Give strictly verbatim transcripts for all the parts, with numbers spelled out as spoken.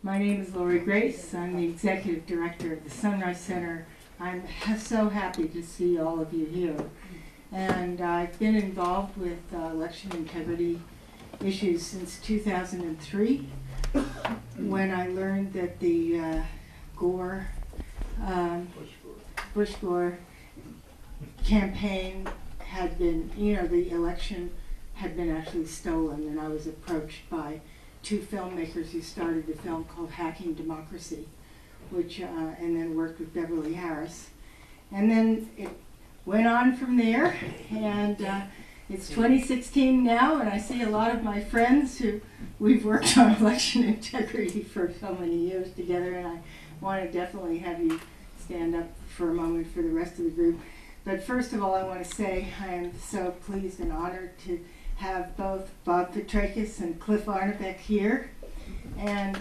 My name is Lori Grace. I'm the Executive Director of the Sunrise Center. I'm ha so happy to see all of you here. And I've been involved with uh, election integrity issues since two thousand three, when I learned that the uh, Gore, um, Bush Gore campaign had been, you know, the election had been actually stolen, and I was approached by two filmmakers who started a film called Hacking Democracy, which, uh, and then worked with Beverly Harris. And then it went on from there, and uh, it's twenty sixteen now, and I see a lot of my friends who we've worked on election integrity for so many years together, and I want to definitely have you stand up for a moment for the rest of the group. But first of all, I want to say I am so pleased and honored to have both Bob Fitrakis and Cliff Arnebeck here. And,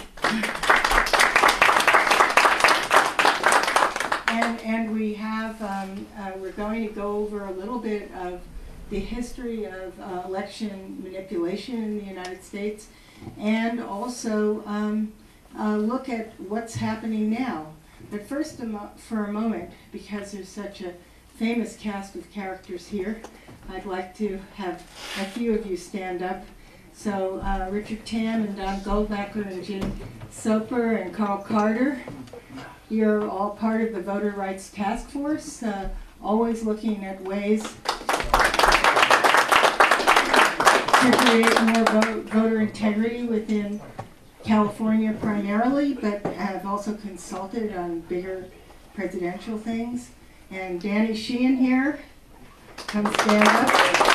and, and we have, um, uh, we're going to go over a little bit of the history of uh, election manipulation in the United States, and also um, uh, look at what's happening now. But first, a mo for a moment, because there's such a famous cast of characters here, I'd like to have a few of you stand up. So uh, Richard Tam and Don Goldbacker and Jim Soper and Carl Carter, you're all part of the Voter Rights Task Force, uh, always looking at ways to create more vo voter integrity within California primarily, but have also consulted on bigger presidential things. And Danny Sheehan here, come stand up.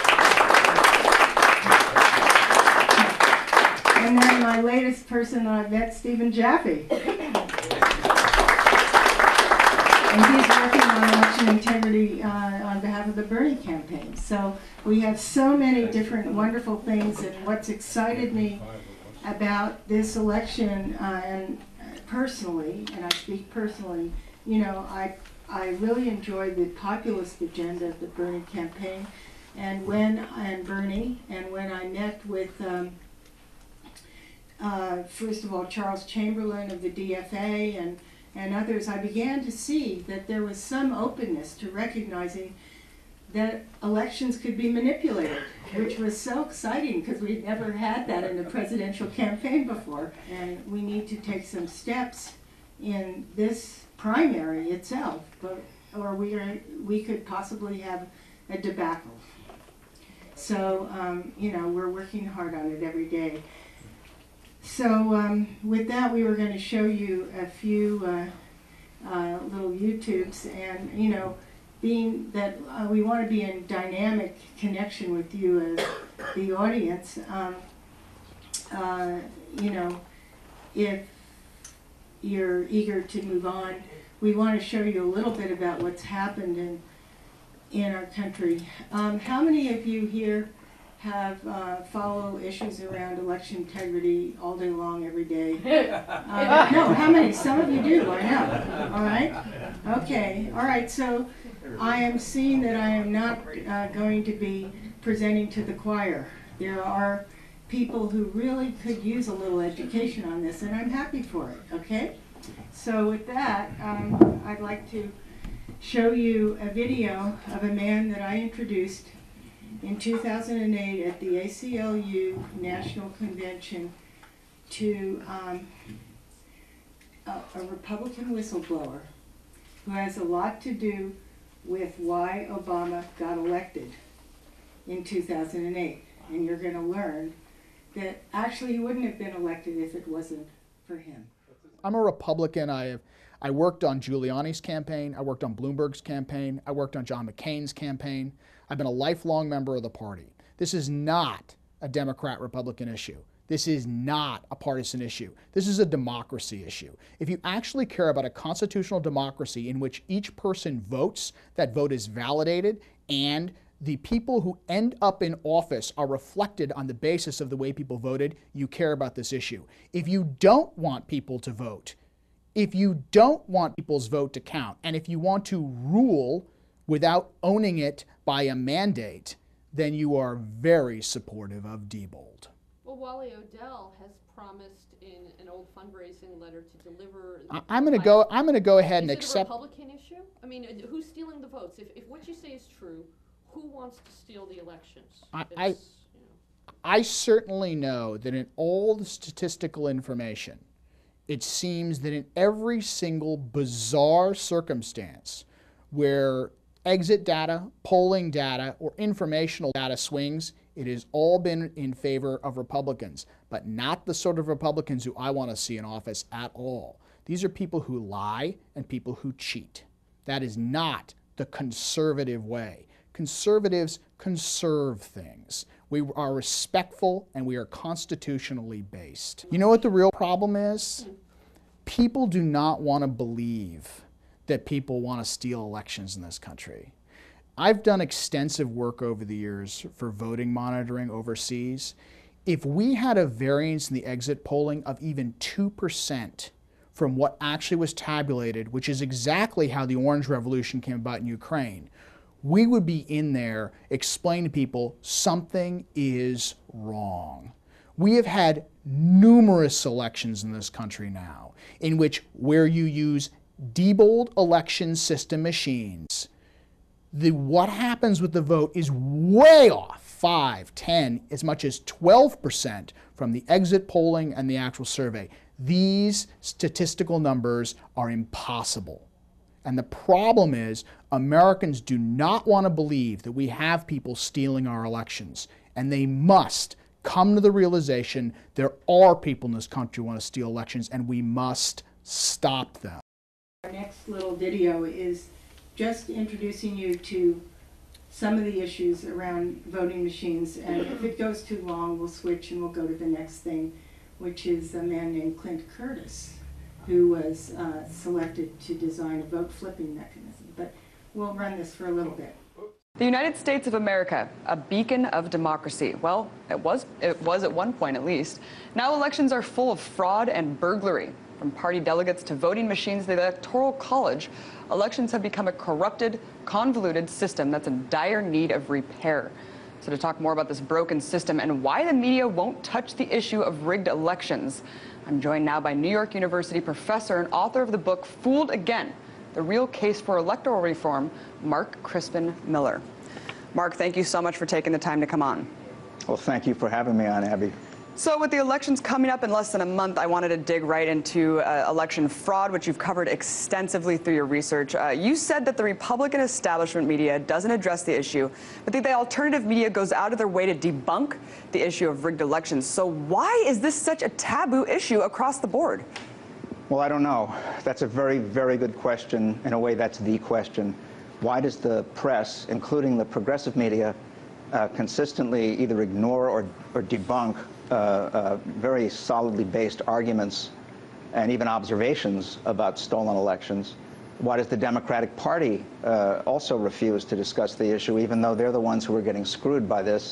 And then my latest person that I've met, Stephen Jaffe. And he's working on election integrity uh, on behalf of the Bernie campaign. So we have so many different wonderful things, and what's excited me about this election, uh, and personally, and I speak personally, you know, I I really enjoyed the populist agenda of the Bernie campaign, and when and Bernie, and when I met with, um, uh, first of all, Charles Chamberlain of the D F A and, and others, I began to see that there was some openness to recognizing that elections could be manipulated, which was so exciting because we'd never had that in the presidential campaign before. And we need to take some steps in this primary itself, but or we are we could possibly have a debacle. So um, you know, we're working hard on it every day. So um, with that, we were going to show you a few uh, uh, little YouTubes, and you know, being that uh, we want to be in dynamic connection with you as the audience, um, uh, you know, if you're eager to move on, we want to show you a little bit about what's happened in in our country. Um, how many of you here have uh, follow issues around election integrity all day long, every day? Uh, no, how many? Some of you do, I know. All right? Okay, all right, so I am seeing that I am not uh, going to be presenting to the choir. There are people who really could use a little education on this, and I'm happy for it, okay? So with that, um, I'd like to show you a video of a man that I introduced in two thousand eight at the A C L U National Convention to um, a, a Republican whistleblower who has a lot to do with why Obama got elected in two thousand eight. And you're going to learn that actually he wouldn't have been elected if it wasn't for him. I'm a Republican. I have, I worked on Giuliani's campaign. I worked on Bloomberg's campaign. I worked on John McCain's campaign. I've been a lifelong member of the party. This is not a Democrat-Republican issue. This is not a partisan issue. This is a democracy issue. If you actually care about a constitutional democracy in which each person votes, that vote is validated, and the people who end up in office are reflected on the basis of the way people voted, you care about this issue. If you don't want people to vote, if you don't want people's vote to count, and if you want to rule without owning it by a mandate, then you are very supportive of Diebold. Well, Well, Wally Odell has promised in an old fundraising letter to deliver. I, I'm going to go. I'm going to go ahead and Is it accept. a Republican issue? I mean, uh, who's stealing the votes? If, if what you say is true, who wants to steal the elections? I, It's, I, you know. I certainly know that in all the statistical information, it seems that in every single bizarre circumstance where exit data, polling data, or informational data swings, it has all been in favor of Republicans, but not the sort of Republicans who I want to see in office at all. These are people who lie and people who cheat. That is not the conservative way. Conservatives conserve things. We are respectful and we are constitutionally based. You know what the real problem is? People do not want to believe that people want to steal elections in this country. I've done extensive work over the years for voting monitoring overseas. If we had a variance in the exit polling of even two percent from what actually was tabulated, which is exactly how the Orange Revolution came about in Ukraine, we would be in there explaining to people something is wrong. We have had numerous elections in this country now in which where you use debold election system machines, the what happens with the vote is way off, five, ten, as much as twelve percent from the exit polling and the actual survey. These statistical numbers are impossible. And the problem is Americans do not want to believe that we have people stealing our elections, and they must come to the realization there are people in this country who want to steal elections, and we must stop them. Our next little video is just introducing you to some of the issues around voting machines, and if it goes too long, we'll switch and we'll go to the next thing, which is a man named Clint Curtis, who was uh, selected to design a vote flipping mechanism. But we'll run this for a little bit. The United States of America, a beacon of democracy. Well, it was, it was at one point at least. Now elections are full of fraud and burglary. From party delegates to voting machines, the Electoral College, elections have become a corrupted, convoluted system that's in dire need of repair. So to talk more about this broken system and why the media won't touch the issue of rigged elections, I'm joined now by New York University professor and author of the book Fooled Again, The Real Case for Electoral Reform, Mark Crispin Miller. Mark, thank you so much for taking the time to come on. Well, thank you for having me on, Abby. So with the elections coming up in less than a month, I wanted to dig right into uh, election fraud, which you've covered extensively through your research. Uh, you said that the Republican establishment media doesn't address the issue, but that the alternative media goes out of their way to debunk the issue of rigged elections. So why is this such a taboo issue across the board? Well, I don't know. That's a very, very good question. In a way, that's the question. Why does the press, including the progressive media, uh, consistently either ignore or, or debunk uh, uh, very solidly based arguments and even observations about stolen elections? Why does the Democratic Party uh, also refuse to discuss the issue, even though they're the ones who are getting screwed by this?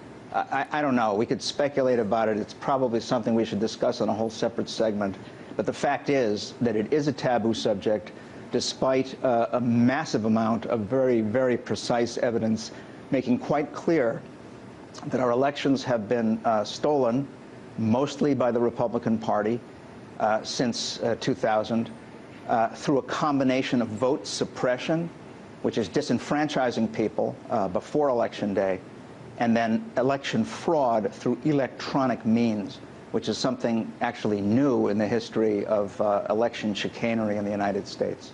I, I don't know. We could speculate about it. It's probably something we should discuss on a whole separate segment. But the fact is that it is a taboo subject, despite uh, a massive amount of very, very precise evidence making quite clear that our elections have been uh, stolen, mostly by the Republican Party, uh, since uh, two thousand, uh, through a combination of vote suppression, which is disenfranchising people uh, before Election Day, and then election fraud through electronic means, which is something actually new in the history of uh, election chicanery in the United States.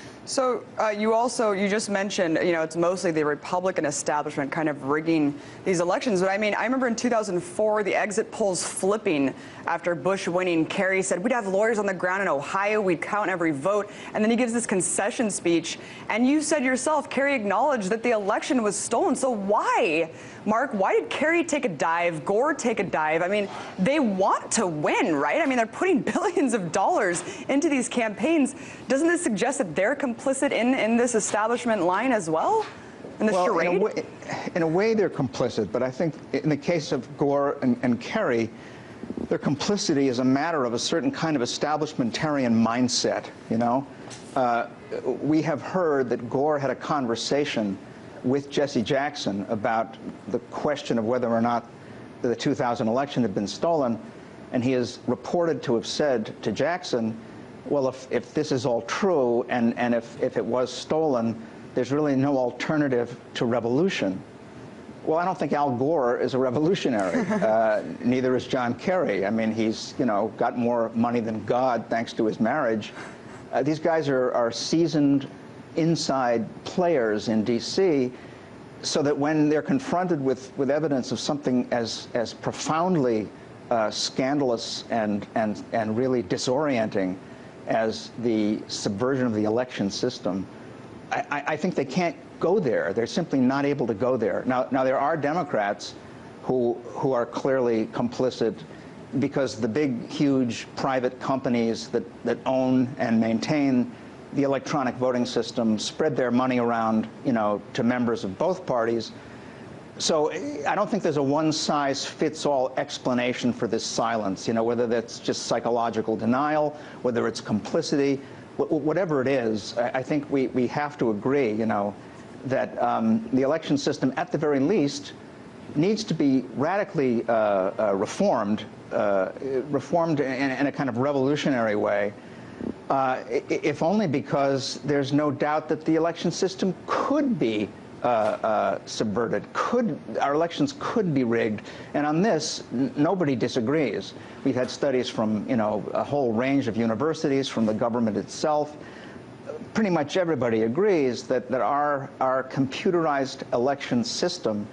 So uh, you also, you just mentioned, you know, it's mostly the Republican establishment kind of rigging these elections. But I mean, I remember in two thousand four, the exit polls flipping after Bush winning. Kerry said, we'd have lawyers on the ground in Ohio, we'd count every vote. And then he gives this concession speech. And you said yourself, Kerry acknowledged that the election was stolen. So why, Mark, why did Kerry take a dive, Gore take a dive? I mean, they want to win, right? I mean, they're putting billions of dollars into these campaigns. Doesn't this suggest that they're complicit in, in this establishment line as well? In the well, charade? In a, way, in a way, they're complicit, but I think in the case of Gore and, and Kerry, their complicity is a matter of a certain kind of establishmentarian mindset, you know? Uh, we have heard that Gore had a conversation with Jesse Jackson about the question of whether or not the two thousand election had been stolen, and he is reported to have said to Jackson, well, if, if this is all true, and, and if, if it was stolen, there's really no alternative to revolution. Well, I don't think Al Gore is a revolutionary. uh, neither is John Kerry. I mean, he's, you know, got more money than God thanks to his marriage. Uh, these guys are, are seasoned inside players in D C, so that when they're confronted with, with evidence of something as, as profoundly uh, scandalous and, and, and really disorienting as the subversion of the election system, I, I think they can't go there. They're simply not able to go there. Now, now there are Democrats who, who are clearly complicit because the big, huge private companies that, that own and maintain the electronic voting system spread their money around, you know, to members of both parties. So I don't think there's a one-size-fits-all explanation for this silence, you know, whether that's just psychological denial, whether it's complicity, wh whatever it is. I, I think we, we have to agree, you know, that um, the election system, at the very least, needs to be radically uh, uh, reformed, uh, reformed in, in a kind of revolutionary way, uh, if only because there's no doubt that the election system could be uh, uh, subverted, could, our elections could be rigged, and on this, n nobody disagrees. We've had studies from, you know, a whole range of universities, from the government itself. Pretty much everybody agrees that, that our, our computerized election system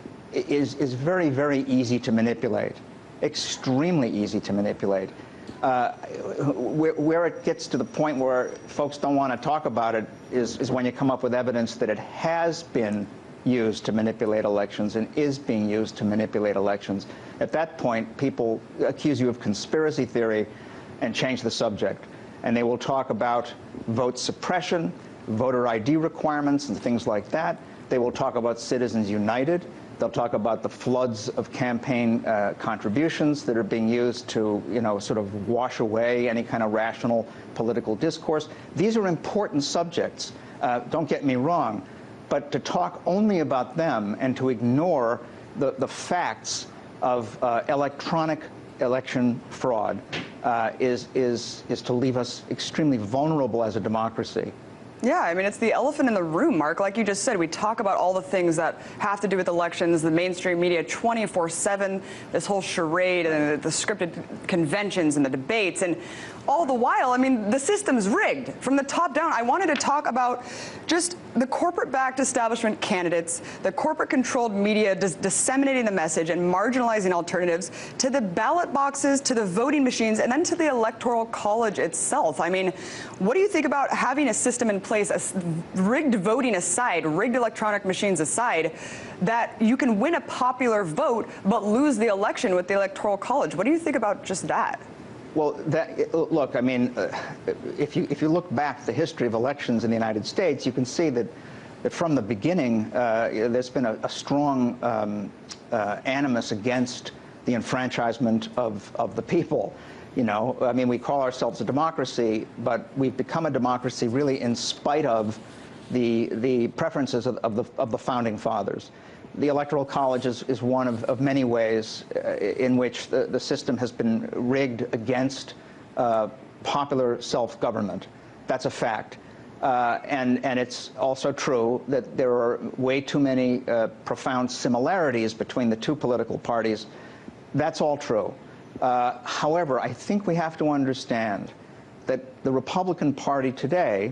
is, is very, very easy to manipulate, extremely easy to manipulate. Uh, where, where it gets to the point where folks don't want to talk about it is, is when you come up with evidence that it has been used to manipulate elections and is being used to manipulate elections. At that point, people accuse you of conspiracy theory and change the subject. And they will talk about vote suppression, voter I D requirements, and things like that. They will talk about Citizens United. They'll talk about the floods of campaign uh, contributions that are being used to, you know, sort of wash away any kind of rational political discourse. These are important subjects. Uh, don't get me wrong. But to talk only about them and to ignore the, the facts of uh, electronic election fraud uh, is, is, is to leave us extremely vulnerable as a democracy. Yeah, I mean, it's the elephant in the room, Mark. Like you just said, we talk about all the things that have to do with elections, the mainstream media twenty-four seven, this whole charade and the, the scripted conventions and the debates. And all the while, I mean, the system's rigged from the top down. I wanted to talk about just the corporate-backed establishment candidates, the corporate-controlled media dis disseminating the message and marginalizing alternatives, to the ballot boxes, to the voting machines, and then to the Electoral College itself. I mean, what do you think about having a system in place, a rigged voting aside, rigged electronic machines aside, that you can win a popular vote but lose the election with the Electoral College? What do you think about just that? Well, that, look, I mean, uh, if you if you look back at the history of elections in the United States, you can see that, that from the beginning, uh, there's been a, a strong um, uh, animus against the enfranchisement of, of the people. You know, I mean, we call ourselves a democracy, but we've become a democracy really in spite of the, the preferences of, of, the, of the founding fathers. The Electoral College is, is one of, of many ways uh, in which the, the system has been rigged against uh, popular self-government. That's a fact. Uh, and, and it's also true that there are way too many uh, profound similarities between the two political parties. That's all true. Uh, however, I think we have to understand that the Republican Party today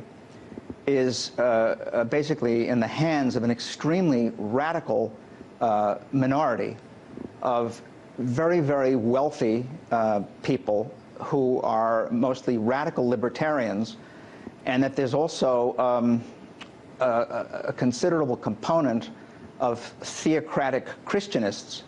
is uh, uh, basically in the hands of an extremely radical uh, minority of very, very wealthy uh, people who are mostly radical libertarians, and that there's also um, a, a considerable component of theocratic Christianists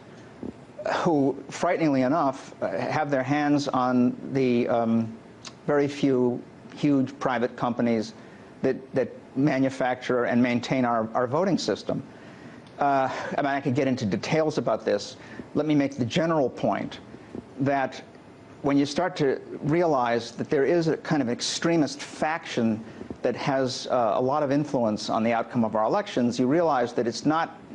who, frighteningly enough, have their hands on the um, very few huge private companies that, that manufacture and maintain our, our voting system. Uh, I mean, I could get into details about this. Let me make the general point that when you start to realize that there is a kind of extremist faction that has uh, a lot of influence on the outcome of our elections, you realize that it's not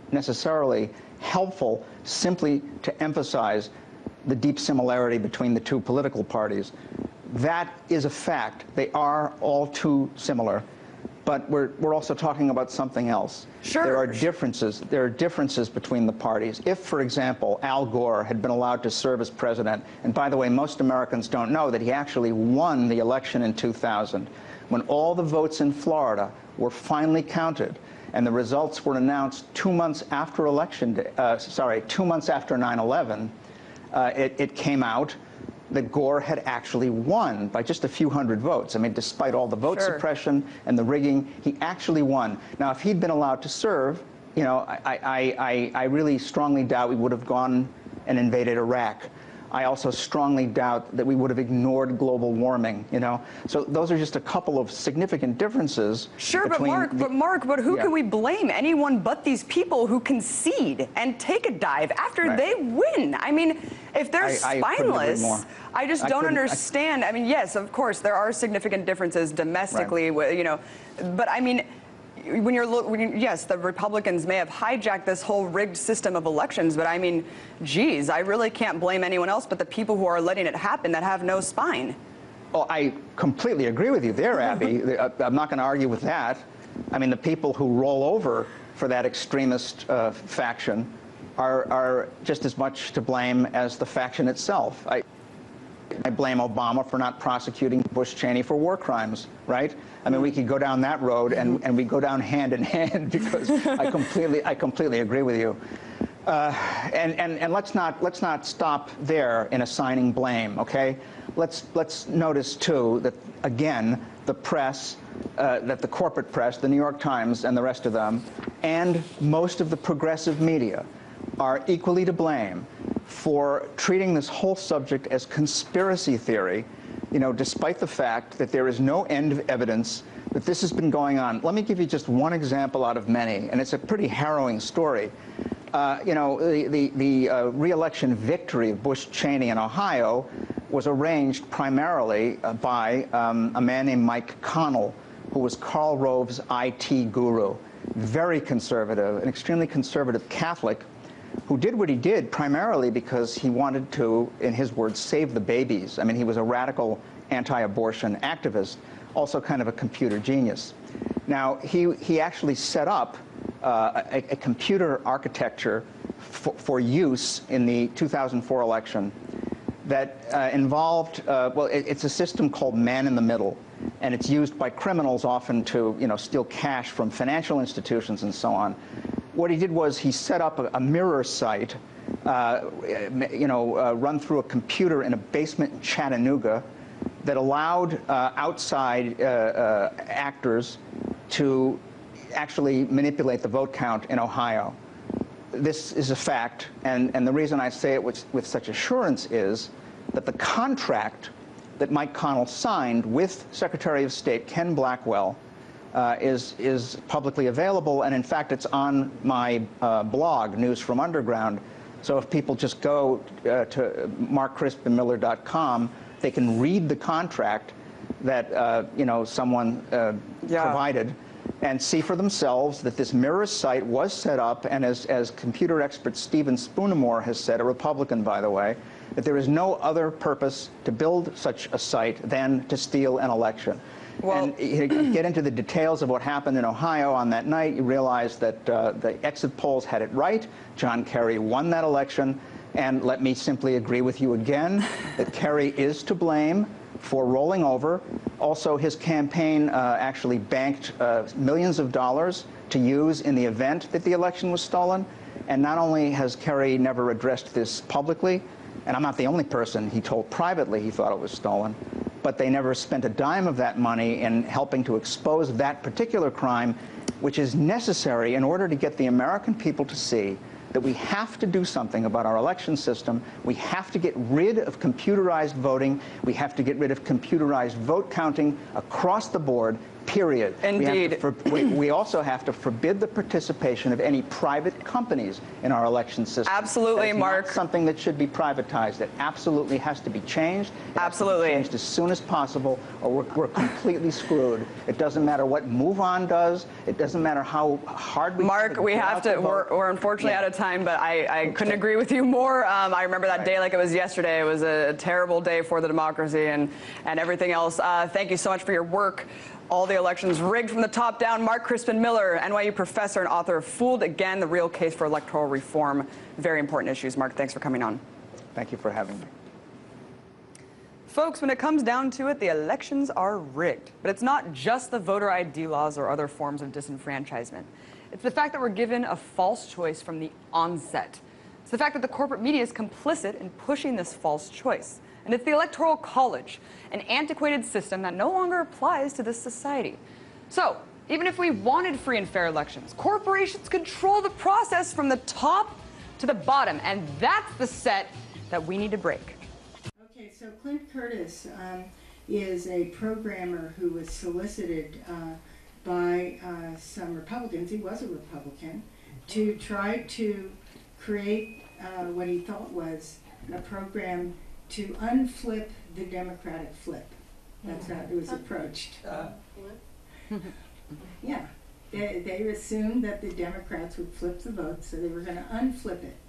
necessarily helpful simply to emphasize the deep similarity between the two political parties. That is a fact. They are all too similar. But we're, we're also talking about something else. Sure. There are differences. There are differences between the parties. If, for example, Al Gore had been allowed to serve as president, and by the way, most Americans don't know that he actually won the election in two thousand, when all the votes in Florida were finally counted, and the results were announced two months after election day, uh, sorry, two months after nine eleven, uh, it, it came out that Gore had actually won by just a few hundred votes. I mean, despite all the vote Sure. suppression and the rigging, he actually won. Now, if he'd been allowed to serve, you know, I, I, I, I really strongly doubt we would have gone and invaded Iraq. I also strongly doubt that we would have ignored global warming, you know. So those are just a couple of significant differences. Sure, but between Mark, the, but Mark, but who yeah. can we blame? Anyone but these people who concede and take a dive after Right. they win. I mean, if they're I- I couldn't agree spineless, more. I just I don't couldn't- I- understand. I, mean, yes, of course, there are significant differences domestically, Right. you know, but I mean, when you're, look, when you, yes, the Republicans may have hijacked this whole rigged system of elections, but I mean, geez, I really can't blame anyone else but the people who are letting it happen that have no spine. Well, I completely agree with you there, Abby. I'm not going to argue with that. I mean, the people who roll over for that extremist uh, faction are, are just as much to blame as the faction itself. I, I blame Obama for not prosecuting Bush Cheney for war crimes, right? I mean, we could go down that road, and, and we go down hand in hand because I completely, I completely agree with you. Uh, and, and, and let's not, let's not stop there in assigning blame, okay? Let's, let's notice, too, that, again, the press, uh, that the corporate press, the New York Times and the rest of them, and most of the progressive media are equally to blame for treating this whole subject as conspiracy theory, you know, despite the fact that there is no end of evidence that this has been going on. Let me give you just one example out of many, and it's a pretty harrowing story. Uh, you know, the, the, the uh, re-election victory of Bush Cheney in Ohio was arranged primarily uh, by um, a man named Mike Connell, who was Karl Rove's I T guru, very conservative, an extremely conservative Catholic, who did what he did primarily because he wanted to, in his words, save the babies. I mean, he was a radical anti-abortion activist, also kind of a computer genius. Now, he, he actually set up uh, a, a computer architecture for, for use in the two thousand four election that uh, involved, uh, well, it, it's a system called man in the middle, and it's used by criminals often to, you know, steal cash from financial institutions and so on. What he did was he set up a, a mirror site, uh, you know, uh, run through a computer in a basement in Chattanooga that allowed uh, outside uh, uh, actors to actually manipulate the vote count in Ohio. This is a fact, and, and the reason I say it with, with such assurance is that the contract that Mike Connell signed with Secretary of State Ken Blackwell Uh, is, is publicly available, and in fact it's on my uh, blog, News from Underground. So if people just go uh, to mark crispin miller dot com, they can read the contract that uh, you know, someone uh, Yeah. provided and see for themselves that this mirror site was set up, and as, as computer expert Stephen Spoonamore has said, a Republican by the way, that there is no other purpose to build such a site than to steal an election. Well, and you get into the details of what happened in Ohio on that night, you realize that uh, the exit polls had it right. John Kerry won that election. And let me simply agree with you again that Kerry is to blame for rolling over. Also, his campaign uh, actually banked uh, millions of dollars to use in the event that the election was stolen. And not only has Kerry never addressed this publicly, and I'm not the only person he told privately he thought it was stolen, but they never spent a dime of that money in helping to expose that particular crime, which is necessary in order to get the American people to see that we have to do something about our election system. We have to get rid of computerized voting. We have to get rid of computerized vote counting across the board, period. Indeed. We, have to for, we, we also have to forbid the participation of any private companies in our election system. Absolutely, Mark. Not something that should be privatized. It absolutely has to be changed. It Absolutely. has to be changed as soon as possible, or we're, we're completely screwed. It doesn't matter what Move On does. It doesn't matter how hard we. Mark, we have to. We're, we're unfortunately yeah. out of time, but I, I okay. couldn't agree with you more. Um, I remember that right. day like it was yesterday. It was a terrible day for the democracy and and everything else. Uh, thank you so much for your work. All the elections rigged from the top down. Mark Crispin Miller, N Y U professor and author of Fooled Again, The Real Case for Electoral Reform. Very important issues. Mark, thanks for coming on. Thank you for having me. Folks, when it comes down to it, the elections are rigged. But it's not just the voter I D laws or other forms of disenfranchisement. It's the fact that we're given a false choice from the onset. It's the fact that the corporate media is complicit in pushing this false choice. And it's the Electoral College, an antiquated system that no longer applies to this society. So, even if we wanted free and fair elections, corporations control the process from the top to the bottom, and that's the set that we need to break. Okay, so Clint Curtis um, is a programmer who was solicited uh, by uh, some Republicans, he was a Republican, to try to create uh, what he thought was a program to unflip the Democratic flip. That's how it was approached. Uh, yeah, they, they assumed that the Democrats would flip the vote, so they were going to unflip it.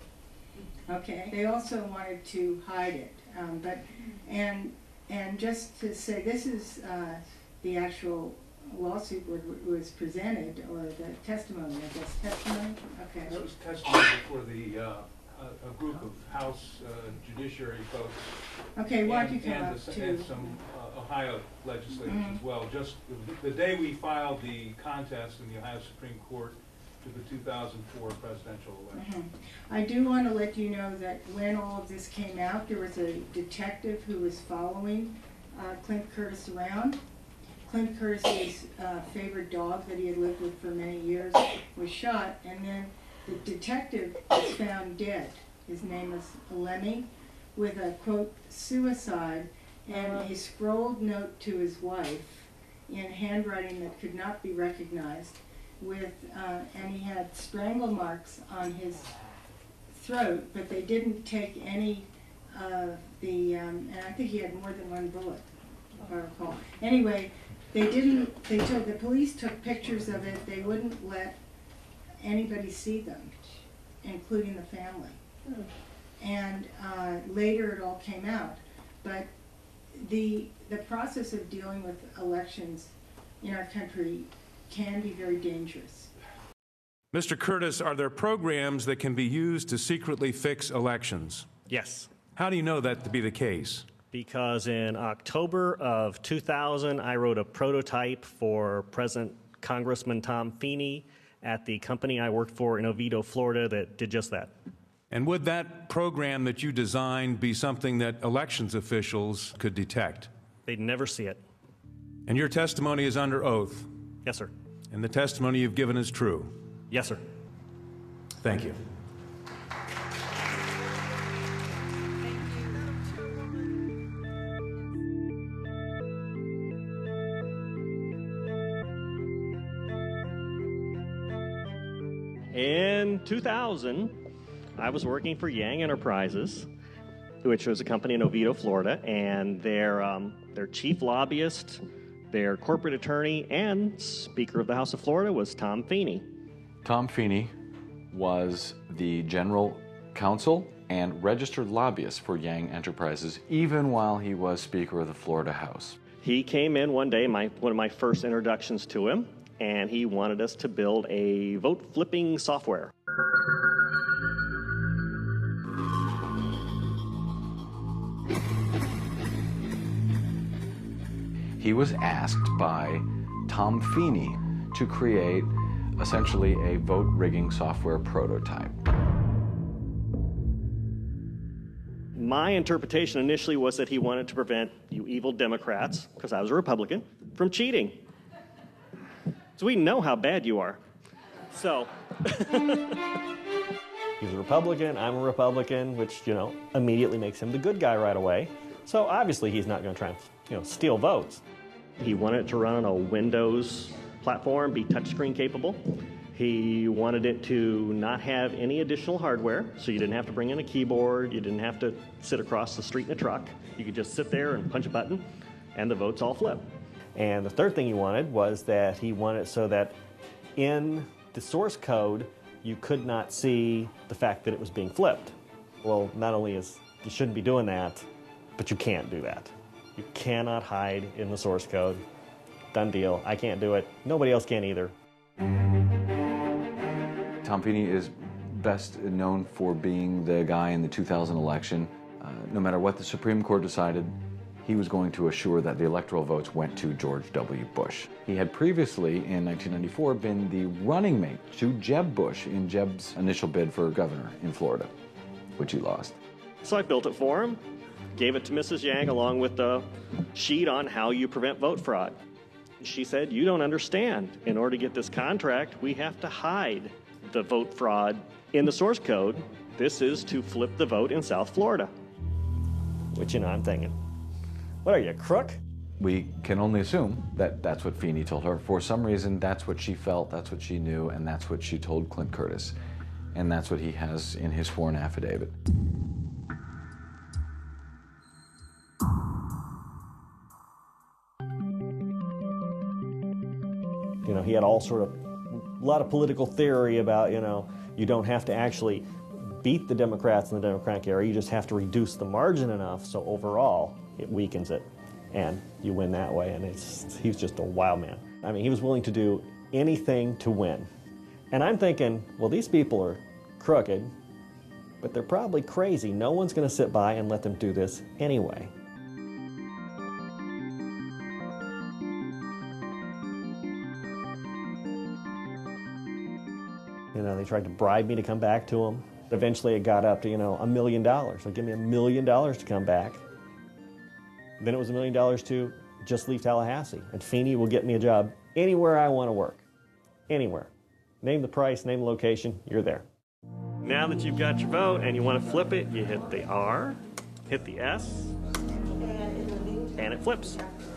Okay. They also wanted to hide it, um, but and and just to say, this is uh, the actual lawsuit where it was presented, or the testimony. I guess testimony. Okay. That was testimony before the. Uh, A, a group of House uh, judiciary folks. Okay, why don't you come and, up the, to and some uh, Ohio legislators mm-hmm. as well. Just the, the day we filed the contest in the Ohio Supreme Court to the two thousand four presidential election. Mm-hmm. I do want to let you know that when all of this came out, there was a detective who was following uh, Clint Curtis around. Clint Curtis's uh, favorite dog that he had lived with for many years was shot, and then the detective was found dead. His name was Lemmy, with a, quote, suicide, and a scrolled note to his wife in handwriting that could not be recognized, with, uh, and he had strangle marks on his throat, but they didn't take any of the, um, and I think he had more than one bullet, if I recall. Anyway, they didn't, they took, the police took pictures of it. They wouldn't let anybody see them, including the family. Mm. And uh, later it all came out. But the the process of dealing with elections in our country can be very dangerous. Mister Curtis, are there programs that can be used to secretly fix elections? Yes. How do you know that to be the case? Because in October of two thousand, I wrote a prototype for President Congressman Tom Feeney at the company I worked for in Oviedo, Florida, that did just that. And would that program that you designed be something that elections officials could detect? They'd never see it. And your testimony is under oath? Yes, sir. And the testimony you've given is true? Yes, sir. Thank you. In two thousand, I was working for Yang Enterprises, which was a company in Oviedo, Florida, and their, um, their chief lobbyist, their corporate attorney, and Speaker of the House of Florida was Tom Feeney. Tom Feeney was the general counsel and registered lobbyist for Yang Enterprises, even while he was Speaker of the Florida House. He came in one day, my, one of my first introductions to him, and he wanted us to build a vote-flipping software. He was asked by Tom Feeney to create essentially a vote-rigging software prototype. My interpretation initially was that he wanted to prevent you evil Democrats, because I was a Republican, from cheating. So we know how bad you are. So, he's a Republican, I'm a Republican, which, you know, immediately makes him the good guy right away. So obviously he's not going to try and, you know, steal votes. He wanted it to run on a Windows platform, be touchscreen capable. He wanted it to not have any additional hardware, so you didn't have to bring in a keyboard, you didn't have to sit across the street in a truck. You could just sit there and punch a button, and the votes all flip. And the third thing he wanted was that he wanted it so that in the source code, you could not see the fact that it was being flipped. Well, not only is you shouldn't be doing that, but you can't do that. You cannot hide in the source code. Done deal. I can't do it. Nobody else can either. Tom Feeney is best known for being the guy in the two thousand election. Uh, no matter what the Supreme Court decided, he was going to assure that the electoral votes went to George W. Bush. He had previously, in nineteen ninety-four, been the running mate to Jeb Bush in Jeb's initial bid for governor in Florida, which he lost. So I built it for him, gave it to Missus Yang along with the sheet on how you prevent vote fraud. She said, you don't understand. In order to get this contract, we have to hide the vote fraud in the source code. This is to flip the vote in South Florida. Which, you know, I'm thinking, what are you, a crook? We can only assume that that's what Feeney told her. For some reason, that's what she felt, that's what she knew, and that's what she told Clint Curtis. And that's what he has in his sworn affidavit. You know, he had all sort of, a lot of political theory about, you know, you don't have to actually beat the Democrats in the Democratic area, you just have to reduce the margin enough so overall it weakens it. And you win that way, and it's, he's just a wild man. I mean, he was willing to do anything to win. And I'm thinking, well, these people are crooked, but they're probably crazy. No one's going to sit by and let them do this anyway. You know, they tried to bribe me to come back to them. Eventually it got up to, you know, a million dollars. So give me a million dollars to come back. Then it was a million dollars to just leave Tallahassee. And Feeney will get me a job anywhere I want to work. Anywhere. Name the price, name the location, you're there. Now that you've got your vote and you want to flip it, you hit the R, hit the S, and it flips.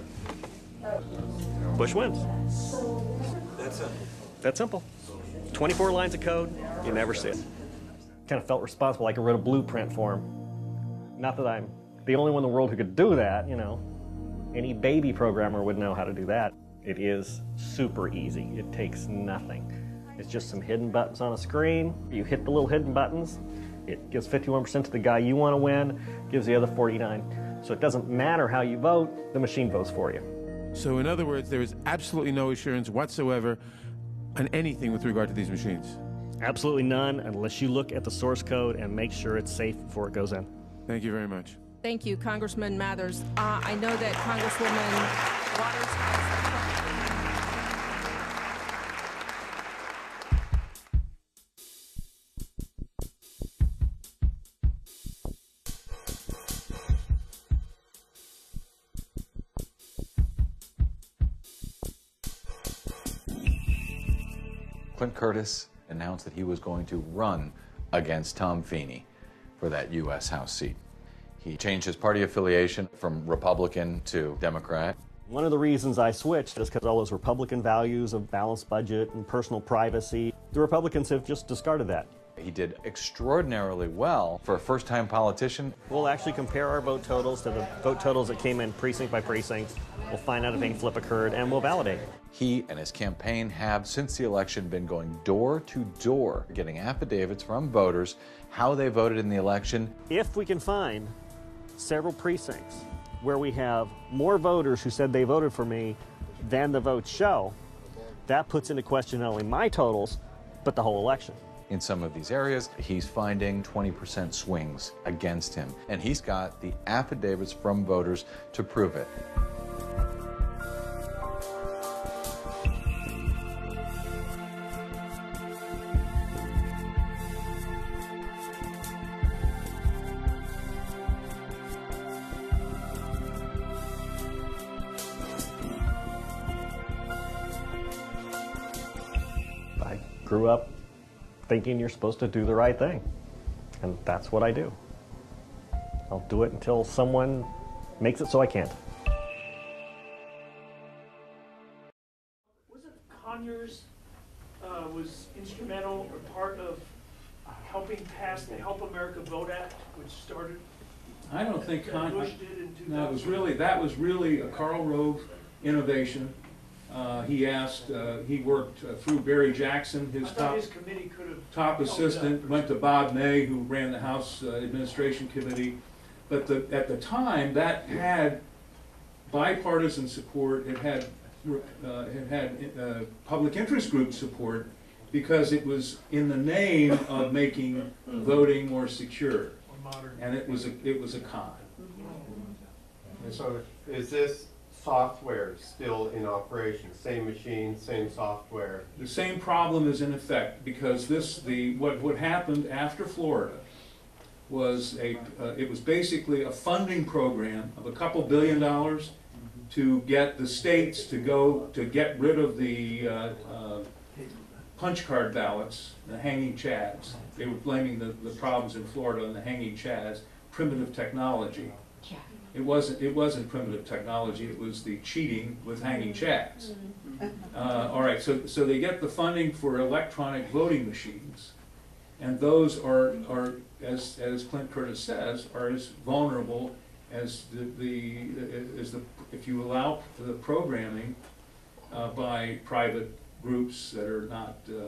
Bush wins. That's simple. That's simple. twenty-four lines of code, you never see it. Kind of felt responsible, like I wrote a blueprint for him. Not that I'm the only one in the world who could do that, you know. Any baby programmer would know how to do that. It is super easy. It takes nothing. It's just some hidden buttons on a screen. You hit the little hidden buttons. It gives fifty-one percent to the guy you want to win, gives the other forty-nine. So it doesn't matter how you vote, the machine votes for you. So in other words, there is absolutely no assurance whatsoever on anything with regard to these machines? Absolutely none, unless you look at the source code and make sure it's safe before it goes in. Thank you very much. Thank you, Congressman Mathers. Uh, I know that Congresswoman Waters has... Clint Curtis announced that he was going to run against Tom Feeney for that U S House seat. He changed his party affiliation from Republican to Democrat. One of the reasons I switched is because all those Republican values of balanced budget and personal privacy, the Republicans have just discarded that. He did extraordinarily well for a first-time politician. We'll actually compare our vote totals to the vote totals that came in precinct by precinct. We'll find out if any flip occurred, and we'll validate it. He and his campaign have, since the election, been going door to door, getting affidavits from voters, how they voted in the election. If we can find several precincts where we have more voters who said they voted for me than the votes show, that puts into question not only my totals, but the whole election. In some of these areas, he's finding twenty percent swings against him, and he's got the affidavits from voters to prove it. I grew up thinking you're supposed to do the right thing, and that's what I do. I'll do it until someone makes it so I can't. Sanders uh, was instrumental or part of helping pass the Help America Vote Act, which started. I don't think that Con- Bush did in two thousand. No, it was really, that was really a Karl Rove innovation. Uh, he asked, uh, he worked uh, through Barry Jackson, his I thought top, his committee could have top held it up. assistant, went to Bob May, who ran the House uh, Administration Committee. But the, at the time, that had bipartisan support, it had, uh, it had uh, public interest group support, because it was in the name of making voting more secure. And it was a, it was a con. So is this software still in operation? Same machine, same software? The same problem is in effect, because this, the, what, what happened after Florida was a, uh, it was basically a funding program of a couple billion dollars to get the states to go, to get rid of the uh, uh, punch card ballots, the hanging chads. They were blaming the, the problems in Florida on the hanging chads, primitive technology. It wasn't, it wasn't primitive technology, it was the cheating with hanging chads. Uh, all right, so, so they get the funding for electronic voting machines, and those are, are as, as Clint Curtis says, are as vulnerable as the, the, as the, if you allow for the programming uh, by private groups that are not uh,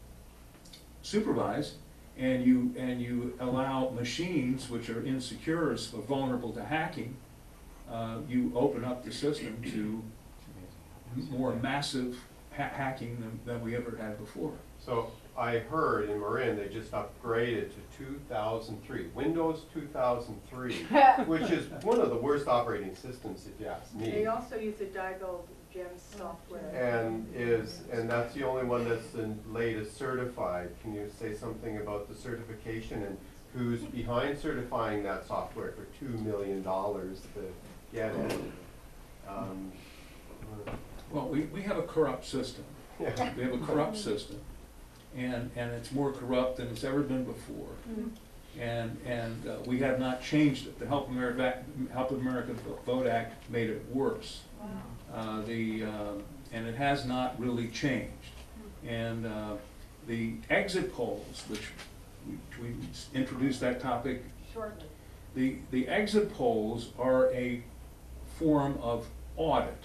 supervised, and you and you allow machines which are insecure or vulnerable to hacking, uh, you open up the system to more massive ha hacking than, than we ever had before. So I heard in Marin they just upgraded to two thousand three, Windows two thousand three, which is one of the worst operating systems if you ask me. They also use the Diagold GEMS software. And is and that's the only one that's the latest certified. Can you say something about the certification and who's behind certifying that software for two million dollars to get it? Um, well, we, we have a corrupt system. Yeah. We have a corrupt system, and and it's more corrupt than it's ever been before. Mm-hmm. And and uh, we have not changed it. The Help America Help America Vote Act made it worse. Wow. Uh, the uh, and it has not really changed. And uh, the exit polls, which we, we introduced that topic shortly. The the exit polls are a form of audit.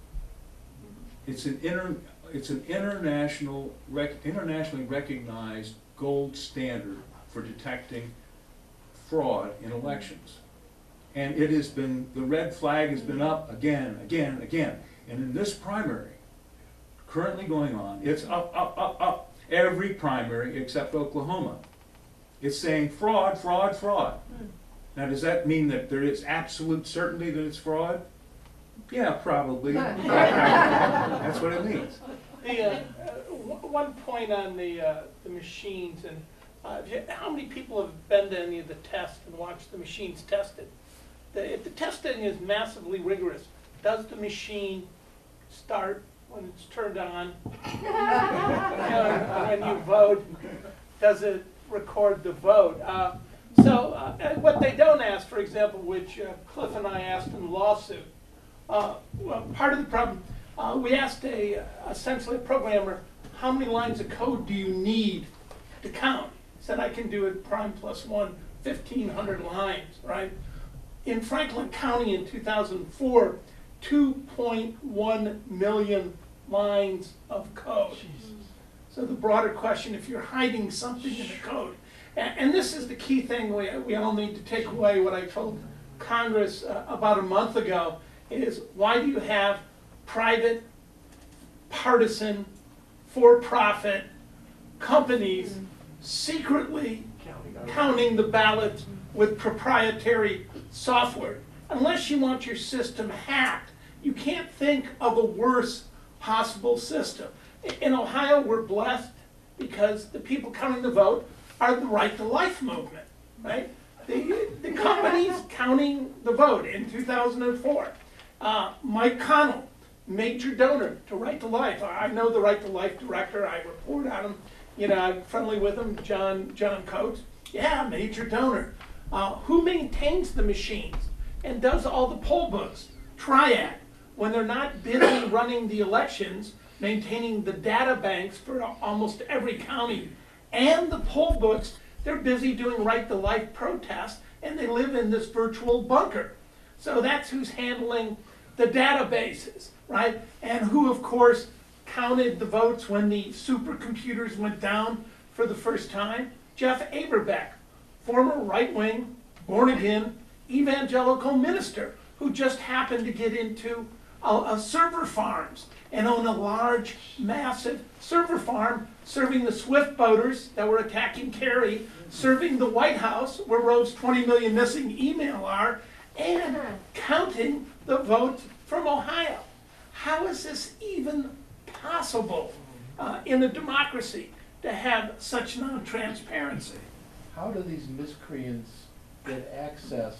It's an inter it's an international rec internationally recognized gold standard for detecting fraud in elections. And it has been, the red flag has been up again, again, again. And in this primary, currently going on, it's up, up, up, up. Every primary except Oklahoma. It's saying fraud, fraud, fraud. Now, does that mean that there is absolute certainty that it's fraud? Yeah, probably. That's what it means. The, uh, one point on the, uh, the machines, and uh, how many people have been to any of the tests and watched the machines tested? The, if the testing is massively rigorous, does the machine start when it's turned on? And when you vote, does it record the vote? Uh, so uh, what they don't ask, for example, which uh, Cliff and I asked in the lawsuit, uh, well, part of the problem, uh, we asked a, essentially a programmer, how many lines of code do you need to count? He said, I can do it prime plus one, fifteen hundred lines, right? In Franklin County in two thousand four, two point one million lines of code. Jesus. So the broader question, if you're hiding something in the code, and, and this is the key thing we, we all need to take away, what I told Congress uh, about a month ago, is why do you have private, partisan, for-profit companies mm-hmm. secretly counting, counting the ballots with proprietary software? Unless you want your system hacked, you can't think of a worse possible system. In Ohio, we're blessed because the people counting the vote are the Right to Life movement, right? The, the companies counting the vote in two thousand four. Uh, Mike Connell, major donor to Right to Life. I know the Right to Life director. I report on him. You know, I'm friendly with him, John, John Coates. Yeah, major donor. Uh, who maintains the machines and does all the poll books? Triad. When they're not busy running the elections, maintaining the data banks for almost every county and the poll books. They're busy doing right to life protests, and they live in this virtual bunker. So that's who's handling the databases, right? And who, of course, counted the votes when the supercomputers went down for the first time? Jeff Aberbeck, former right-wing, born-again, evangelical minister who just happened to get into a, a server farms and own a large, massive server farm serving the Swift voters that were attacking Kerry, serving the White House, where Rove's twenty million missing email are, and counting the votes from Ohio. How is this even possible uh, in a democracy to have such non-transparency? How do these miscreants get access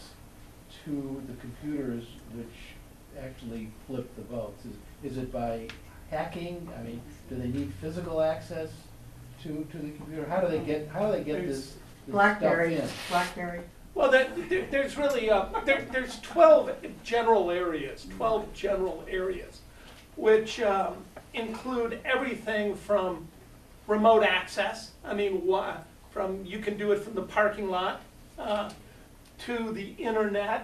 to the computers which actually flip the votes? Is, is it by hacking? I mean, do they need physical access to, to the computer? How do they get, how do they get this, this Blackberry, stuff in? Blackberry. Well, there, there, there's really, uh, there, there's twelve general areas, twelve general areas, which um, include everything from remote access. I mean, wha- from you can do it from the parking lot, uh, to the internet,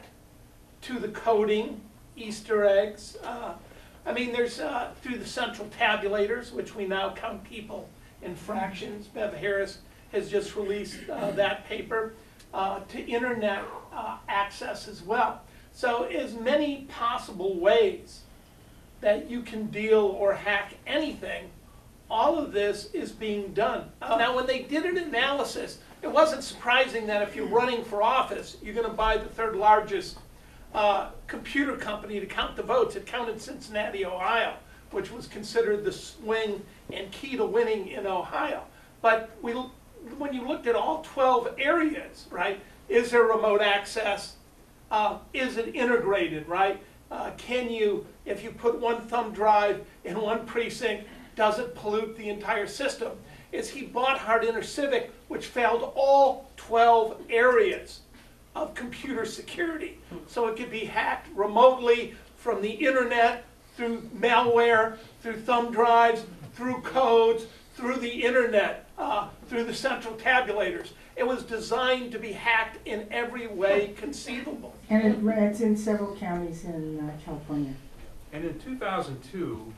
to the coding, Easter eggs. Uh, I mean, there's uh, through the central tabulators, which we now count people in fractions. Bev Harris has just released uh, that paper. Uh, to internet uh, access as well. So as many possible ways that you can deal or hack anything, all of this is being done. Uh, now when they did an analysis, it wasn't surprising that if you're running for office, you're going to buy the third largest uh, computer company to count the votes. It counted Cincinnati, Ohio, which was considered the swing and key to winning in Ohio. But we when you looked at all twelve areas, right, is there remote access? Uh, is it integrated, right? Uh, can you, if you put one thumb drive in one precinct, does it pollute the entire system? Is he bought Hard InterCivic, which failed all twelve areas of computer security. So it could be hacked remotely from the internet, through malware, through thumb drives, through codes, through the internet, uh, through the central tabulators. It was designed to be hacked in every way conceivable. And it, it's in several counties in uh, California. And in two thousand two,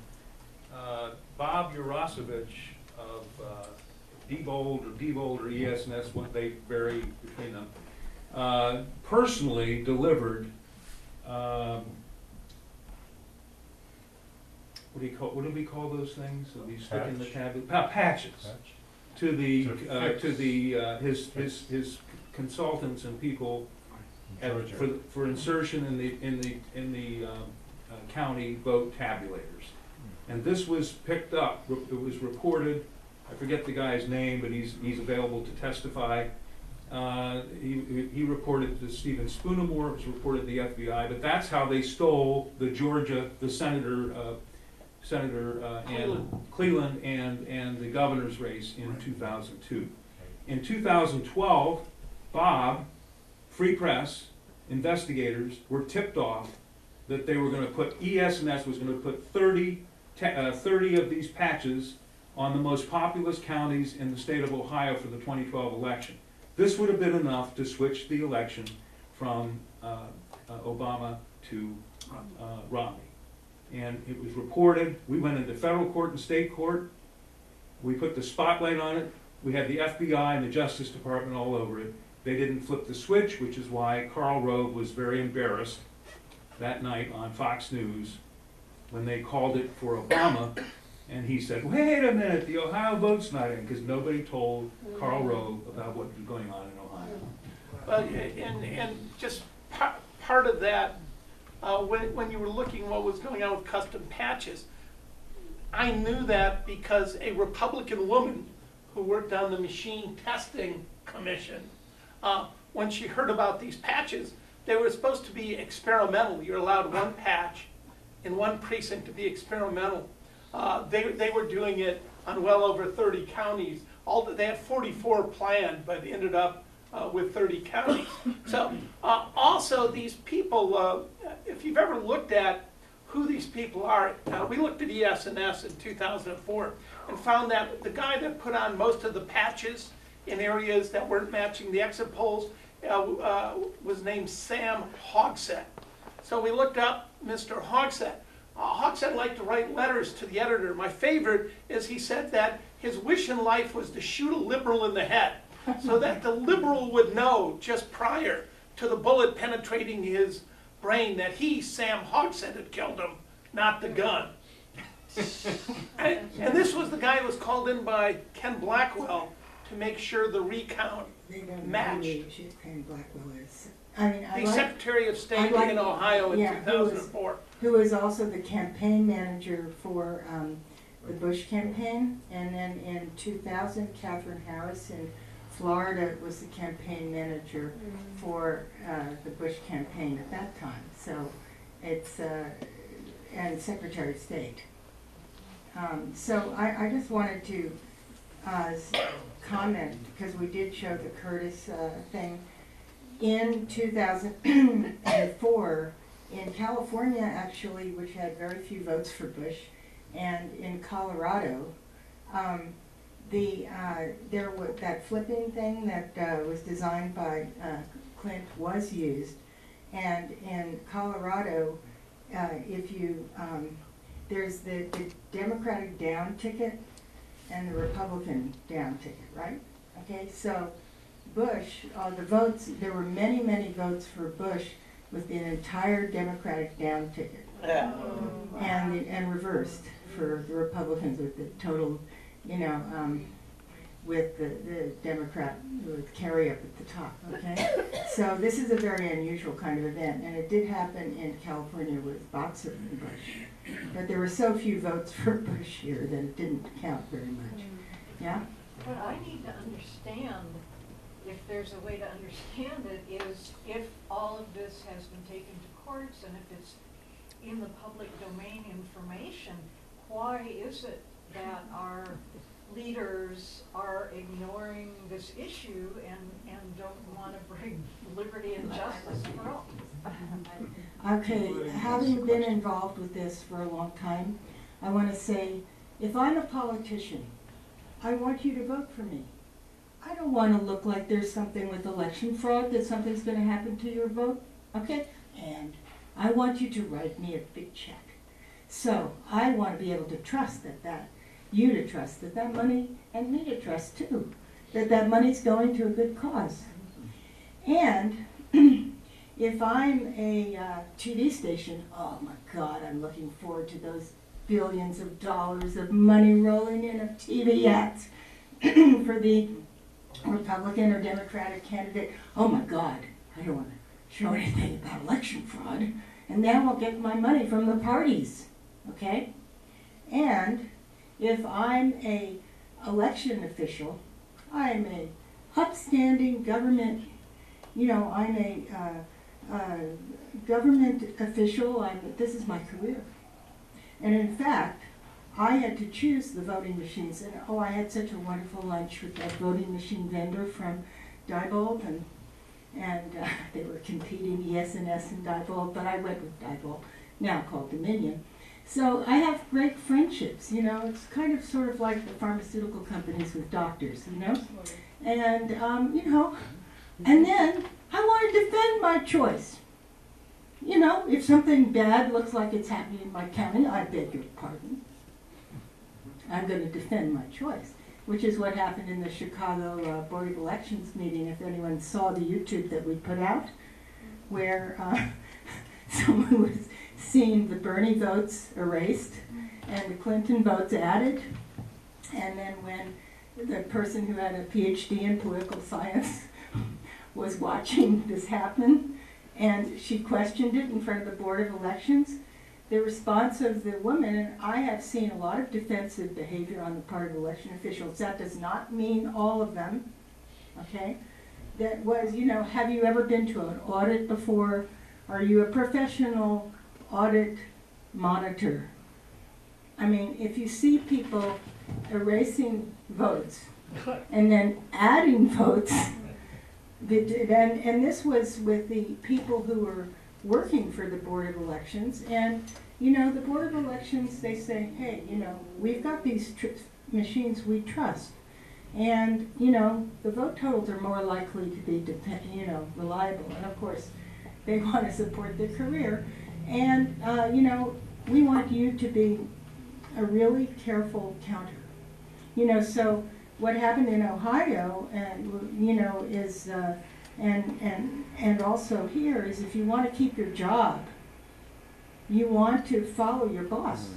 uh, Bob Urosevich of uh, Diebold or Diebold or E S N S, what they vary between them, uh, personally delivered um, what do you call? What do we call those things? So you stick in the tablet pa patches Patch. to the to, uh, to the uh, his his his consultants and people at, for for insertion in the in the in the um, uh, county vote tabulators. And this was picked up. It was reported. I forget the guy's name, but he's he's available to testify. Uh, he he reported to Stephen Spoonamore. It was reported to the F B I. But that's how they stole the Georgia, the senator. Uh, Senator uh, and Cleland and, and the governor's race in two thousand two. In two thousand twelve, Bob, Free Press, investigators were tipped off that they were going to put, E S N S was going to put thirty, uh, thirty of these patches on the most populous counties in the state of Ohio for the twenty twelve election. This would have been enough to switch the election from uh, uh, Obama to uh, Romney. And it was reported. We went into federal court and state court. We put the spotlight on it. We had the F B I and the Justice Department all over it. They didn't flip the switch, which is why Karl Rove was very embarrassed that night on Fox News when they called it for Obama. And he said, wait a minute, the Ohio vote's not in, because nobody told Karl Rove about what was going on in Ohio. Well, and, and just part, part of that, Uh, when, when you were looking what was going on with custom patches, I knew that because a Republican woman who worked on the machine testing commission, uh, when she heard about these patches, they were supposed to be experimental. You're allowed one patch in one precinct to be experimental. Uh, they, they were doing it on well over thirty counties. All they had forty-four planned, but ended up Uh, with thirty counties. So uh, also these people, uh, if you've ever looked at who these people are. Uh, we looked at E S and S in two thousand four and found that the guy that put on most of the patches in areas that weren't matching the exit polls uh, uh, was named Sam Hogsett. So we looked up Mister Hogsett. Uh, Hogsett liked to write letters to the editor. My favorite is he said that his wish in life was to shoot a liberal in the head so that the liberal would know just prior to the bullet penetrating his brain that he, Sam Hogsett, had killed him, not the gun. and, and this was the guy who was called in by Ken Blackwell to make sure the recount matched. Ken Blackwell is. I mean, I the like, Secretary of State like, in Ohio in yeah, two thousand four. Who was, who was also the campaign manager for um, the Bush campaign. And then in two thousand, Catherine Harris in Florida was the campaign manager mm. for uh, the Bush campaign at that time. So it's, uh, and Secretary of State. Um, so I, I just wanted to uh, comment, because we did show the Curtis uh, thing. In two thousand four, in California actually, which had very few votes for Bush, and in Colorado, um, the uh, there was that flipping thing that uh, was designed by uh, Clint was used, and in Colorado, uh, if you um, there's the, the Democratic down ticket and the Republican down ticket, right? Okay, so Bush, uh, the votes, there were many, many votes for Bush with the entire Democratic down ticket. Yeah. And, the, and reversed for the Republicans with the total, you know, um, with the, the Democrat with Kerry up at the top, okay? So this is a very unusual kind of event, and it did happen in California with Boxer and Bush. But there were so few votes for Bush here that it didn't count very much. Yeah? What I need to understand, if there's a way to understand it, is if all of this has been taken to courts and if it's in the public domain information, why is it that our leaders are ignoring this issue and, and don't want to bring liberty and justice for all? Okay, having been involved with this for a long time, I want to say, if I'm a politician, I want you to vote for me. I don't want to look like there's something with election fraud, that something's going to happen to your vote, okay? And I want you to write me a big check. So I want to be able to trust that that, you to trust that that money, and me to trust too, that that money's going to a good cause. And if I'm a uh, T V station, oh my God, I'm looking forward to those billions of dollars of money rolling in of T V ads for the Republican or Democratic candidate. Oh my God, I don't want to show anything about election fraud. And then I'll get my money from the parties, okay? And if I'm a election official, I'm a upstanding government, you know, I'm a uh, uh, government official, I'm, this is my career. And in fact, I had to choose the voting machines, and oh, I had such a wonderful lunch with that voting machine vendor from Diebold, and and uh, they were competing, E S and S and Diebold, but I went with Diebold, now called Dominion. So I have great friendships, you know, it's kind of sort of like the pharmaceutical companies with doctors, you know, and um, you know, and then I want to defend my choice. You know, if something bad looks like it's happening in my county, I beg your pardon. I'm going to defend my choice, which is what happened in the Chicago uh, Board of Elections meeting, if anyone saw the YouTube that we put out, where uh, someone was seeing the Bernie votes erased and the Clinton votes added, and then when the person who had a P H D in political science was watching this happen, and she questioned it in front of the Board of Elections, the response of the woman, and I have seen a lot of defensive behavior on the part of election officials, that does not mean all of them, okay, that was, you know, have you ever been to an audit before? Are you a professional audit monitor? I mean, if you see people erasing votes and then adding votes, and, and this was with the people who were working for the Board of Elections. And, you know, the Board of Elections, they say, hey, you know, we've got these tr machines we trust. And, you know, the vote totals are more likely to be, depend you know, reliable. And, of course, they want to support their career. And, uh, you know, we want you to be a really careful counter. You know, so what happened in Ohio, and you know, is uh, and and and also here is if you want to keep your job, you want to follow your boss.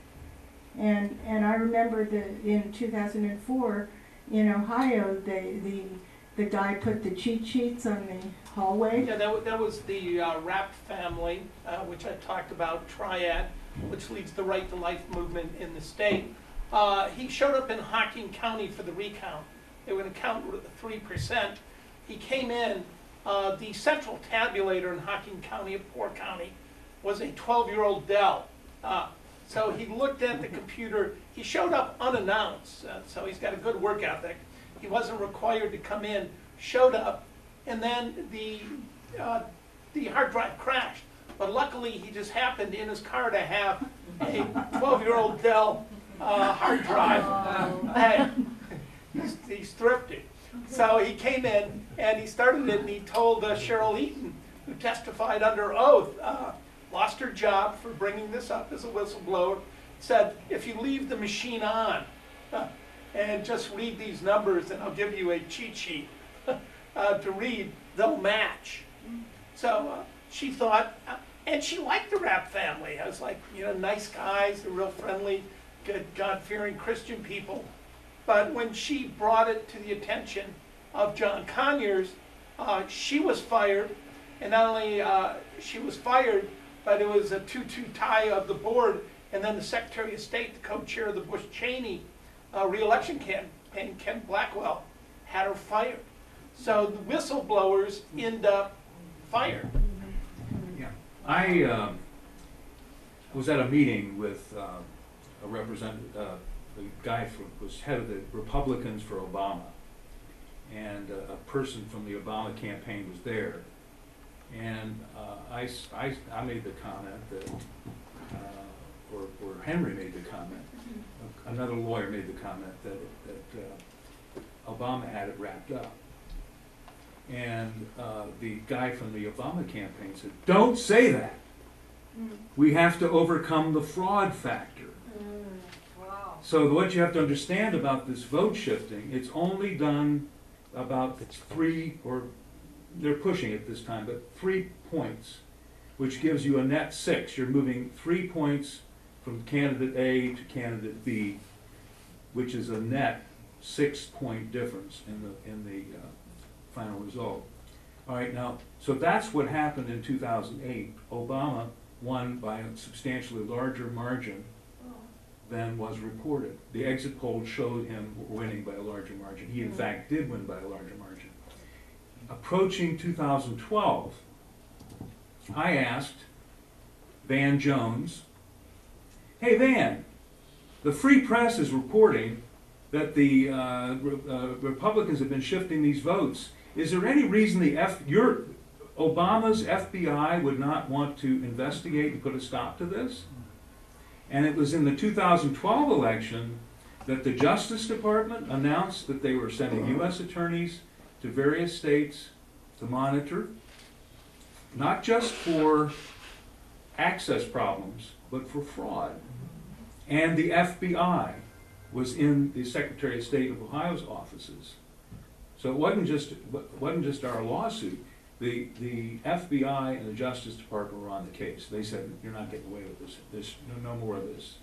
And and I remember that in two thousand four in Ohio, they the the guy put the cheat sheets on the hallway. Yeah, that, w that was the uh, Rapp family, uh, which I talked about, Triad, which leads the Right to Life movement in the state. Uh, he showed up in Hocking County for the recount. They were going to count three percent. He came in. Uh, the central tabulator in Hocking County, a poor county, was a twelve-year-old Dell. Uh, so he looked at the computer. He showed up unannounced, uh, so he's got a good work ethic. He wasn't required to come in, showed up, and then the, uh, the hard drive crashed. But luckily, he just happened in his car to have a twelve-year-old Dell uh, hard drive. Hey, he's, he's thrifty. So he came in, and he started it, and he told uh, Cheryl Eaton, who testified under oath, uh, lost her job for bringing this up as a whistleblower, said, if you leave the machine on, uh, and just read these numbers, and I'll give you a cheat sheet uh, to read, they'll match. So uh, she thought, uh, and she liked the Rapp family. I was like, you know, nice guys, they're real friendly, good, God-fearing Christian people. But when she brought it to the attention of John Conyers, uh, she was fired, and not only uh, she was fired, but it was a two two tie of the board, and then the Secretary of State, the co-chair of the Bush-Cheney uh, re-election campaign, Ken Blackwell, had her fired. So the whistleblowers end up fired. Yeah, I um, was at a meeting with uh, a representative, uh, the guy who was head of the Republicans for Obama, and uh, a person from the Obama campaign was there. And uh, I, I, I made the comment that, uh, or, or Henry made the comment, another lawyer made the comment that, that uh, Obama had it wrapped up. And uh, the guy from the Obama campaign said, don't say that. We have to overcome the fraud factor. Wow. So what you have to understand about this vote shifting, it's only done about three, or they're pushing it this time, but three points, which gives you a net six. You're moving three points from candidate A to candidate B, which is a net six-point difference in the in the uh, final result. All right, now, so that's what happened in two thousand eight. Obama won by a substantially larger margin than was reported. The exit poll showed him winning by a larger margin. He, in mm-hmm. fact, did win by a larger margin. Approaching two thousand twelve, I asked Van Jones, hey, Van, the Free Press is reporting that the uh, re uh, Republicans have been shifting these votes. Is there any reason the F your Obama's F B I would not want to investigate and put a stop to this? And it was in the two thousand twelve election that the Justice Department announced that they were sending U S attorneys to various states to monitor, not just for access problems, but for fraud. And the F B I was in the Secretary of State of Ohio's offices. So it wasn't just, it wasn't just our lawsuit. The, the F B I and the Justice Department were on the case. They said, you're not getting away with this. This no, no more of this.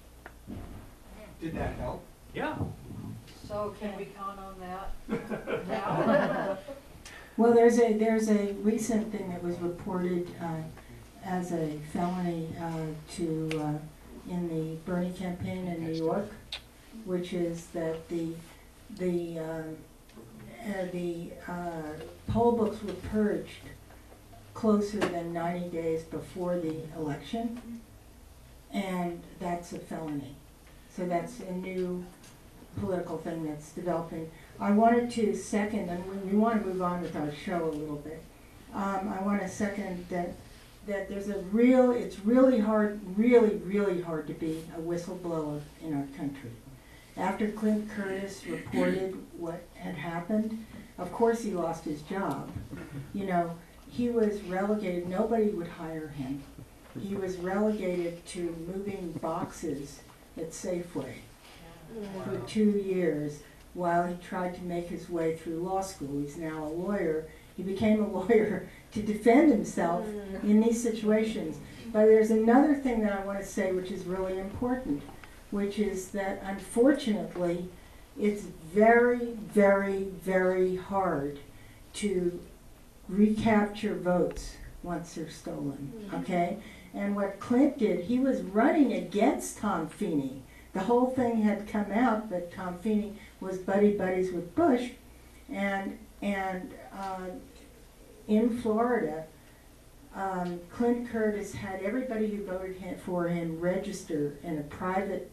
Did that help? Yeah. So can we count on that now? Well, there's a there's a recent thing that was reported uh, as a felony uh, to uh, in the Bernie campaign in New York, which is that the the uh, uh, the uh, poll books were purged closer than ninety days before the election, and that's a felony. So that's a new political thing that's developing. I wanted to second, and we want to move on with our show a little bit. Um, I want to second that that there's a real, it's really hard, really, really hard to be a whistleblower in our country. After Clint Curtis reported what had happened, of course he lost his job. You know, he was relegated, nobody would hire him. He was relegated to moving boxes at Safeway for two years while he tried to make his way through law school. He's now a lawyer. He became a lawyer to defend himself in these situations. But there's another thing that I want to say which is really important, which is that unfortunately it's very, very, very hard to recapture votes once they're stolen, okay? And what Clint did, he was running against Tom Feeney. The whole thing had come out that Tom Feeney was buddy-buddies with Bush, and, and uh, in Florida, um, Clint Curtis had everybody who voted him, for him register in a private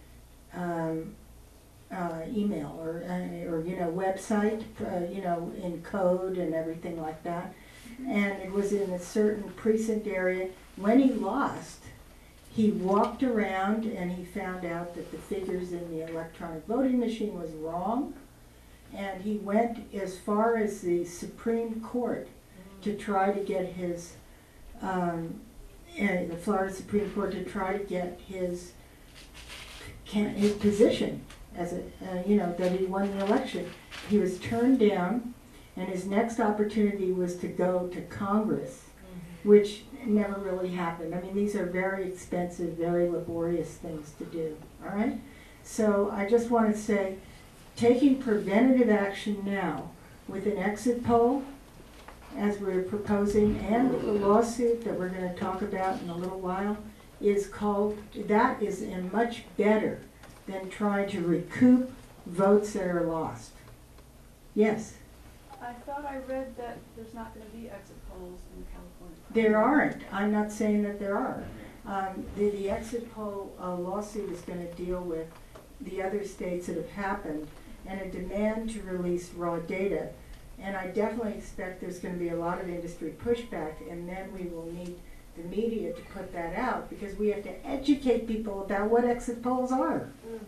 um, uh, email or, uh, or, you know, website, uh, you know, in code and everything like that. And it was in a certain precinct area. When he lost, he walked around and he found out that the figures in the electronic voting machine was wrong. And he went as far as the Supreme Court to try to get his, um, and the Florida Supreme Court to try to get his, can, his position as a, uh, you know, that he won the election. He was turned down, and his next opportunity was to go to Congress, which never really happened. I mean, these are very expensive, very laborious things to do, all right? So I just want to say, taking preventative action now with an exit poll, as we're proposing, and the lawsuit that we're going to talk about in a little while, is called, that is a much better than trying to recoup votes that are lost. Yes? I thought I read that there's not going to be exit polls in California. There aren't. I'm not saying that there are. Um, the, the exit poll uh, lawsuit is going to deal with the other states that have happened and a demand to release raw data. And I definitely expect there's going to be a lot of industry pushback, and then we will need the media to put that out, because we have to educate people about what exit polls are.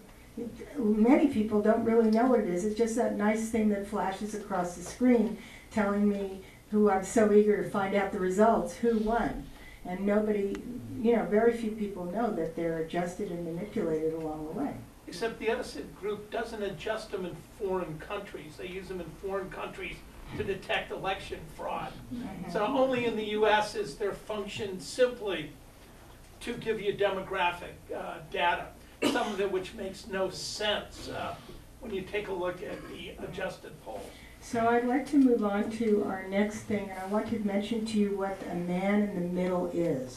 Mm. Many people don't really know what it is. It's just that nice thing that flashes across the screen telling me, who I'm so eager to find out the results, who won. And nobody, you know, very few people know that they're adjusted and manipulated along the way. Except the Innocent Group doesn't adjust them in foreign countries. They use them in foreign countries to detect election fraud. Mm-hmm. So only in the U S is their function simply to give you demographic uh, data, some of it which makes no sense uh, when you take a look at the adjusted polls. So I'd like to move on to our next thing, and I want to mention to you what a man in the middle is.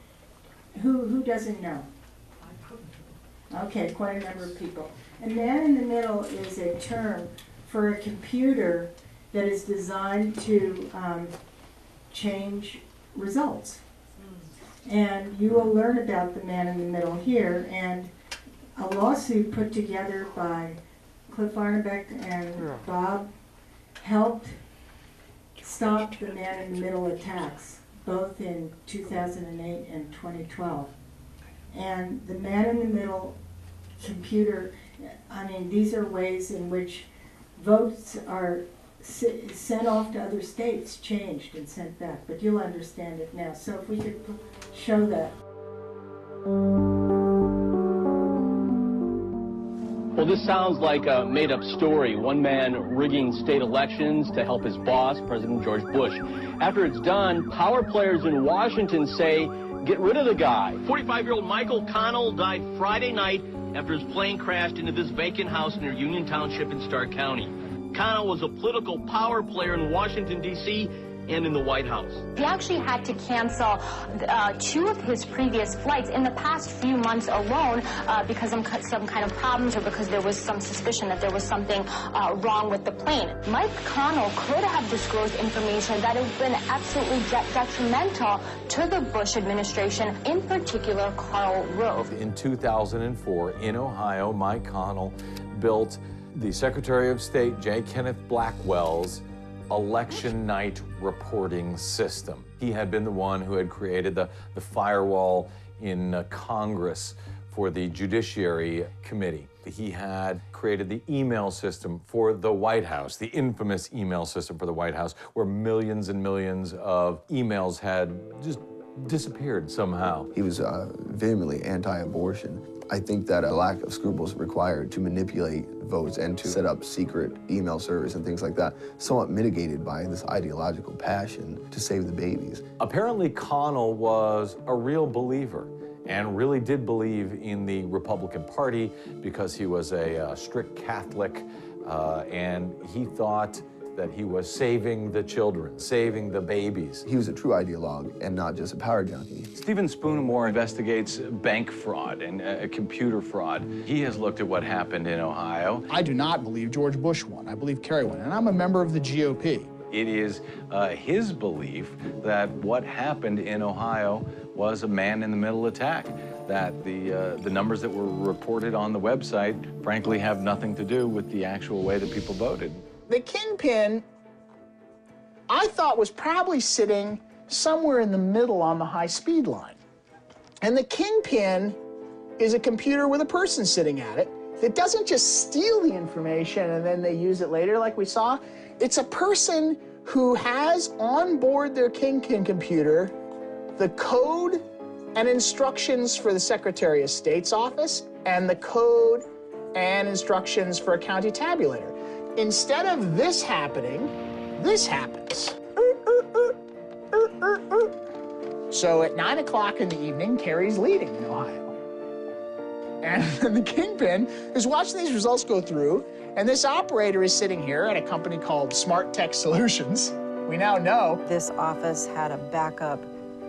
Who, who doesn't know? Okay, quite a number of people. A man in the middle is a term for a computer that is designed to um, change results. And you will learn about the man in the middle here, and a lawsuit put together by Cliff Arnebeck and Bob helped stop the man in the middle attacks, both in two thousand eight and twenty twelve. And the man in the middle computer, I mean, these are ways in which votes are sent off to other states, changed and sent back, but you'll understand it now. So if we could show that. Well, this sounds like a made-up story. One man rigging state elections to help his boss, President George Bush. After it's done, power players in Washington say, get rid of the guy. forty-five-year-old Michael Connell died Friday night after his plane crashed into this vacant house near Union Township in Stark County. Connell was a political power player in Washington, D C and in the White House. He actually had to cancel uh, two of his previous flights in the past few months alone uh, because of some kind of problems or because there was some suspicion that there was something uh, wrong with the plane. Mike Connell could have disclosed information that would have been absolutely detrimental to the Bush administration, in particular Karl Rove. In two thousand four, in Ohio, Mike Connell built the Secretary of State, J. Kenneth Blackwell's election night reporting system. He had been the one who had created the, the firewall in uh, Congress for the Judiciary Committee. He had created the email system for the White House, the infamous email system for the White House, where millions and millions of emails had just disappeared somehow. He was uh, vehemently anti-abortion. I think that a lack of scruples required to manipulate votes and to set up secret email servers and things like that, somewhat mitigated by this ideological passion to save the babies. Apparently, Connell was a real believer and really did believe in the Republican Party because he was a uh, strict Catholic, uh, and he thought that he was saving the children, saving the babies. He was a true ideologue and not just a power junkie. Stephen Spoonamore investigates bank fraud and uh, computer fraud. He has looked at what happened in Ohio. I do not believe George Bush won. I believe Kerry won, and I'm a member of the G O P. It is uh, his belief that what happened in Ohio was a man-in-the-middle attack, that the, uh, the numbers that were reported on the website, frankly, have nothing to do with the actual way that people voted. The kingpin, I thought, was probably sitting somewhere in the middle on the high-speed line. And the kingpin is a computer with a person sitting at it that doesn't just steal the information and then they use it later like we saw. It's a person who has on board their kingpin computer the code and instructions for the Secretary of State's office and the code and instructions for a county tabulator. Instead of this happening, this happens. So at nine o'clock in the evening, Kerry's leading in Ohio. And the kingpin is watching these results go through, and this operator is sitting here at a company called Smart Tech Solutions. We now know this office had a backup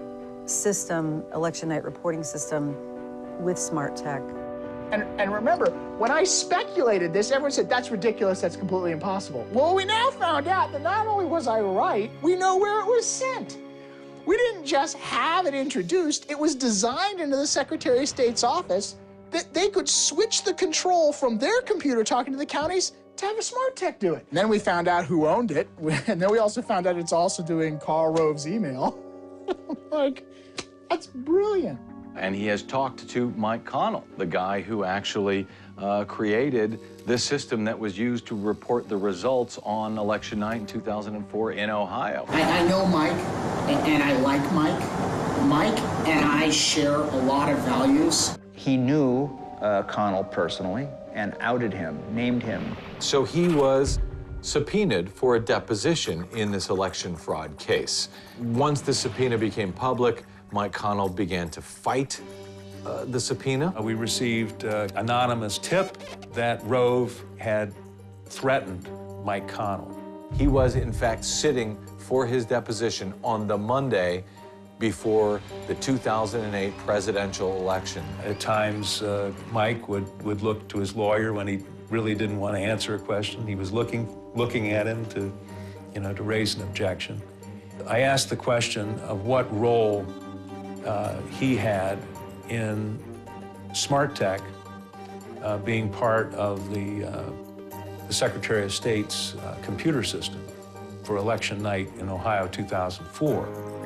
system, election night reporting system with Smart Tech. And, and remember, when I speculated this, everyone said, that's ridiculous, that's completely impossible. Well, we now found out that not only was I right, we know where it was sent. We didn't just have it introduced, it was designed into the Secretary of State's office that they could switch the control from their computer talking to the counties to have a Smart Tech do it. And then we found out who owned it, and then we also found out it's also doing Karl Rove's email. Like, that's brilliant. And he has talked to Mike Connell, the guy who actually uh, created this system that was used to report the results on election night in two thousand four in Ohio. I, I know Mike, and, and I like Mike. Mike and I share a lot of values. He knew uh, Connell personally and outed him, named him. So he was subpoenaed for a deposition in this election fraud case. Once the subpoena became public, Mike Connell began to fight uh, the subpoena. We received uh, anonymous tip that Rove had threatened Mike Connell. He was, in fact, sitting for his deposition on the Monday before the two thousand eight presidential election. At times, uh, Mike would, would look to his lawyer when he really didn't want to answer a question. He was looking, looking at him to, you know, to raise an objection. I asked the question of what role uh, he had in Smart Tech uh, being part of the, uh, the Secretary of State's uh, computer system for election night in Ohio two thousand four.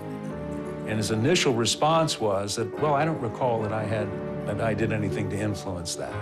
And his initial response was that, well, I don't recall that I had, that I did anything to influence that.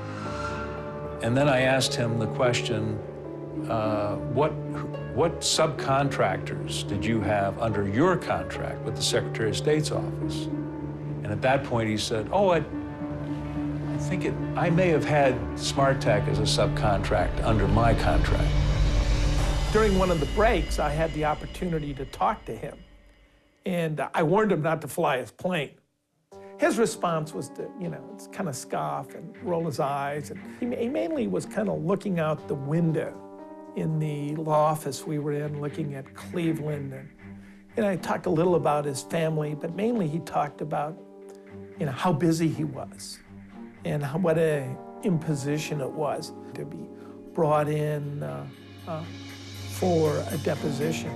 And then I asked him the question, uh, what, what subcontractors did you have under your contract with the Secretary of State's office? And at that point he said, oh, I, I think it, I may have had Smart Tech as a subcontract under my contract. During one of the breaks, I had the opportunity to talk to him. And I warned him not to fly his plane. His response was to, you know, it's kind of scoff and roll his eyes. And he, he mainly was kind of looking out the window in the law office we were in, looking at Cleveland. And, and I talked a little about his family, but mainly he talked about, you know, how busy he was and how, what an imposition it was to be brought in uh, uh, for a deposition.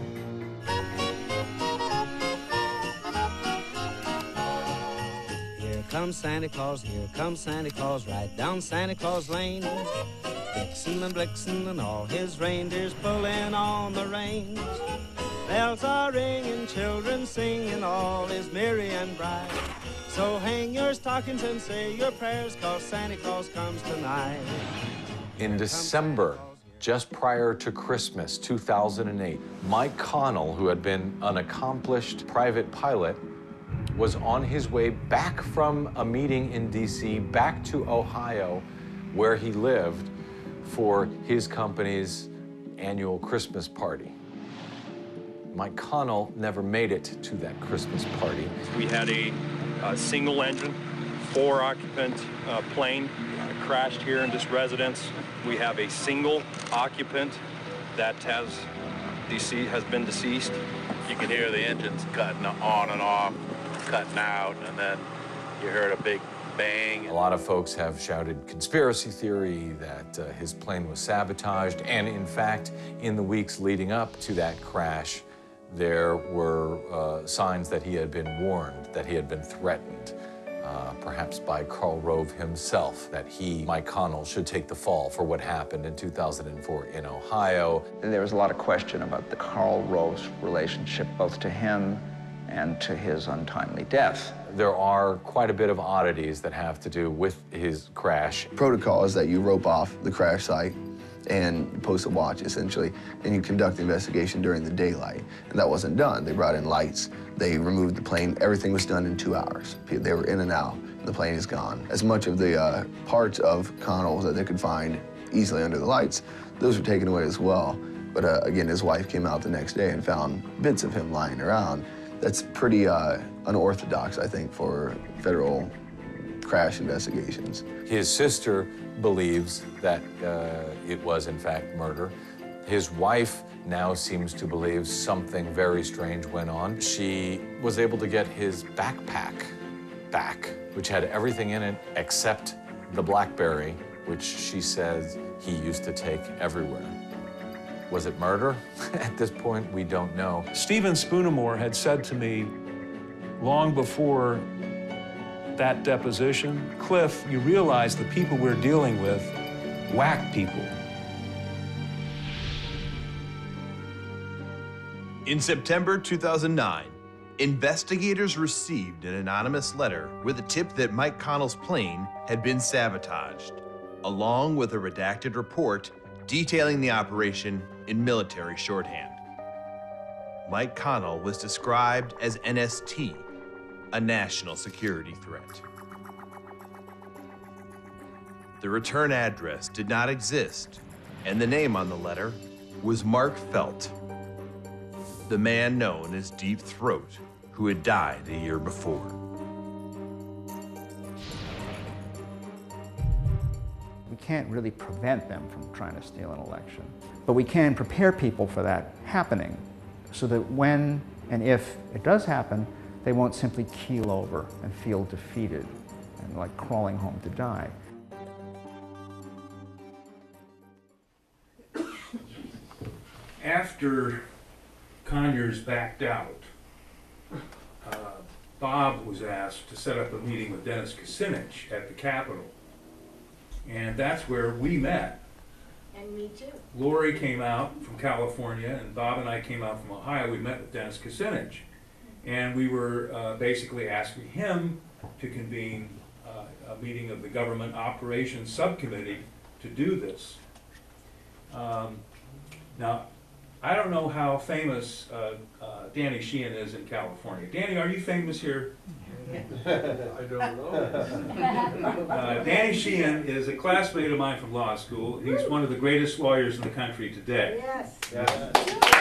Here comes Santa Claus, here comes Santa Claus, right down Santa Claus Lane. Vixen and Blixen and all his reindeers pulling on the reins. Bells are ringing, children singing, all is merry and bright. So hang your stockings and say your prayers, 'cause Santa Claus comes tonight. In December, just prior to Christmas two thousand eight, Mike Connell, who had been an accomplished private pilot, was on his way back from a meeting in D C back to Ohio, where he lived, for his company's annual Christmas party. Mike Connell never made it to that Christmas party. We had a, a single engine, four occupant uh, plane uh, crashed here in this residence. We have a single occupant that has, dece has been deceased. You can hear the engines cutting on and off, cutting out, and then you heard a big bang. A lot of folks have shouted conspiracy theory that uh, his plane was sabotaged, and in fact, in the weeks leading up to that crash, there were uh, signs that he had been warned, that he had been threatened, uh, perhaps by Karl Rove himself, that he, Mike Connell, should take the fall for what happened in two thousand four in Ohio. There was a lot of question about the Karl Rove's relationship both to him and to his untimely death. There are quite a bit of oddities that have to do with his crash. Protocol is that you rope off the crash site and post a watch, essentially, and you conduct the investigation during the daylight. And that wasn't done. They brought in lights, they removed the plane, everything was done in two hours. They were in and out, and the plane is gone. As much of the uh, parts of Connell that they could find easily under the lights, those were taken away as well. But uh, again, his wife came out the next day and found bits of him lying around. That's pretty uh, unorthodox, I think, for federal crash investigations. His sister believes that uh, it was, in fact, murder. His wife now seems to believe something very strange went on. She was able to get his backpack back, which had everything in it except the BlackBerry, which she says he used to take everywhere. Was it murder? At this point, we don't know. Stephen Spoonamore had said to me long before that deposition, Cliff, you realize the people we're dealing with whack people. In September two thousand nine, investigators received an anonymous letter with a tip that Mike Connell's plane had been sabotaged, along with a redacted report detailing the operation in military shorthand. Mike Connell was described as N S T, a national security threat. The return address did not exist, and the name on the letter was Mark Felt, the man known as Deep Throat, who had died a year before. We can't really prevent them from trying to steal an election, but we can prepare people for that happening so that when and if it does happen, they won't simply keel over and feel defeated and like crawling home to die. After Conyers backed out, uh, Bob was asked to set up a meeting with Dennis Kucinich at the Capitol. And that's where we met. And me too. Lori came out from California, and Bob and I came out from Ohio. We met with Dennis Kucinich. And we were uh, basically asking him to convene uh, a meeting of the Government Operations Subcommittee to do this. Um, now, I don't know how famous uh, uh, Danny Sheehan is in California. Danny, are you famous here? I don't know. Uh, Danny Sheehan is a classmate of mine from law school. He's one of the greatest lawyers in the country today. Yes. yes.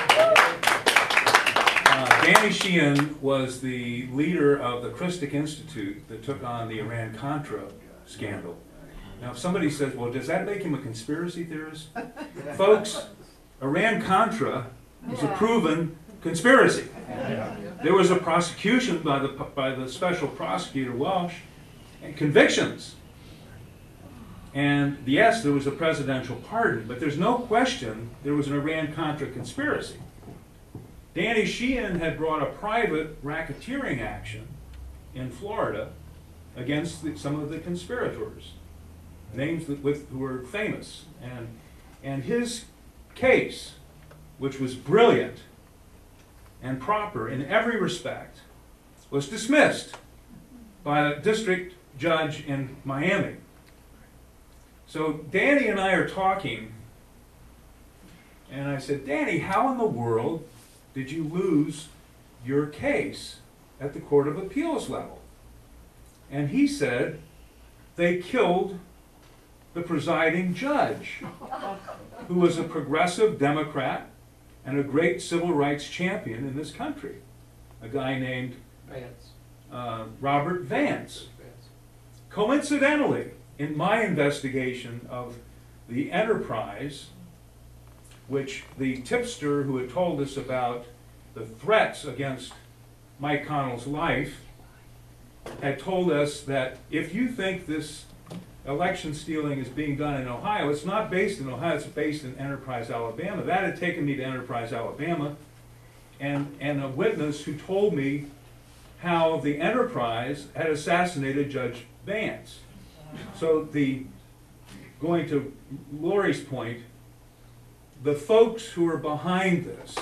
Uh, Danny Sheehan was the leader of the Christic Institute that took on the Iran-Contra scandal. Now, if somebody says, well, does that make him a conspiracy theorist? Folks, Iran-Contra was a proven conspiracy. There was a prosecution by the, by the special prosecutor, Welsh, and convictions. And yes, there was a presidential pardon, but there's no question there was an Iran-Contra conspiracy. Danny Sheehan had brought a private racketeering action in Florida against the, some of the conspirators. names that with, who were famous. And, and his case, which was brilliant and proper in every respect, was dismissed by a district judge in Miami. So Danny and I are talking, and I said, Danny, how in the world did you lose your case at the Court of Appeals level? And he said, they killed the presiding judge, who was a progressive Democrat and a great civil rights champion in this country, a guy named Vance. Uh, Robert Vance. Coincidentally, in my investigation of the Enterprise, which the tipster who had told us about the threats against Mike Connell's life had told us that if you think this election stealing is being done in Ohio, it's not based in Ohio, it's based in Enterprise, Alabama. That had taken me to Enterprise, Alabama, and, and a witness who told me how the Enterprise had assassinated Judge Vance. So the, going to Lori's point, the folks who are behind this,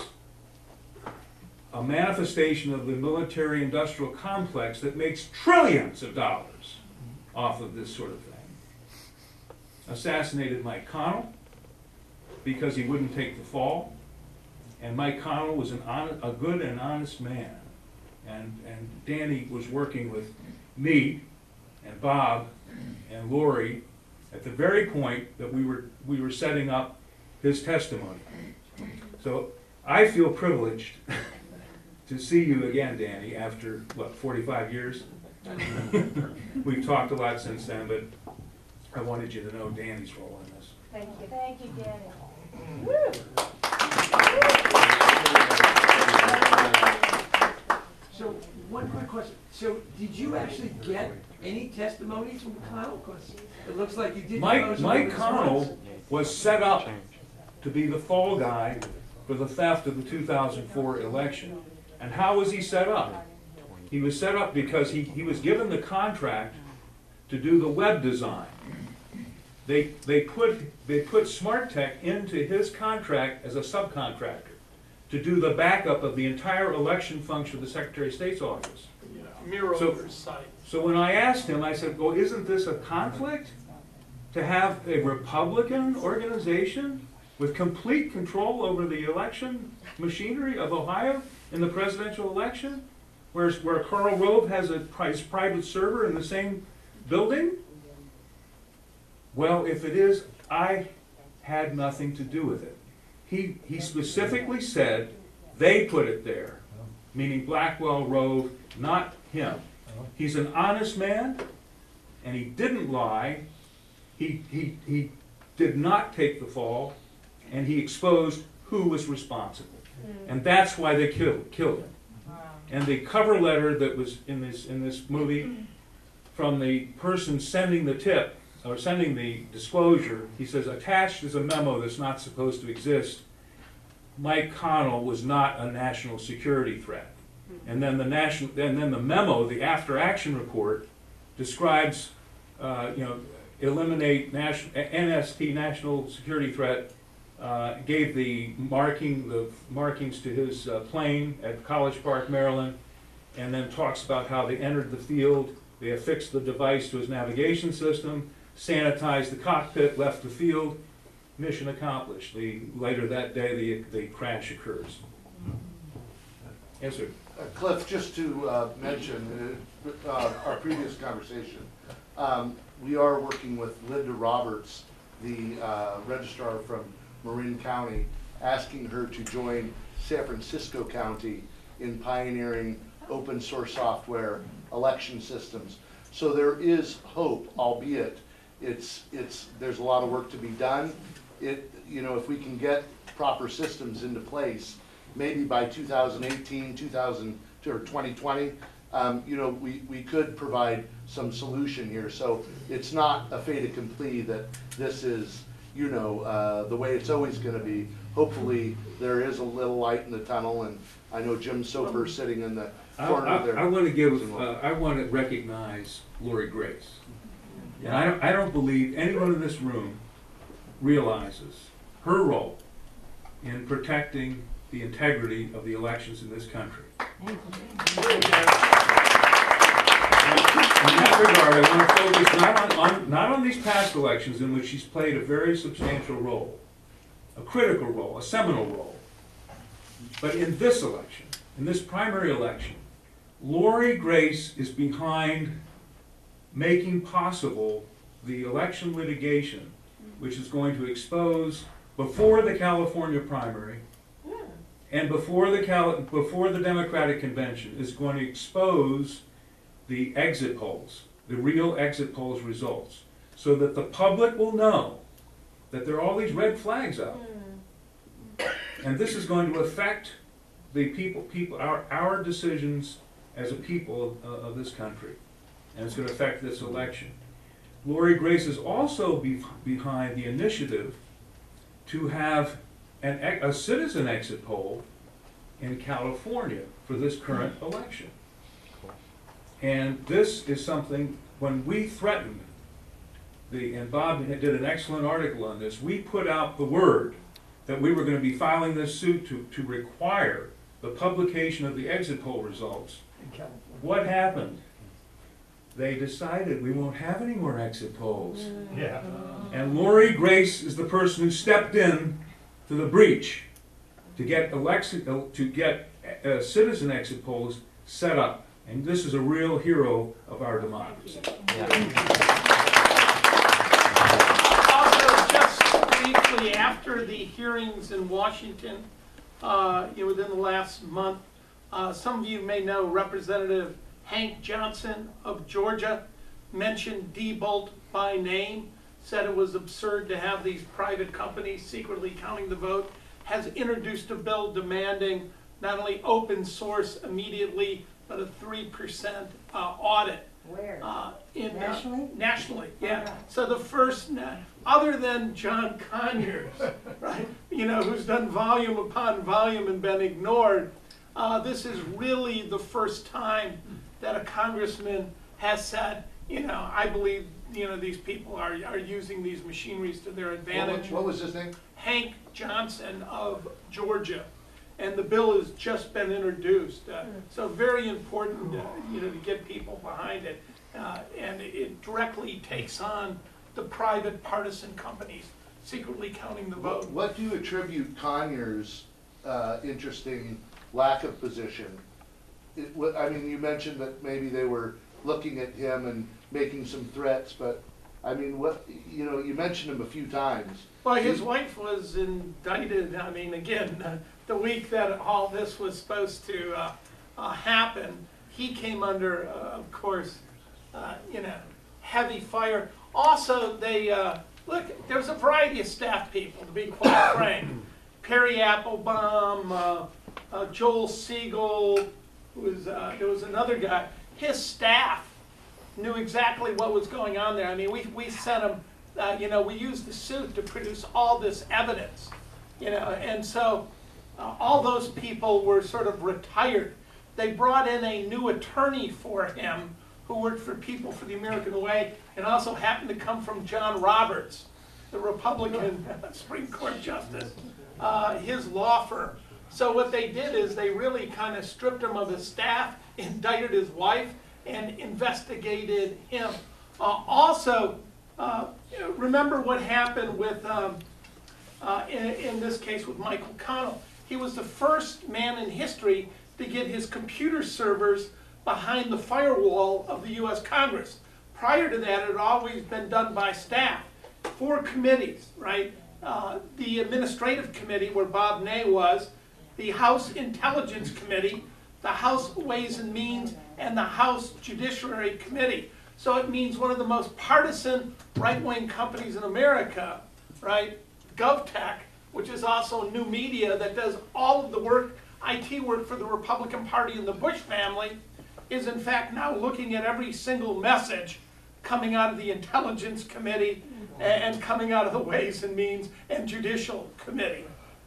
a manifestation of the military-industrial complex that makes trillions of dollars off of this sort of thing, assassinated Mike Connell because he wouldn't take the fall. And Mike Connell was an honest, a good and honest man. And, and Danny was working with me and Bob and Lori at the very point that we were, we were setting up his testimony. So I feel privileged to see you again, Danny, after, what, forty-five years? We've talked a lot since then, but I wanted you to know Danny's role in this. Thank you. Thank you, Danny. Woo! So, one quick question. So, did you actually get any testimonies from Connell? Because it looks like you did. Mike, Mike Connell was set up to be the fall guy for the theft of the two thousand four election. And how was he set up? He was set up because he, he was given the contract to do the web design. They, they put, they put Smart Tech into his contract as a subcontractor to do the backup of the entire election function of the Secretary of State's office. Yeah, mirror So- oversight. So when I asked him, I said, well, isn't this a conflict? To have a Republican organization with complete control over the election machinery of Ohio in the presidential election, whereas, where Karl Rove has a pri- private server in the same building? Well, if it is, I had nothing to do with it. He, he specifically said they put it there, meaning Blackwell, Rove, not him. He's an honest man, and he didn't lie. He, he, he did not take the fall, and he exposed who was responsible. And that's why they killed, killed him. And the cover letter that was in this, in this movie from the person sending the tip, or sending the disclosure, he says, attached is a memo that's not supposed to exist. Mike Connell was not a national security threat. And then the national, and then the memo, the after action report, describes, uh, you know, eliminate national, N S T, national security threat, uh, gave the marking, the markings to his uh, plane at College Park, Maryland, and then talks about how they entered the field, they affixed the device to his navigation system, sanitized the cockpit, left the field, mission accomplished. The, later that day, the, the crash occurs. Yes, sir. Uh, Cliff, just to uh, mention uh, uh, our previous conversation, um, we are working with Linda Roberts, the uh, registrar from Marin County, asking her to join San Francisco County in pioneering open source software election systems. So there is hope, albeit it's it's there's a lot of work to be done. It you know if we can get proper systems into place, maybe by two thousand eighteen, two thousand or twenty twenty, um, you know, we, we could provide some solution here. So it's not a fait accompli that this is, you know, uh, the way it's always going to be. Hopefully there is a little light in the tunnel, and I know Jim Soper sitting in the corner I, I, there. I want to give, uh, I want to recognize Lori Grace. And I don't, I don't believe anyone in this room realizes her role in protecting the integrity of the elections in this country. In that regard, I want to focus not on, on, not on these past elections in which she's played a very substantial role, a critical role, a seminal role, but in this election, in this primary election, Lori Grace is behind making possible the election litigation, which is going to expose, before the California primary and before the Cal before the Democratic convention, is going to expose the exit polls, the real exit polls results, so that the public will know that there are all these red flags out. And this is going to affect the people, people our, our decisions as a people of, uh, of this country. And it's going to affect this election. Lori Grace is also be behind the initiative to have an, a citizen exit poll in California for this current election. And this is something, when we threatened, the, and Bob did an excellent article on this, we put out the word that we were going to be filing this suit to, to require the publication of the exit poll results. What happened? They decided we won't have any more exit polls. Yeah. And Lori Grace is the person who stepped in to the breach to get election, to get uh, citizen exit polls set up. And this is a real hero of our democracy. Also, just briefly, after the hearings in Washington, uh, you know, within the last month, uh, some of you may know Representative Hank Johnson of Georgia mentioned Diebold by name, said it was absurd to have these private companies secretly counting the vote, has introduced a bill demanding not only open source immediately, but a three percent uh, audit. Where? Uh, in, nationally? Uh, nationally, yeah. Right. So the first, other than John Conyers, right, you know, who's done volume upon volume and been ignored, uh, this is really the first time that a congressman has said, you know, I believe, you know, these people are, are using these machineries to their advantage. What, what was his name? Hank Johnson of Georgia. And the bill has just been introduced. Uh, so very important, uh, you know, to get people behind it. Uh, and it directly takes on the private partisan companies secretly counting the vote. What, what do you attribute Conyers' uh, interesting lack of position? It, what, I mean, you mentioned that maybe they were looking at him and making some threats, but I mean, what, you know, you mentioned him a few times. Well, his wife was indicted, I mean, again, uh, the week that all this was supposed to uh, uh, happen, he came under, uh, of course, uh, you know, heavy fire. Also, they, uh, look, there was a variety of staff people, to be quite frank. Perry Applebaum, uh, uh, Joel Siegel, who was, uh, there was another guy. His staff knew exactly what was going on there. I mean, we, we sent them, uh, you know, we used the suit to produce all this evidence, you know, and so uh, all those people were sort of retired. They brought in a new attorney for him who worked for People for the American Way and also happened to come from John Roberts, the Republican Supreme Court Justice, uh, his law firm. So what they did is they really kind of stripped him of his staff, indicted his wife, and investigated him. Uh, also, uh, remember what happened with, um, uh, in, in this case with Michael Connell. He was the first man in history to get his computer servers behind the firewall of the U S Congress. Prior to that, it had always been done by staff. Four committees, right? Uh, the Administrative Committee, where Bob Ney was, the House Intelligence Committee, the House Ways and Means, and the House Judiciary Committee. So it means one of the most partisan right-wing companies in America, right? GovTech, which is also new media that does all of the work, I T work for the Republican Party and the Bush family, is in fact now looking at every single message coming out of the Intelligence Committee and coming out of the Ways and Means and Judicial Committee.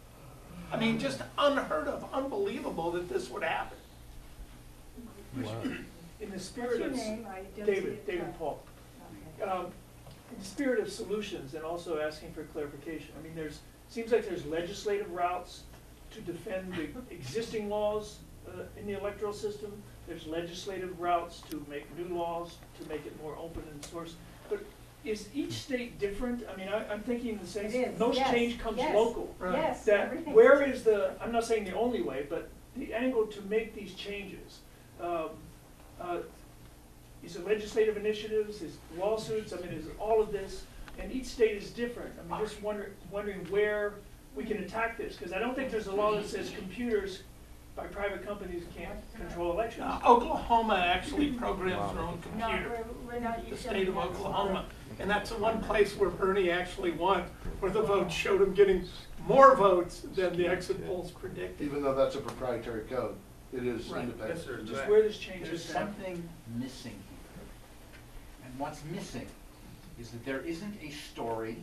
I mean, just unheard of, unbelievable that this would happen. Wow. In the spirit of name? I don't see David, it. David Paul. Okay. Um, in the spirit of solutions and also asking for clarification, I mean, there's, seems like there's legislative routes to defend the existing laws uh, in the electoral system. There's legislative routes to make new laws, to make it more open and source. But is each state different? I mean, I, I'm thinking the same, It is, most yes, change comes yes, local. yes, That everything. where is the, I'm not saying the only way, but the angle to make these changes? Um, uh, is it legislative initiatives, is lawsuits, I mean, is it all of this? And each state is different. I mean, just wonder, wondering where we can attack this, because I don't think there's a law that says computers by private companies can't control elections. Uh, Oklahoma actually programs their own No, computer, we're, we're not the using state of that. Oklahoma. And that's the one place where Bernie actually won, where the votes showed him getting more votes than the exit polls predicted. Even though that's a proprietary code, it is Right. independent. Yes, sir. Just where this change There's is happening. something missing here. And what's missing is that there isn't a story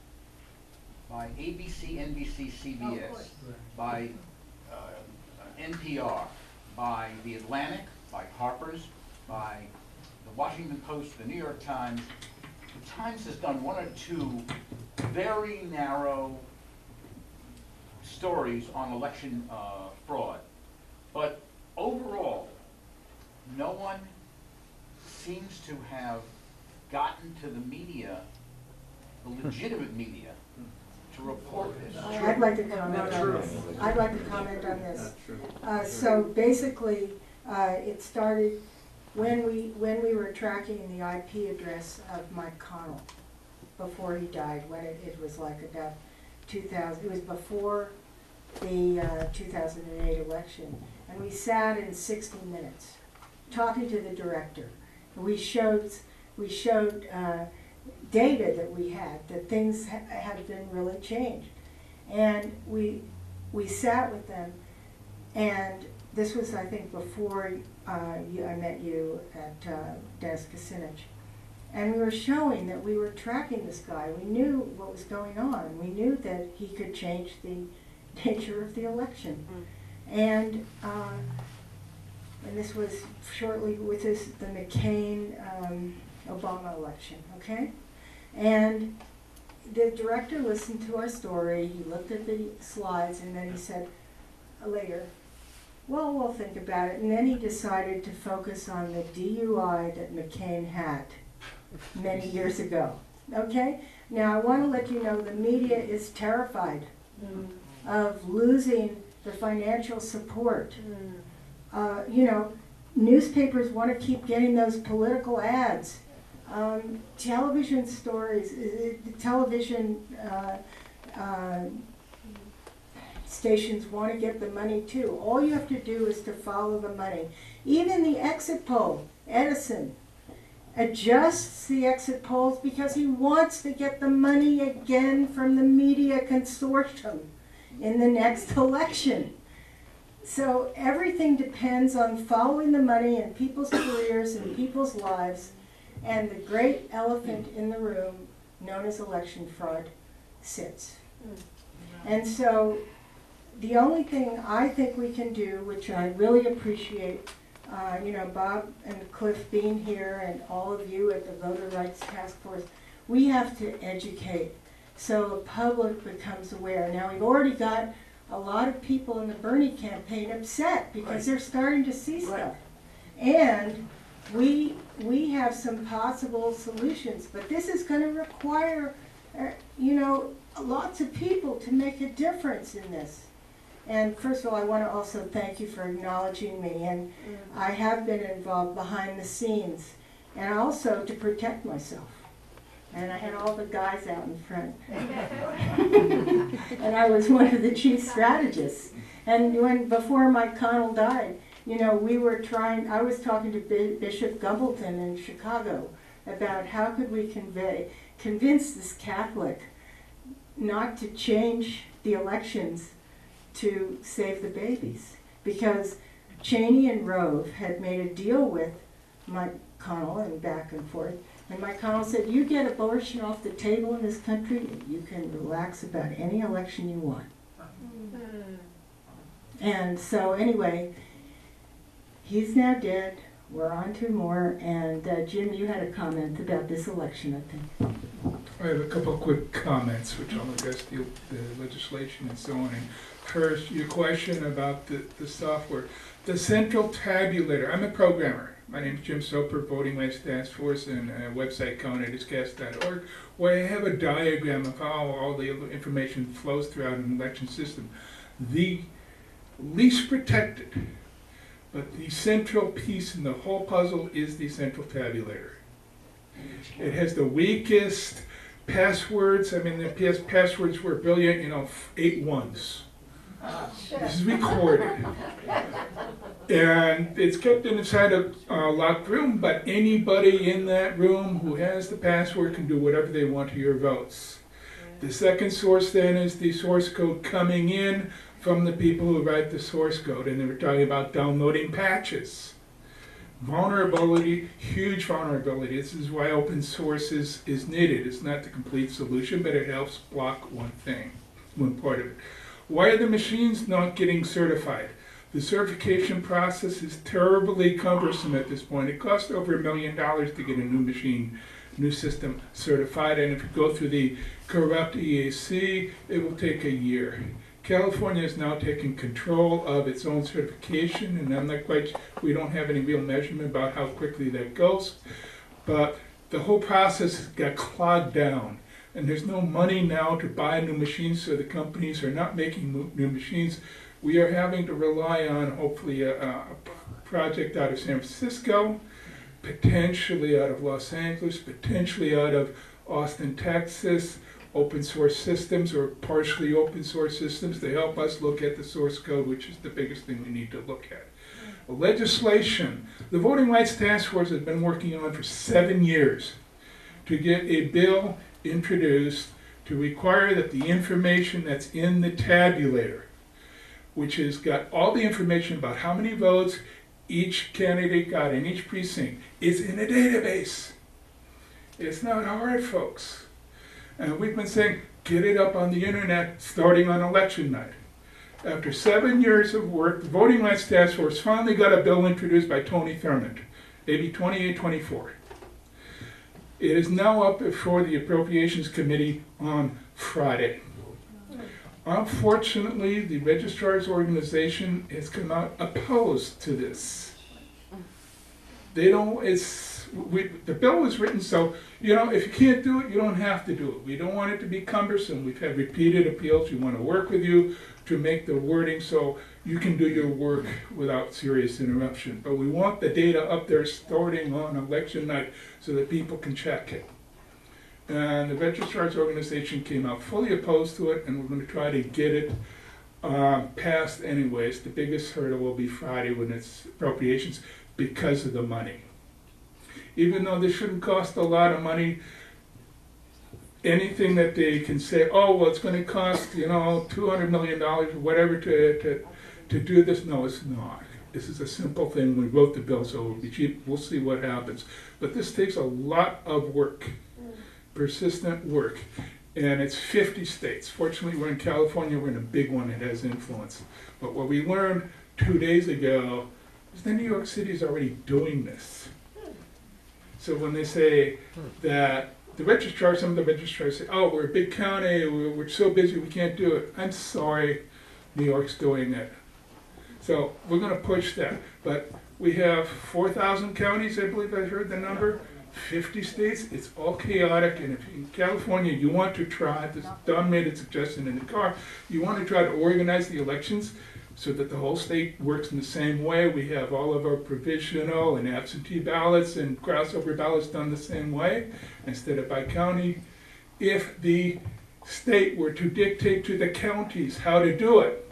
by A B C, N B C, C B S, by uh, N P R, by The Atlantic, by Harper's, by the Washington Post, the New York Times. The Times has done one or two very narrow stories on election uh, fraud. But overall, no one seems to have gotten to the media, the legitimate media, to report this. I'd like to comment on this. I'd like to comment on this. Uh, so basically, uh, it started when we when we were tracking the I P address of Mike Connell before he died. When it, it was like about two thousand. It was before the uh, two thousand eight election, and we sat in sixty minutes talking to the director. We showed we showed. Uh, data that we had, that things ha had been really changed. And we we sat with them, and this was, I think, before uh, you, I met you at uh, Dennis Kucinich. And we were showing that we were tracking this guy. We knew what was going on. We knew that he could change the nature of the election. Mm. And uh, and this was shortly with this, the McCain um, Obama election, okay? And the director listened to our story, he looked at the slides, and then he said later, well, we'll think about it. And then he decided to focus on the D U I that McCain had many years ago, okay? Now, I want to let you know the media is terrified mm. of losing the financial support. Mm. Uh, you know, newspapers want to keep getting those political ads. Um, television stories, uh, television uh, uh, stations want to get the money too. All you have to do is to follow the money. Even the exit poll, Edison adjusts the exit polls because he wants to get the money again from the media consortium in the next election. So everything depends on following the money in people's careers and people's lives. And the great elephant in the room, known as election fraud, sits. And so the only thing I think we can do, which I really appreciate, uh, you know, Bob and Cliff being here and all of you at the Voter Rights Task Force, we have to educate so the public becomes aware. Now, we've already got a lot of people in the Bernie campaign upset because right. they're starting to see stuff. Right. And we we have some possible solutions, but this is going to require, uh, you know, lots of people to make a difference in this. And first of all, I want to also thank you for acknowledging me. And mm-hmm. I have been involved behind the scenes, and also to protect myself. And I had all the guys out in front. And I was one of the chief strategists. And when before Mike Connell died, you know, we were trying, I was talking to B Bishop Gumbleton in Chicago about how could we convey, convince this Catholic not to change the elections to save the babies. Because Cheney and Rove had made a deal with Mike Connell and back and forth. And Mike Connell said, you get abortion off the table in this country, you can relax about any election you want. Mm. And so anyway, he's now dead. We're on to more. And uh, Jim, you had a comment about this election, I think. I have a couple of quick comments, which I'll address the, the legislation and so on. And first, your question about the, the software. The central tabulator, I'm a programmer. My name is Jim Soper, Voting Rights Task Force, and a website counted as cast dot org, where I have a diagram of how all the information flows throughout an election system. The least protected, but the central piece in the whole puzzle is the central tabulator. It has the weakest passwords. I mean, the P S passwords were brilliant, you know, eight ones. This is recorded. And it's kept inside a uh, locked room, but anybody in that room who has the password can do whatever they want to your votes. The second source then is the source code coming in from the people who write the source code, and they were talking about downloading patches. Vulnerability, huge vulnerability. This is why open source is, is needed. It's not the complete solution, but it helps block one thing, one part of it. Why are the machines not getting certified? The certification process is terribly cumbersome at this point. It costs over a million dollars to get a new machine, new system certified, and if you go through the corrupt E A C, it will take a year. California is now taking control of its own certification, and I'm not quite, we don't have any real measurement about how quickly that goes, but the whole process got clogged down. And there's no money now to buy new machines, so the companies are not making new machines. We are having to rely on, hopefully, a, a project out of San Francisco, potentially out of Los Angeles, potentially out of Austin, Texas, open source systems or partially open source systems to help us look at the source code, which is the biggest thing we need to look at. Legislation. The Voting Rights Task Force has been working on for seven years to get a bill introduced to require that the information that's in the tabulator, which has got all the information about how many votes each candidate got in each precinct, is in a database. It's not hard, folks. And we've been saying, get it up on the internet starting on election night. After seven years of work, the Voting Rights Task Force finally got a bill introduced by Tony Thurmond, A B twenty-eight twenty-four. It is now up before the Appropriations Committee on Friday. Unfortunately, the Registrar's Organization has come out opposed to this. They don't, it's, we, the bill was written so, you know, if you can't do it, you don't have to do it. We don't want it to be cumbersome. We've had repeated appeals. We want to work with you to make the wording so you can do your work without serious interruption. But we want the data up there starting on election night so that people can check it. And the Registrar's Organization came out fully opposed to it, and we're going to try to get it um, passed anyways. The biggest hurdle will be Friday when it's appropriations because of the money. Even though this shouldn't cost a lot of money, anything that they can say, oh, well, it's going to cost, you know, two hundred million dollars or whatever to, to, to do this. No, it's not. This is a simple thing. We wrote the bill, so it will be cheap. We'll see what happens. But this takes a lot of work, persistent work. And it's fifty states. Fortunately, we're in California. We're in a big one. It has influence. But what we learned two days ago is that New York City is already doing this. So when they say that the registrar, some of the registrars say, oh, we're a big county, we're, we're so busy we can't do it. I'm sorry, New York's doing it. So we're going to push that. But we have four thousand counties, I believe I heard the number, fifty states. It's all chaotic. And if in California you want to try, this Don made a suggestion in the car, you want to try to organize the elections so that the whole state works in the same way. We have all of our provisional and absentee ballots and crossover ballots done the same way instead of by county. If the state were to dictate to the counties how to do it,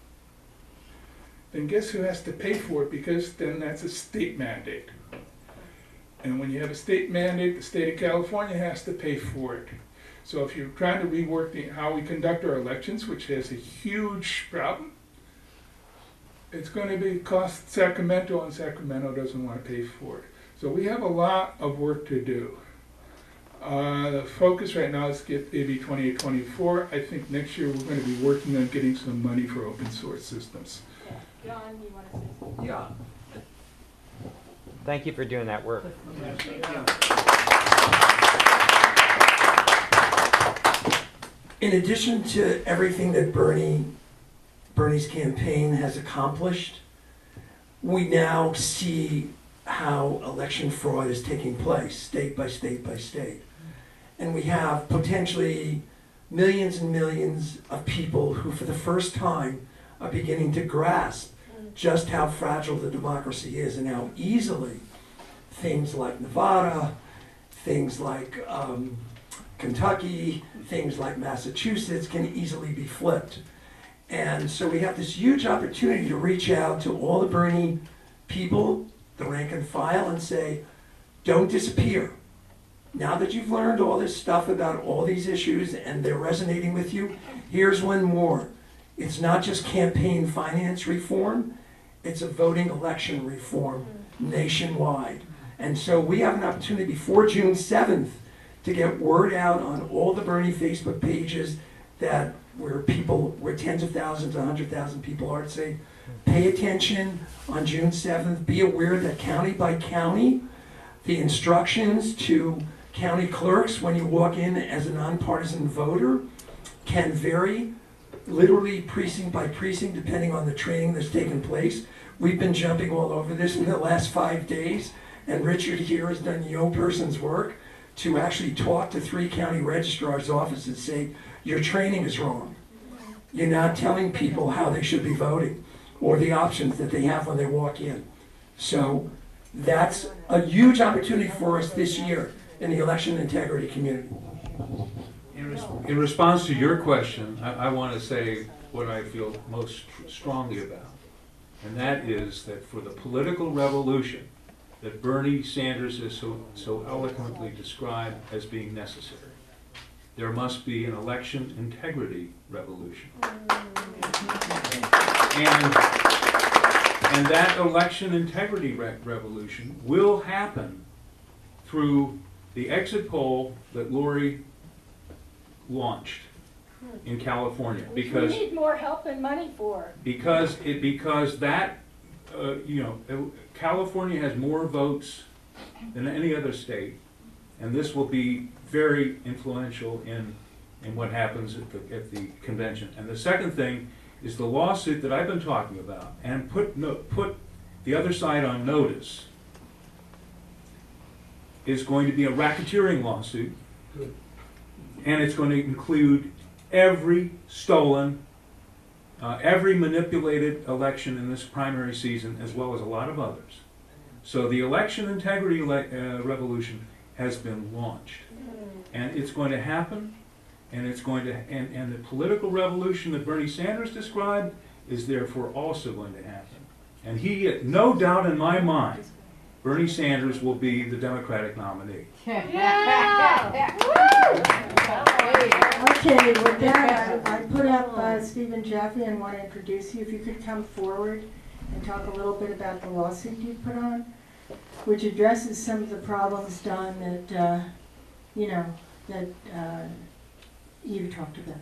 then guess who has to pay for it? Because then that's a state mandate. And when you have a state mandate, the state of California has to pay for it. So if you're trying to rework the, how we conduct our elections, which has a huge problem, it's going to be cost Sacramento, and Sacramento doesn't want to pay for it. So we have a lot of work to do. Uh, the focus right now is to get A B twenty-eight twenty-four. I think next year we're going to be working on getting some money for open source systems. John, you want to say something? Yeah. Thank you for doing that work. in addition to everything that Bernie, Bernie's campaign has accomplished, we now see how election fraud is taking place, state by state by state. And we have potentially millions and millions of people who, for the first time, are beginning to grasp just how fragile the democracy is and how easily things like Nevada, things like um, Kentucky, things like Massachusetts can easily be flipped. And so we have this huge opportunity to reach out to all the Bernie people, the rank and file, and say, don't disappear. Now that you've learned all this stuff about all these issues and they're resonating with you, here's one more. It's not just campaign finance reform, it's a voting election reform nationwide. And so we have an opportunity before June seventh to get word out on all the Bernie Facebook pages that where people, where tens of thousands, a hundred thousand people are, to say, pay attention on June seventh, be aware that county by county, the instructions to county clerks when you walk in as a nonpartisan voter can vary, literally precinct by precinct, depending on the training that's taken place. We've been jumping all over this in the last five days, and Richard here has done yo person's work to actually talk to three county registrars' offices and say, your training is wrong. You're not telling people how they should be voting or the options that they have when they walk in. So that's a huge opportunity for us this year in the election integrity community. In, res in response to your question, I, I want to say what I feel most strongly about, and that is that for the political revolution that Bernie Sanders has so, so eloquently described as being necessary, there must be an election integrity revolution. And, and that election integrity re revolution will happen through the exit poll that Lori launched in California, because we need more help and money for. Because it because that uh, you know California has more votes than any other state, and this will be very influential in in what happens at the at the convention. And the second thing is the lawsuit that I've been talking about, and put no, put the other side on notice, is going to be a racketeering lawsuit. Good. And it's going to include every stolen, uh, every manipulated election in this primary season, as well as a lot of others. So the election integrity ele uh, revolution has been launched, and it's going to happen, and it's going to, and, and the political revolution that Bernie Sanders described is therefore also going to happen. And he, no doubt in my mind, Bernie Sanders will be the Democratic nominee. Yeah! Okay, with that, I, I put up uh, Stephen Jaffe and want to introduce you. If you could come forward and talk a little bit about the lawsuit you put on, which addresses some of the problems, Don, that, uh, you know, that uh, you talked about.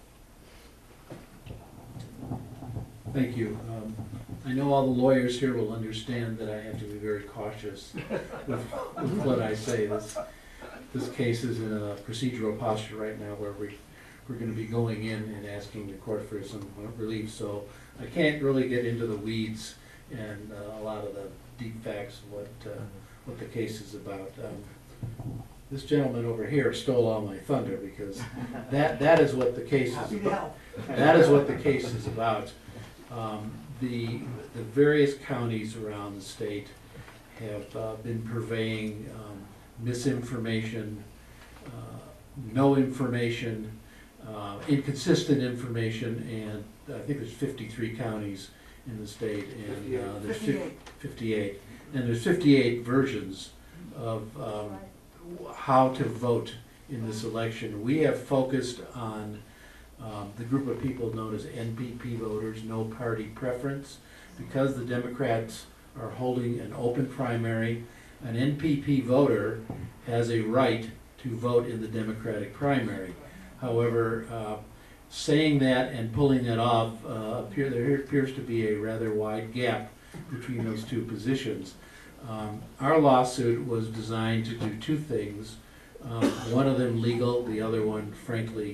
Thank you. Um, I know all the lawyers here will understand that I have to be very cautious with, with what I say. This, this case is in a procedural posture right now where we, we're going to be going in and asking the court for some relief, so I can't really get into the weeds and uh, a lot of the deep facts of what, uh, what the case is about. Um, this gentleman over here stole all my thunder, because that, that is what the case is about. That is what the case is about. Um, the, the various counties around the state have uh, been purveying um, misinformation, uh, no information, uh, inconsistent information, and I think there's fifty-three counties in the state, and uh, there's fifty-eight. fifty-eight, and there's fifty-eight versions of um, how to vote in this election. We have focused on Um, the group of people known as N P P voters, no party preference. Because the Democrats are holding an open primary, an N P P voter has a right to vote in the Democratic primary. However, uh, saying that and pulling that off, uh, appear, there appears to be a rather wide gap between those two positions. Um, our lawsuit was designed to do two things, um, one of them legal, the other one, frankly,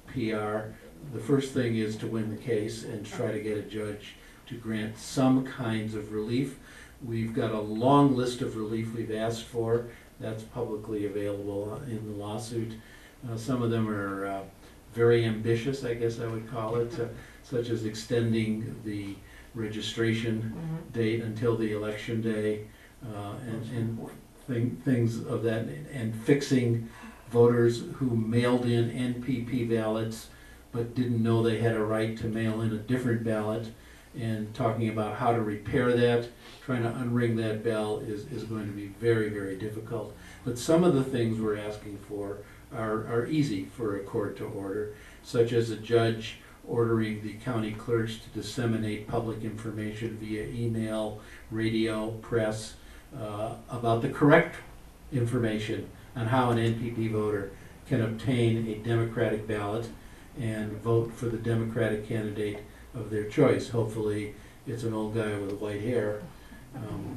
P R. The first thing is to win the case and try to get a judge to grant some kinds of relief. We've got a long list of relief we've asked for. That's publicly available in the lawsuit. Uh, some of them are uh, very ambitious, I guess I would call it, uh, such as extending the registration mm-hmm. date until the election day, uh, and, and thing, things of that, and fixing voters who mailed in N P P ballots but didn't know they had a right to mail in a different ballot, and talking about how to repair that. Trying to unring that bell is, is going to be very, very difficult. But some of the things we're asking for are, are easy for a court to order, such as a judge ordering the county clerks to disseminate public information via email, radio, press, uh, about the correct information on how an N P P voter can obtain a Democratic ballot and vote for the Democratic candidate of their choice. Hopefully it's an old guy with white hair. Um,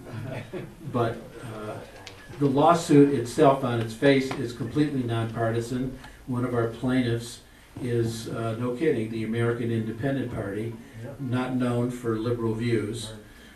but uh, the lawsuit itself on its face is completely nonpartisan. One of our plaintiffs is, uh, no kidding, the American Independent Party, not known for liberal views.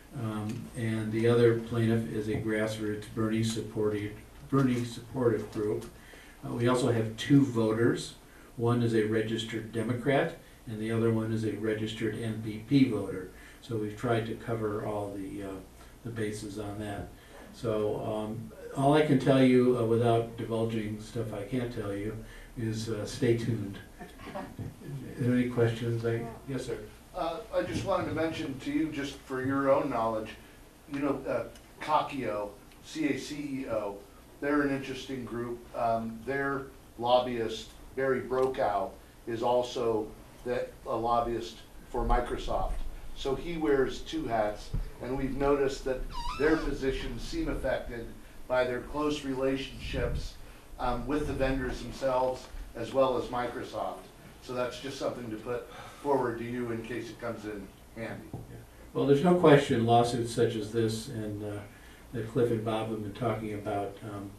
Um, and the other plaintiff is a grassroots Bernie supportive, Bernie supportive group. Uh, we also have two voters. One is a registered Democrat, and the other one is a registered N P P voter. So we've tried to cover all the uh, the bases on that. So um, all I can tell you, uh, without divulging stuff I can't tell you, is uh, stay tuned. Are there any questions? I, yes, sir. Uh, I just wanted to mention to you, just for your own knowledge, you know, uh, C A C I O, C A C E O, they're an interesting group. Um, their lobbyist, Barry Brokow, is also the, a lobbyist for Microsoft. So he wears two hats, and we've noticed that their positions seem affected by their close relationships um, with the vendors themselves, as well as Microsoft. So that's just something to put forward to you in case it comes in handy. Well, there's no question lawsuits such as this and uh, that Cliff and Bob have been talking about um,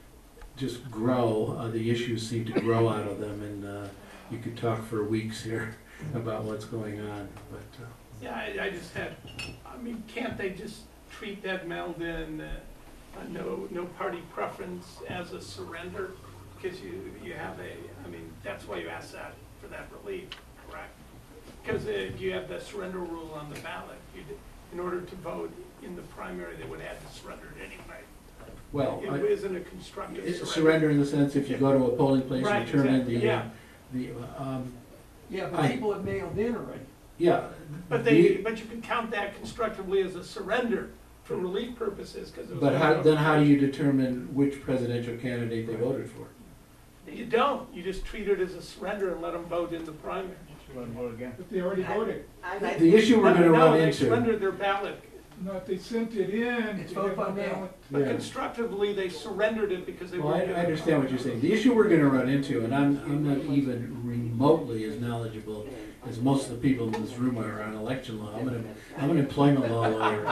just grow. Uh, the issues seem to grow out of them, and uh, you could talk for weeks here about what's going on. But uh, yeah, I, I just had, I mean, can't they just treat that mailed in uh, uh, no no party preference as a surrender? Because you, you have a, I mean, that's why you asked that, for that relief, correct? Because uh, you have the surrender rule on the ballot. You did, in order to vote in the primary, they would have to surrender it anyway. Well, it I, isn't a constructive it's surrender. surrender in the sense if you go to a polling place right, and turn exactly. in the, yeah. uh, the um, yeah, but I, people have mailed in already. Yeah. But they, the, but you can count that constructively as a surrender for relief purposes. Because But how, then how do you determine which presidential candidate they voted for? You don't. You just treat it as a surrender and let them vote in the primary. Let them vote again. But they already voted. I, I, the issue we're going to no, run they into. surrendered their ballot. No, if they sent it in. It's vote by mail. But Yeah. constructively, they surrendered it because they Well, were. I, I understand what you're saying. The issue we're going to run into, and I'm, I'm not even remotely as knowledgeable as most of the people in this room are on election law. I'm an, I'm an employment law lawyer.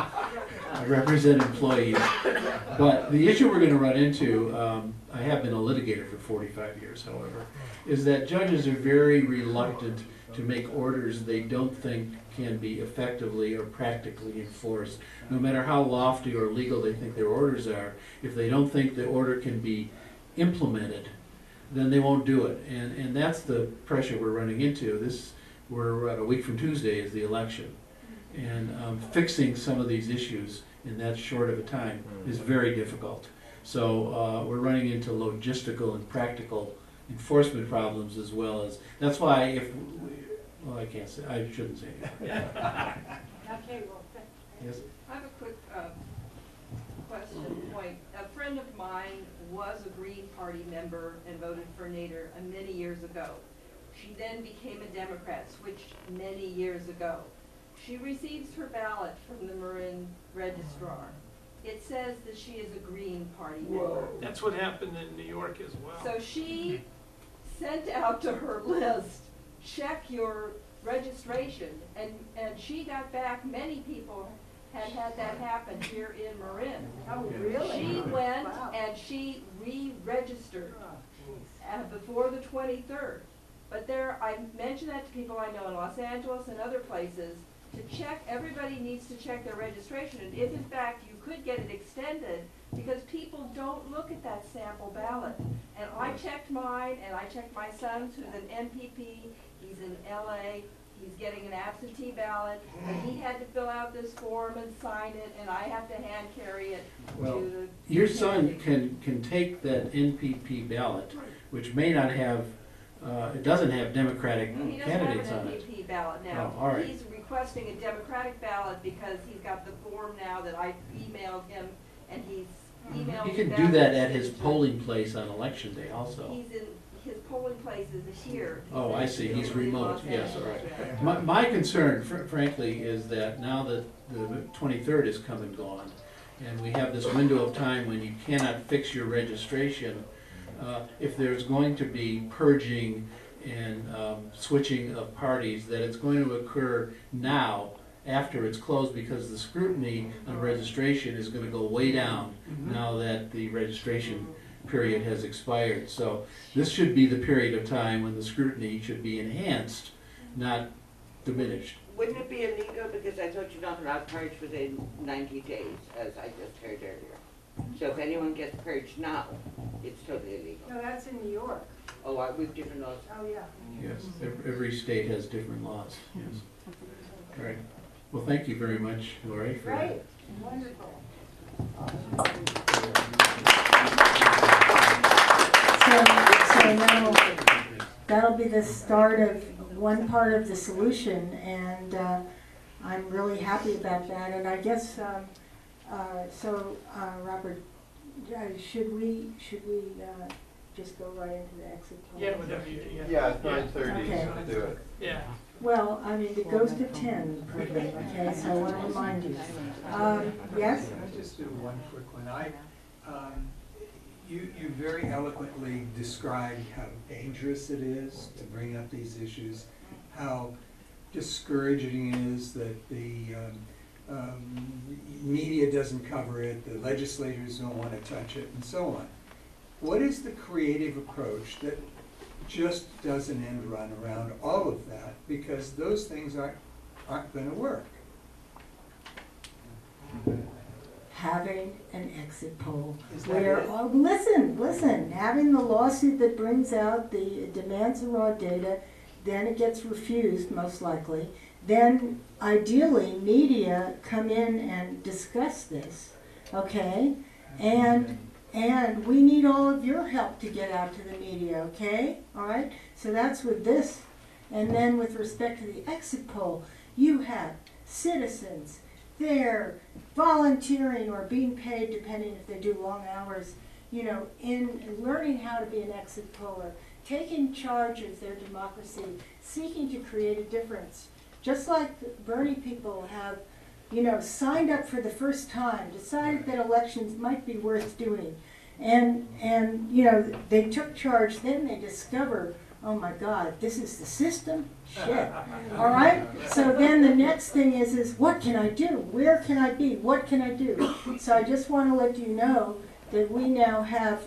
I represent employees. But the issue we're going to run into, um, I have been a litigator for forty-five years, however, is that judges are very reluctant to make orders they don't think can be effectively or practically enforced. No matter how lofty or legal they think their orders are, if they don't think the order can be implemented, then they won't do it. And, and that's the pressure we're running into. This, we're at a week from Tuesday is the election. And um, fixing some of these issues in that short of a time is very difficult. So uh, we're running into logistical and practical enforcement problems as well as, that's why if, we, well I can't say, I shouldn't say anything. Okay, well, Yes. I have a quick uh, question point. A friend of mine was a Green Party member and voted for Nader uh, many years ago. She then became a Democrat, switched many years ago. She receives her ballot from the Marin registrar. It says that she is a Green Party member. Whoa. That's what happened in New York as well. So she sent out to her list, check your registration, and, and she got back, many people had had that happen here in Marin. Oh, really? She went Wow. and she re-registered uh, before the twenty-third. But there, I mentioned that to people I know in Los Angeles and other places, to check, everybody needs to check their registration, and if in fact you could get it extended, because people don't look at that sample ballot. And I checked mine, and I checked my son's, who's an M P P, he's in L A, he's getting an absentee ballot, and he had to fill out this form and sign it, and I have to hand carry it Well, to the. your son can, can take that N P P ballot, which may not have, uh, it doesn't have Democratic He doesn't candidates have on an it. M P P ballot now. Oh, all right. He's requesting a Democratic ballot because he's got the form now that I emailed him, and he's emailed. He can back do that his at his signature. polling place on election day also. He's in, his polling place is here. Oh, I see, he's in remote, Los yes, all Angeles, yeah. right. My, my concern fr- frankly is that now that the twenty-third is come and gone, and we have this window of time when you cannot fix your registration, uh, if there's going to be purging and um, switching of parties, that it's going to occur now after it's closed, because the scrutiny on registration is going to go way down now that the registration period has expired. So this should be the period of time when the scrutiny should be enhanced, not diminished. Wouldn't it be illegal, because I thought you're not allowed purged within ninety days, as I just heard earlier. So if anyone gets purged now, it's totally illegal. No, that's in New York. Oh, are we different laws? Oh, yeah. Yes, ev- every state has different laws, yes. All right. Well, thank you very much, Lori, for that. Great, wonderful. So, so now, that'll be the start of one part of the solution, and uh, I'm really happy about that. And I guess, um, uh, so, uh, Robert, uh, should we, should we uh, just go right into the exit poll? Yeah, whatever you, yeah. Yeah, it's nine thirty, Okay. so do it. Yeah. Well, I mean, it goes to ten per day, okay, so I want to remind you. Um, yes? Can I just do one quick one? I, um, you, you very eloquently described how dangerous it is to bring up these issues, how discouraging it is that the um, um, media doesn't cover it, the legislators don't want to touch it, and so on. What is the creative approach that just doesn't end run around all of that, because those things aren't, aren't going to work? Having an exit poll. Is that Where, it? oh, listen, listen, having the lawsuit that brings out the demands the raw data, then it gets refused, most likely. Then, ideally, media come in and discuss this, okay? And And we need all of your help to get out to the media, okay? All right? So that's with this. And then with respect to the exit poll, you have citizens. They're volunteering or being paid, depending if they do long hours, you know, in learning how to be an exit poller, taking charge of their democracy, seeking to create a difference. Just like the Bernie people have, you know, signed up for the first time, decided that elections might be worth doing. And, and you know, they took charge, then they discover, oh my God, this is the system? Shit. All right? So then the next thing is, is what can I do? Where can I be? What can I do? So I just want to let you know that we now have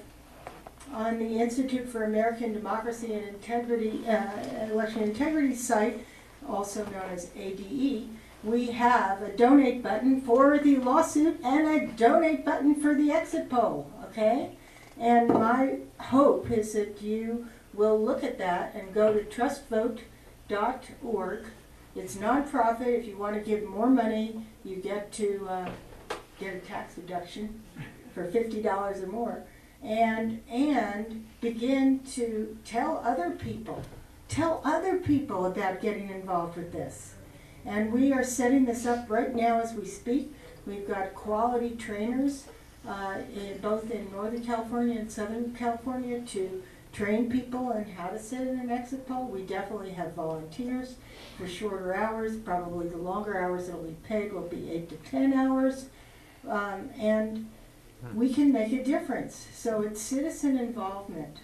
on the Institute for American Democracy and Integrity, uh, Election Integrity site, also known as A D E, we have a donate button for the lawsuit and a donate button for the exit poll, okay? And my hope is that you will look at that and go to trust vote dot org. It's nonprofit. If you want to give more money, you get to uh, get a tax deduction for fifty dollars or more. And, and begin to tell other people, tell other people about getting involved with this. And we are setting this up right now as we speak. We've got quality trainers, uh, in, both in Northern California and Southern California, to train people on how to sit in an exit poll. We definitely have volunteers for shorter hours. Probably the longer hours that will be paid will be eight to ten hours. Um, and we can make a difference. So it's citizen involvement.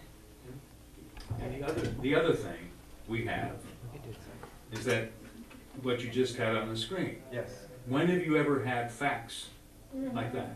And the other, the other thing we have is that what you just had on the screen. Yes. When have you ever had facts like that?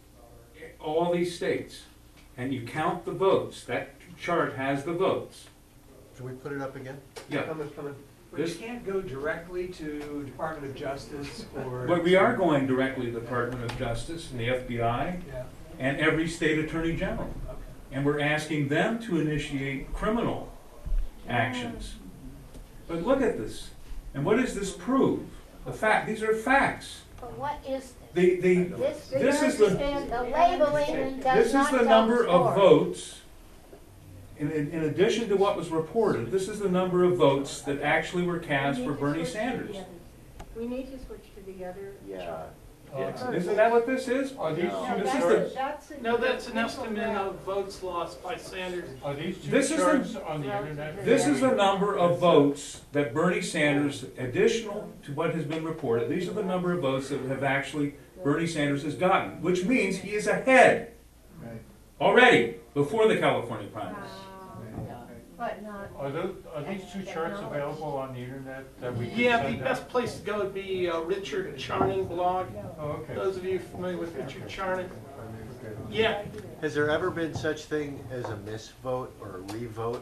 All these states, and you count the votes. That chart has the votes. Can we put it up again? Yeah. Come in, come in. But you can't go directly to Department of Justice or. But we are going directly to the Department of Justice and the F B I Yeah. and every state attorney general. And we're asking them to initiate criminal actions. But look at this. And what does this prove? The fact, these are facts. But what is The, the, this? this is the, Understand the labeling does this is not the tell number the of story. votes, in, in, in addition to what was reported, this is the number of votes that actually were cast for Bernie Sanders. We need to switch to the other chart. Yeah. Isn't that what this is? Are these No. two This is charts? the, No, that's an estimate of votes lost by Sanders. Are these two This is charts the- on the internet? this is the number of votes that Bernie Sanders, additional to what has been reported, these are the number of votes that have actually Bernie Sanders has gotten, which means he is ahead already before the California primaries. But not. Are those, are these two charts available on the internet that we can Yeah, the send out? best place to go would be uh, Richard Charnin blog. Oh, okay. Those of you familiar with Richard Charnin. Yeah. Has there ever been such thing as a misvote or a revote?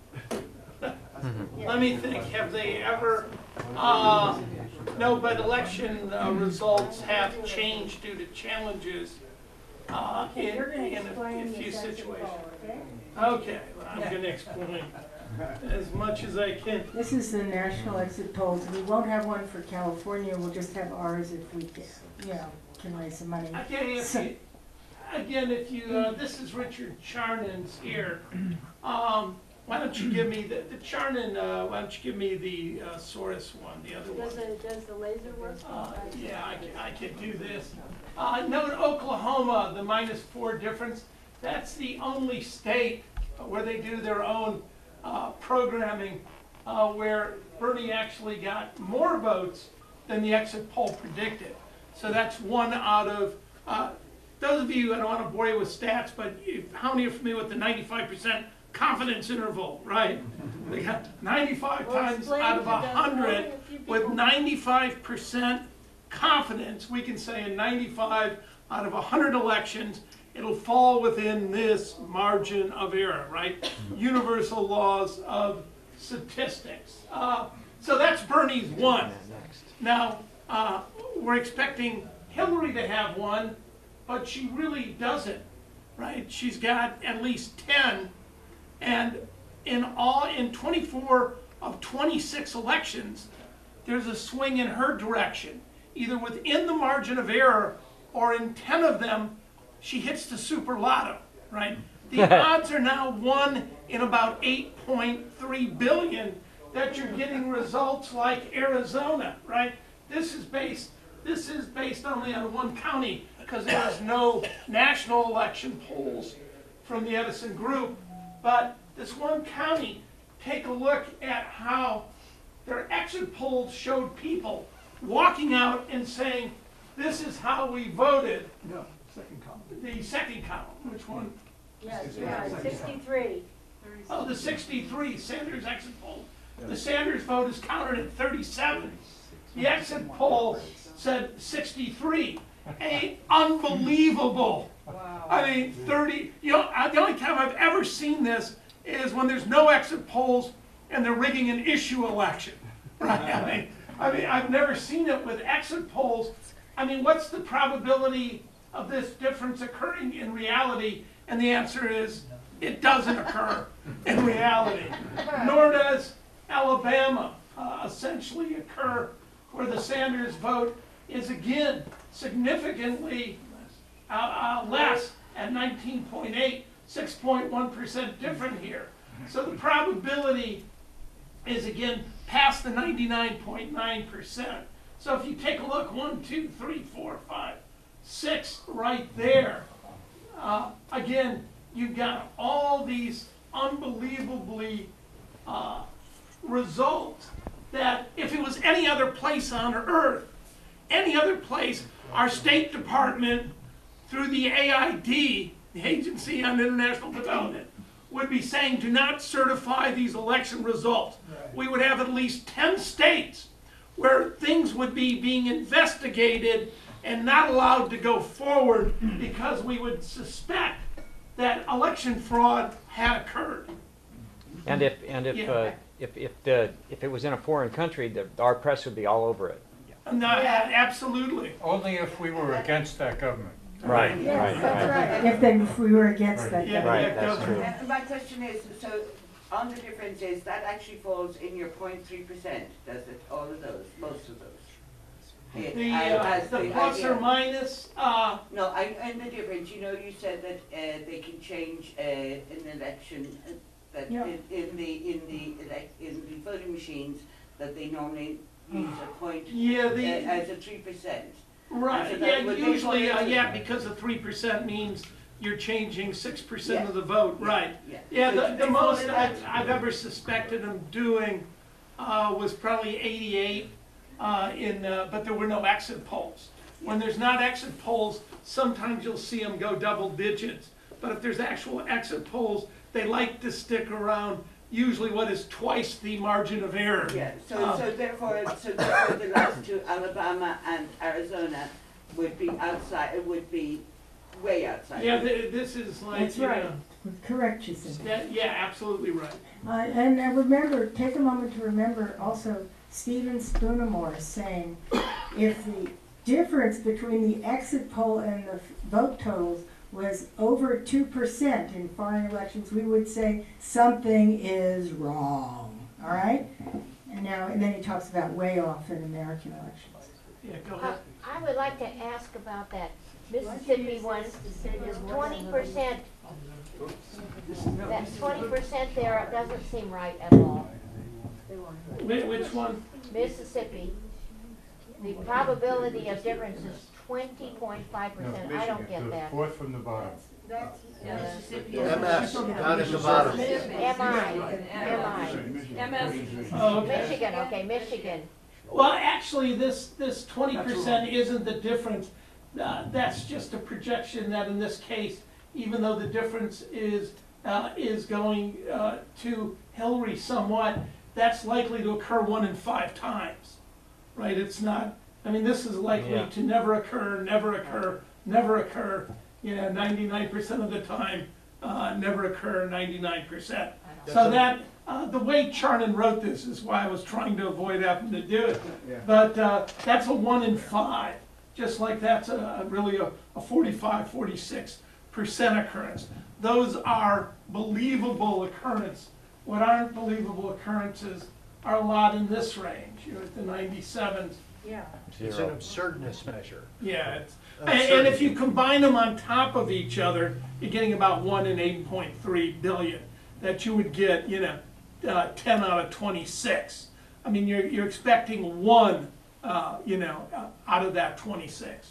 Let me think, have they ever, uh, no, but election uh, results have changed due to challenges uh, in, Okay, you're gonna in a- explain a the few section situations. poll, okay? Okay, well, I'm gonna explain as much as I can. This is the national exit polls. We won't have one for California, we'll just have ours if we can, you know, can raise some money. Again, if So- you, again, if you, uh, this is Richard Charnin's here. Um, why don't you give me the, the Charnin, uh, why don't you give me the uh, Soros one, the other one? Does the, does the laser work? Uh, yeah, I can, I can do this. Uh, note Oklahoma, the minus four difference. That's the only state where they do their own uh, programming, uh, where Bernie actually got more votes than the exit poll predicted. So that's one out of, uh, those of you, I don't want to bore you with stats, but if, how many are familiar with the ninety-five percent confidence interval, right? They got ninety-five Well, times explain out of to one the- hundred only a few with people. ninety-five percent confidence, we can say in ninety-five out of one hundred elections, it'll fall within this margin of error, right? Universal laws of statistics. Uh, so that's Bernie's one. Now, uh, we're expecting Hillary to have one, but she really doesn't, right? She's got at least ten, and in all, in twenty-four of twenty-six elections, there's a swing in her direction, either within the margin of error or in ten of them, she hits the super lotto, right? The odds are now one in about eight point three billion that you're getting results like Arizona, right? This is based, this is based only on one county because there is no national election polls from the Edison Group. But this one county, take a look at how their exit polls showed people walking out and saying, this is how we voted. No, second column. The second column, which one? Yes, yeah, sixty-three. Oh, the sixty-three, Sanders exit poll. The Sanders vote is counted at thirty-seven. The exit poll said sixty-three. A unbelievable. Wow. I mean, thirty, you know, uh, the only time I've ever seen this is when there's no exit polls and they're rigging an issue election. Right? I mean, I mean, I've never seen it with exit polls. I mean, what's the probability of this difference occurring in reality? And the answer is, it doesn't occur in reality. Nor does Alabama uh, essentially occur, where the Sanders vote is again significantly uh, uh, less at nineteen point eight, six point one percent different here. So the probability is again past the ninety-nine point nine percent. So if you take a look, one, two, three, four, five, six right there, uh, again, you've got all these unbelievably uh, results that if it was any other place on earth, any other place, our State Department, through the A I D, the Agency on International Development, would be saying, do not certify these election results. Right. We would have at least ten states where things would be being investigated and not allowed to go forward because we would suspect that election fraud had occurred. And if, and if, Yeah. uh, if, if the, if it was in a foreign country, the, our press would be all over it. No, a- absolutely. Only if we were against that government. Right, Yes, right, that's right. right. If they, if we were against that. Yeah, Right, yeah, that's go- true. And my question is, so on the difference is, that actually falls in your point three percent, does it, all of those, most of those? It- The, I- uh, as the plus idea. or minus, uh, No, I, and the difference, you know, you said that, uh, they can change, uh, an election, uh, that Yeah. in, in the, in the, elec- in the voting machines, that they normally use a point, yeah, uh, the, as a three percent. right, so that yeah, would they usually, fall uh, into- yeah, because the three percent means you're changing six percent Yeah. of the vote, right. Yeah. Yeah, So the, do the they fall most in I've, that? I've ever suspected them doing, uh, was probably eighty-eight, uh, in, uh, but there were no exit polls. When there's not exit polls, sometimes you'll see them go double digits, but if there's actual exit polls, they like to stick around usually what is twice the margin of error. Yeah, so, Uh, so therefore, so therefore the last two, Alabama and Arizona, would be outside, it would be way outside. Yeah, th- this is like, That's you right. know, Correct, you said. that- yeah, absolutely right. Uh, and uh, remember, take a moment to remember also Stephen Spoonermore saying, if the difference between the exit poll and the f- vote totals was over two percent in foreign elections, we would say something is wrong, all right? And now, and then he talks about way off in American elections. Yeah, go Uh, ahead. I would like to ask about that Mississippi one, is twenty percent, that twenty percent there doesn't seem right at all. Whi- Which one? Mississippi, the probability of difference is twenty point five percent, I don't get that. Fourth from the bottom. M S, down at the bottom. M I, M I. M S. Oh, okay. Michigan, okay, Michigan. Well, actually, this, this twenty percent isn't the difference. Uh, that's just a projection that in this case, even though the difference is, uh, is going, uh, to Hillary somewhat, that's likely to occur one in five times, right? It's not, I mean, this is likely Yeah. to never occur, never occur, never occur, you know, ninety-nine percent of the time, uh, never occur ninety-nine percent. So that, uh, the way Charnon wrote this is why I was trying to avoid having to do it. But, uh, that's a one in five, just like that's a, a really a, a forty-five, forty-six percent occurrence. Those are believable occurrence. What aren't believable occurrences are a lot in this range, you know, at the ninety-sevens. Yeah. It's an absurdness measure. Yeah, it's, and, and if you combine them on top of each other, you're getting about one in eight point three billion, that you would get, you know, uh, ten out of twenty-six. I mean, you're, you're expecting one, uh, you know, uh, out of that twenty-six.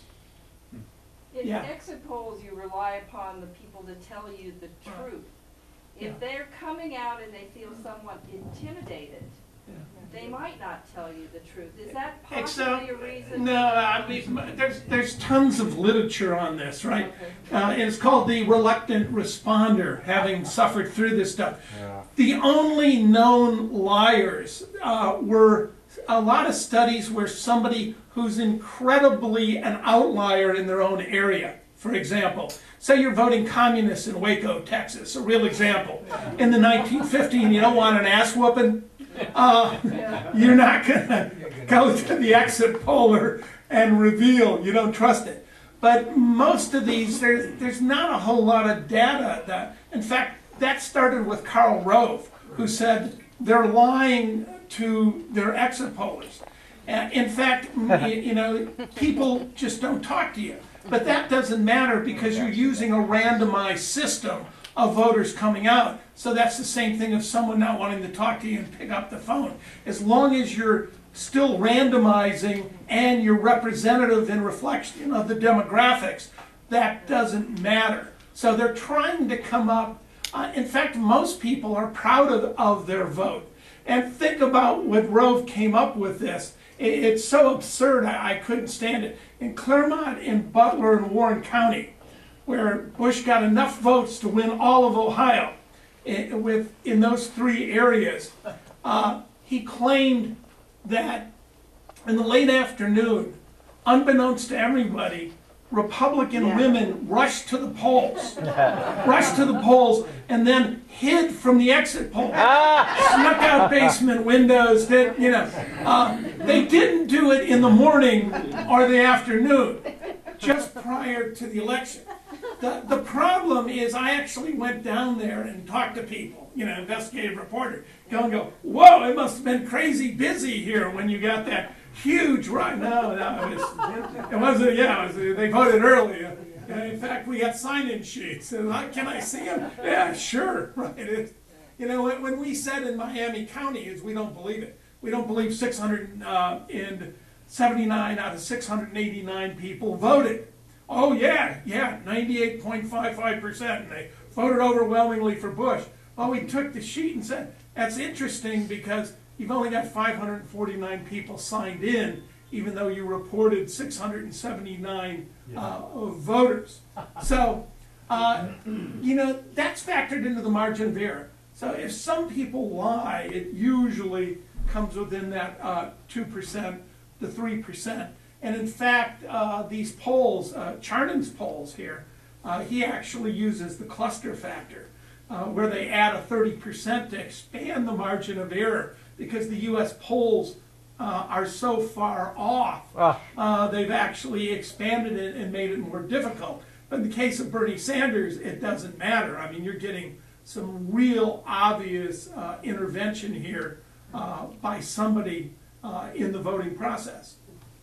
In Yeah. exit polls, you rely upon the people to tell you the truth. If they're coming out and they feel somewhat intimidated, they might not tell you the truth. Is that possibly a reason? No, I mean, there's, there's tons of literature on this, right? Uh, it's called the reluctant responder, having suffered through this stuff. The only known liars uh, were a lot of studies where somebody who's incredibly an outlier in their own area, for example, say you're voting communist in Waco, Texas, a real example. In the nineteen fifties, you don't want an ass whooping. Uh, you're not gonna go to the exit poller and reveal you don't trust it. But most of these, there's, there's not a whole lot of data that, in fact, that started with Karl Rove, who said they're lying to their exit pollers. Uh, in fact, m- you, you know, people just don't talk to you. But that doesn't matter because you're using a randomized system of voters coming out. So that's the same thing of someone not wanting to talk to you and pick up the phone. As long as you're still randomizing and you're representative in reflection of the demographics, that doesn't matter. So they're trying to come up, uh, in fact, most people are proud of, of their vote. And think about when Rove came up with this. It, it's so absurd, I, I couldn't stand it. In Claremont, in Butler, and Warren County, where Bush got enough votes to win all of Ohio, in, with, in those three areas, uh, he claimed that in the late afternoon, unbeknownst to everybody, Republican Yeah. women rushed to the polls, rushed to the polls, and then hid from the exit poll, snuck out basement windows. That you know, uh, they didn't do it in the morning or the afternoon, just prior to the election. The the problem is, I actually went down there and talked to people, you know, investigative reporter, go and go, whoa, it must have been crazy busy here when you got that huge right. No, no, it, was, it wasn't. Yeah, it was, they voted early. Uh, in fact, we got sign-in sheets. And I, can I see them? Yeah, sure. Right. It, you know, when, when we said in Miami County, is we don't believe it. We don't believe six hundred seventy-nine out of six hundred eighty-nine people voted. Oh yeah, yeah, ninety-eight point five five percent, and they voted overwhelmingly for Bush. Well, we took the sheet and said, that's interesting because you've only got five hundred forty-nine people signed in, even though you reported six hundred seventy-nine uh, voters. So, uh, you know, that's factored into the margin of error. So if some people lie, it usually comes within that uh, two percent to three percent. And in fact, uh, these polls, uh, Charnan's polls here, uh, he actually uses the cluster factor, uh, where they add a thirty percent to expand the margin of error, because the U S polls uh, are so far off, Ah. uh, they've actually expanded it and made it more difficult. But in the case of Bernie Sanders, it doesn't matter. I mean, you're getting some real obvious uh, intervention here uh, by somebody uh, in the voting process.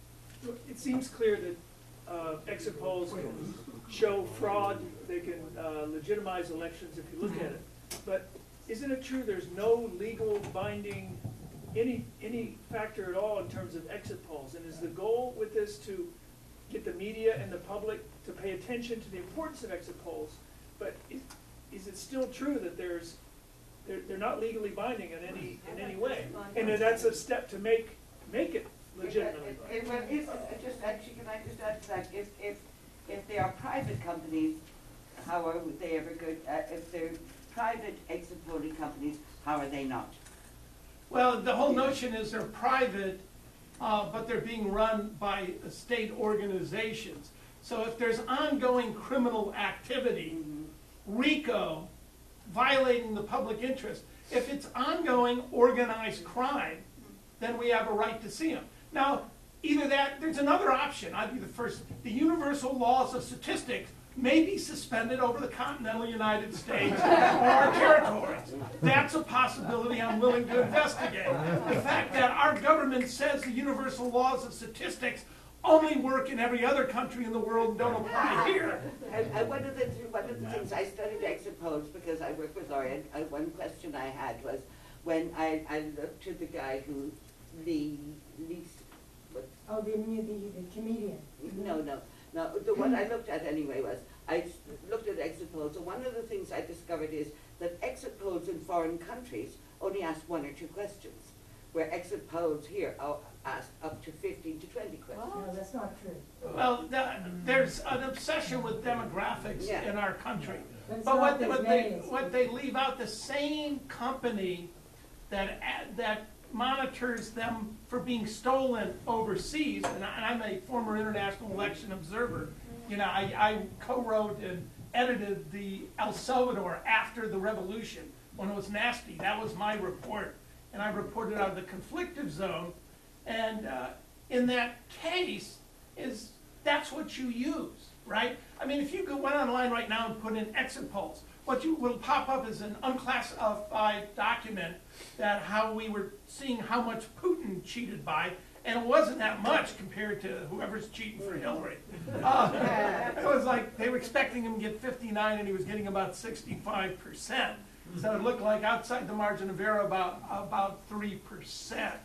It seems clear that uh, exit polls can show fraud, they can uh, legitimize elections if you look at it. But isn't it true there's no legal binding, any, any factor at all in terms of exit polls? And is the goal with this to get the media and the public to pay attention to the importance of exit polls? But is, is it still true that there's, they're, they're not legally binding in any, in any way? And that that's a step to make, make it legitimately binding. If, if, if, just actually, can I just add to that? If, if, if they are private companies, how are they ever good? Uh, if they're private exit polling companies, how are they not? Well, the whole notion is they're private, uh, but they're being run by uh, state organizations. So if there's ongoing criminal activity, mm-hmm. RICO, violating the public interest, if it's ongoing organized crime, then we have a right to see them. Now, either that, there's another option. I'd be the first. The universal laws of statistics may be suspended over the continental United States or our territories. That's a possibility I'm willing to investigate. The fact that our government says the universal laws of statistics only work in every other country in the world and don't apply here. And, and one of the one of the things I studied exit polls because I work with Laurie. Uh, one question I had was when I, I looked to the guy who the least. What, oh, the, the the comedian. No, no, no. The one I looked at anyway was I looked at exit polls. And one of the things I discovered is that exit polls in foreign countries only ask one or two questions, where exit polls here are asked up to fifteen to twenty questions. No, that's not true. Well, that, there's an obsession with demographics yeah. in our country. But, but what, what, they, what they leave out, the same company that, that monitors them for being stolen overseas, and, I, and I'm a former international election observer. You know, I, I co-wrote and edited the El Salvador after the revolution, when it was nasty. That was my report. And I reported out of the conflictive zone. And uh, in that case, is that's what you use, right? I mean, if you go went online right now and put in exit polls, what you will pop up is an unclassified document that how we were seeing how much Putin cheated by, and it wasn't that much compared to whoever's cheating for Hillary. Uh, it was like they were expecting him to get fifty-nine, and he was getting about sixty-five percent. So it looked like outside the margin of error about about three percent.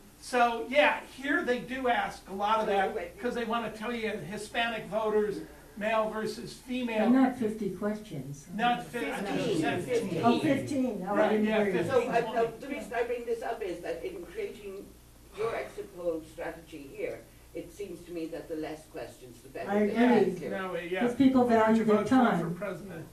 So yeah, here they do ask a lot of that because they want to tell you Hispanic voters, male versus female. But not fifty questions. Not fifty. fifteen. fifteen. Oh, fifteen. Oh, Right, yeah, fifteen. So uh, uh, the reason I bring this up is that in creating your exit poll strategy here, it seems to me that the less questions, the better. I agree. No, yeah. Because people value their vote time. For president.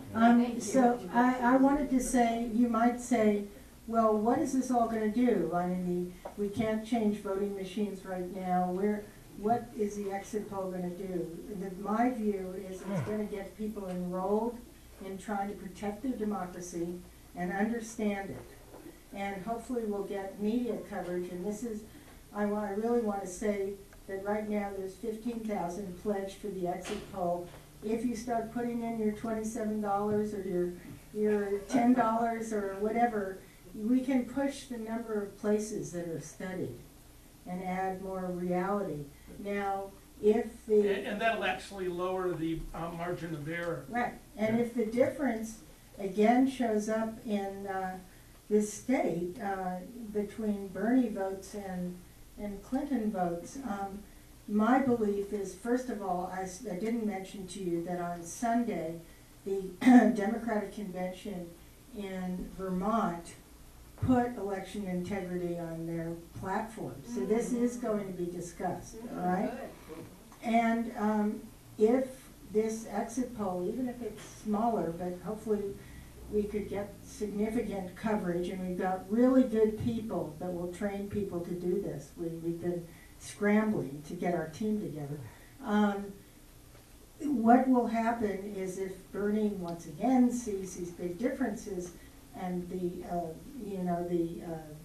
Um, so I, I wanted to say, you might say, well, what is this all going to do? I mean, the, we can't change voting machines right now. We're, what is the exit poll gonna do? And the- my view is it's gonna get people enrolled in trying to protect their democracy and understand it. And hopefully we'll get media coverage, and this is, I, wa- I really want to say that right now there's fifteen thousand pledged for the exit poll. If you start putting in your twenty-seven dollars or your, your ten dollars or whatever, we can push the number of places that are studied and add more reality. Now, if the... And, and that'll actually lower the uh, margin of error. Right, and if the difference again shows up in uh, this state uh, between Bernie votes and, and Clinton votes, um, my belief is, first of all, I, s- I didn't mention to you that on Sunday, the Democratic Convention in Vermont put election integrity on their platform. So this is going to be discussed, all right? And um, if this exit poll, even if it's smaller, but hopefully we could get significant coverage, and we've got really good people that will train people to do this. We, we've been scrambling to get our team together. Um, what will happen is if Bernie once again sees these big differences and the, uh, you know, the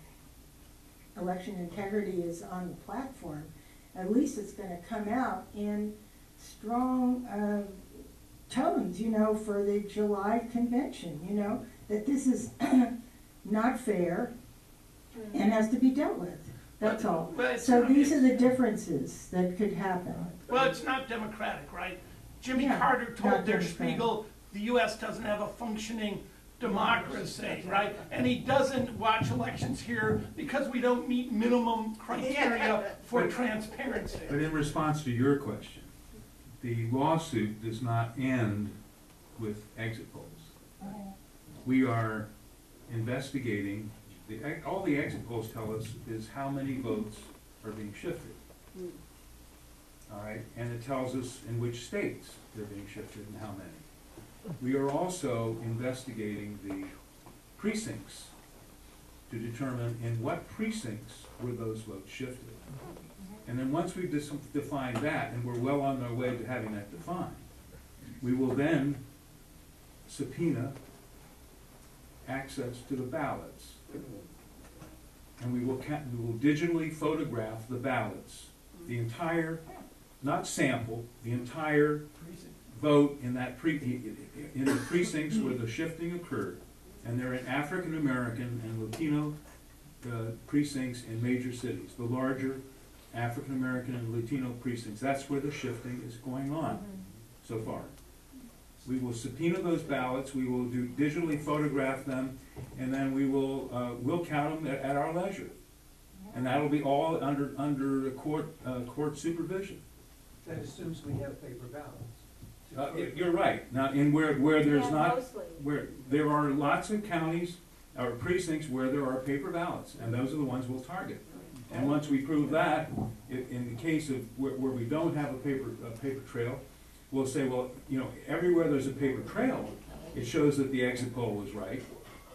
uh, election integrity is on the platform, at least it's going to come out in strong uh, tones, you know, for the July convention, you know, that this is not fair and has to be dealt with. That's all. But it's So not- these are the differences that could happen. Well, it's not democratic, right? Jimmy Yeah, Carter not told Der democratic. Spiegel the U S doesn't have a functioning democracy, right? And he doesn't watch elections here because we don't meet minimum criteria for transparency. But in response to your question, the lawsuit does not end with exit polls. We are investigating, the, all the exit polls tell us is how many votes are being shifted. All right, and it tells us in which states they're being shifted and how many. We are also investigating the precincts to determine in what precincts were those votes shifted. And then once we've dis- defined that, and we're well on our way to having that defined, we will then subpoena access to the ballots. And we will, ca- we will digitally photograph the ballots, the entire, not sample, the entire vote in that pre, in the precincts where the shifting occurred. And they're in African American and Latino uh, precincts in major cities, the larger African American and Latino precincts. That's where the shifting is going on so far. We will subpoena those ballots, we will do digitally photograph them, and then we will uh, we'll count them at, at our leisure. And that'll be all under under court uh, court supervision. That assumes we have paper ballots. Uh, y- you're right. Now, in where where there's Yeah, not mostly. where there are lots of counties or precincts where there are paper ballots, and those are the ones we'll target. And once we prove that, i- in the case of where, where we don't have a paper a paper trail, we'll say, well, you know, everywhere there's a paper trail, it shows that the exit poll was right.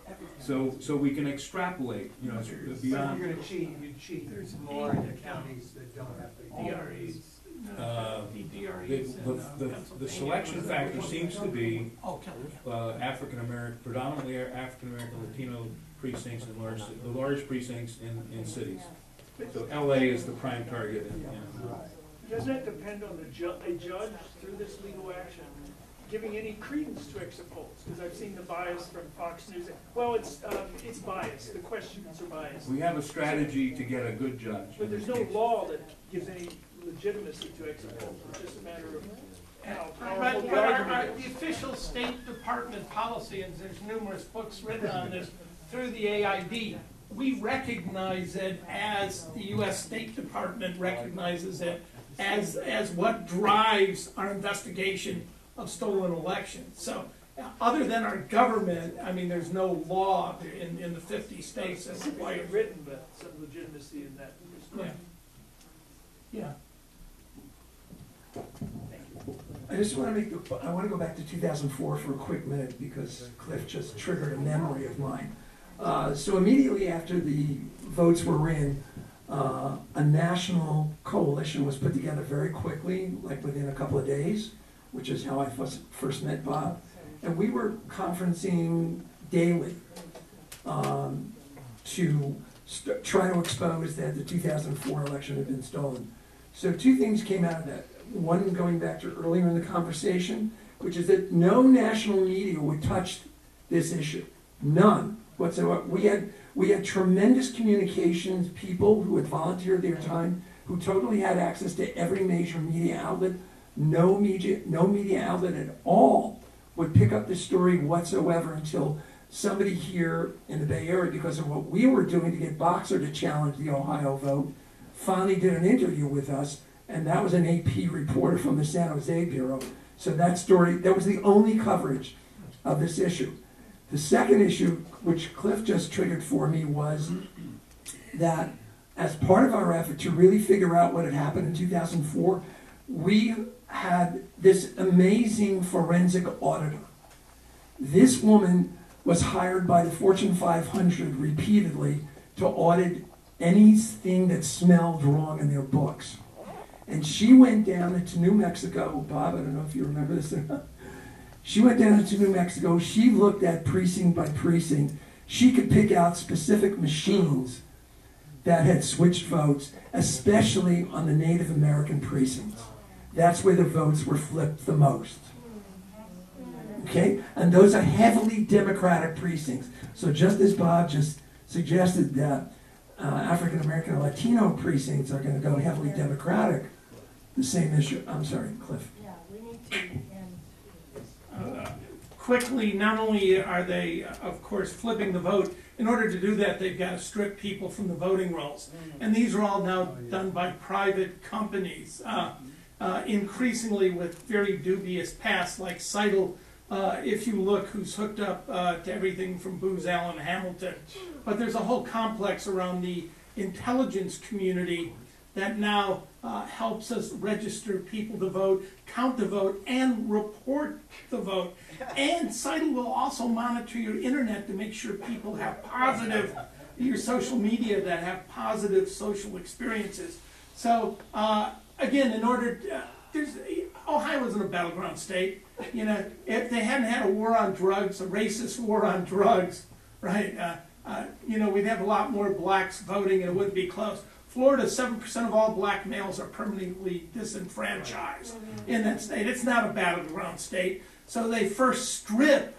So so we can extrapolate, you know, But beyond. you're gonna cheat, you cheat, there's more in the counties that don't have paper D R ballots. Es, Uh, the D R The, Es the, in uh, the, the Pennsylvania. selection factor seems to be Oh, California. uh, African American, predominantly African American Latino precincts and large, the large precincts in, in cities. So L A is the prime target in, in Doesn't that depend on the ju- a judge through this legal action giving any credence to exit polls? Because I've seen the bias from Fox News. Well, it's, um, it's biased, the questions are biased. We have a strategy to get a good judge. But there's no law that gives any legitimacy to exit polls, it's just a matter of how powerful But, the but our, our, argument the is. official State Department policy, and there's numerous books written on this, through the A I D, we recognize it as, the U S State Department recognizes it as, as what drives our investigation of stolen elections. So, uh, other than our government, I mean, there's no law in, in the fifty states that requires written, but some legitimacy in that. Yeah. Yeah. I just want to make, the, I want to go back to two thousand four for a quick minute because Cliff just triggered a memory of mine. Uh, so immediately after the votes were in, Uh, a national coalition was put together very quickly, like within a couple of days, which is how I first, first met Bob. And we were conferencing daily um, to st- try to expose that the two thousand four election had been stolen. So two things came out of that. One, going back to earlier in the conversation, which is that no national media would touch this issue. None whatsoever. We had, we had tremendous communications people who had volunteered their time, who totally had access to every major media outlet. No media, no media outlet at all would pick up the story whatsoever until somebody here in the Bay Area, because of what we were doing to get Boxer to challenge the Ohio vote, finally did an interview with us, and that was an A P reporter from the San Jose Bureau. So that story, that was the only coverage of this issue. The second issue, which Cliff just triggered for me, was that as part of our effort to really figure out what had happened in two thousand four, we had this amazing forensic auditor. This woman was hired by the Fortune five hundred repeatedly to audit anything that smelled wrong in their books. And she went down into New Mexico. Bob, I don't know if you remember this or not. She went down into New Mexico. She looked at precinct by precinct. She could pick out specific machines that had switched votes, especially on the Native American precincts. That's where the votes were flipped the most. Okay? And those are heavily Democratic precincts. So just as Bob just suggested that uh, African American or Latino precincts are going to go heavily Democratic, the same issue. I'm sorry, Cliff. Yeah, we need to end. Uh, quickly, not only are they, uh, of course, flipping the vote, in order to do that, they've got to strip people from the voting rolls. And these are all now done by private companies, uh, uh, increasingly with very dubious pasts, like Seidel, uh, if you look, who's hooked up uh, to everything from Booz Allen Hamilton. But there's a whole complex around the intelligence community that now uh, helps us register people to vote, count the vote, and report the vote. And Seidel will also monitor your internet to make sure people have positive, your social media that have positive social experiences. So uh, again, in order, to, uh, there's Ohio isn't a battleground state. You know, if they hadn't had a war on drugs, a racist war on drugs, right? Uh, uh, you know, we'd have a lot more blacks voting, and it wouldn't be close. Florida, seven percent of all black males are permanently disenfranchised in that state. It's not a battleground state. So they first strip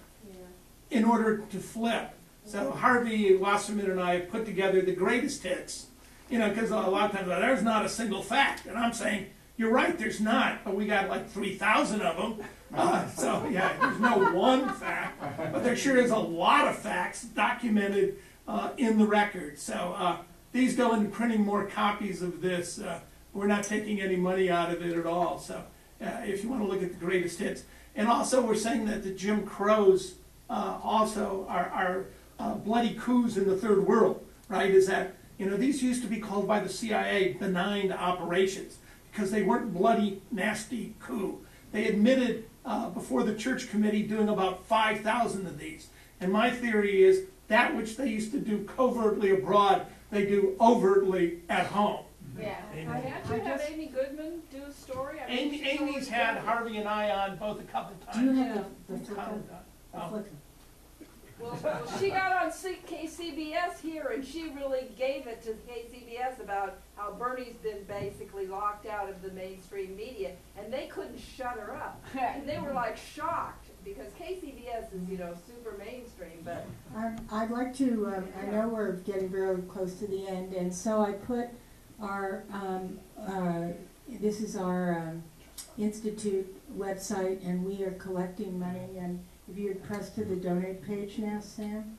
in order to flip. So Harvey Wasserman and I put together the greatest hits, you know, because a lot of times there's not a single fact. And I'm saying, you're right, there's not, but we got like three thousand of them. Uh, so yeah, there's no one fact, but there sure is a lot of facts documented uh, in the record. So uh, these go into printing more copies of this. Uh, we're not taking any money out of it at all. So uh, if you want to look at the greatest hits. And also we're saying that the Jim Crows uh, also are, are uh, bloody coups in the third world, right? Is that, you know, these used to be called by the C I A benign operations because they weren't bloody, nasty coup. They admitted uh, before the church committee doing about five thousand of these. And my theory is that which they used to do covertly abroad, they do overtly at home. Yeah. I had to have Amy Goodman do a story. I mean, Amy, Amy's had Harvey and I on both a couple times. Do you have Yeah. the, the flipper? The Oh. flipper. Well, well, she got on C- K C B S here, and she really gave it to K C B S about how Bernie's been basically locked out of the mainstream media, and they couldn't shut her up. And they were like shocked, because K C B S is, you know, super mainstream, but... Um, I'd like to, um, I know we're getting very close to the end, and so I put our, um, uh, this is our um, Institute website, and we are collecting money, and if you would press to the donate page now, Sam?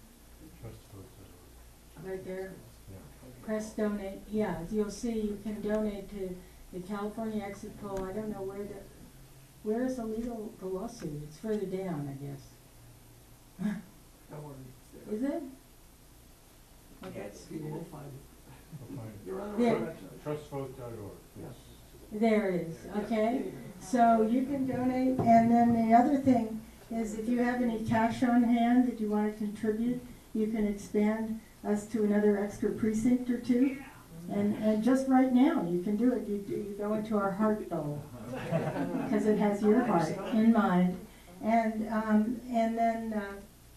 Right there. Press donate, yeah, you'll see you can donate to the California exit poll. I don't know where the, where is the legal, the lawsuit? It's further down, I guess. Don't worry. Is it? Okay. We'll find it. You're on our There. website. Trust Vote dot org. Yes. There it is, okay? So you can donate, and then the other thing is if you have any cash on hand that you want to contribute, you can expand us to another extra precinct or two. And, and just right now, you can do it. You, you go into our heart bowl, because it has your heart in mind. And, um, and then, uh,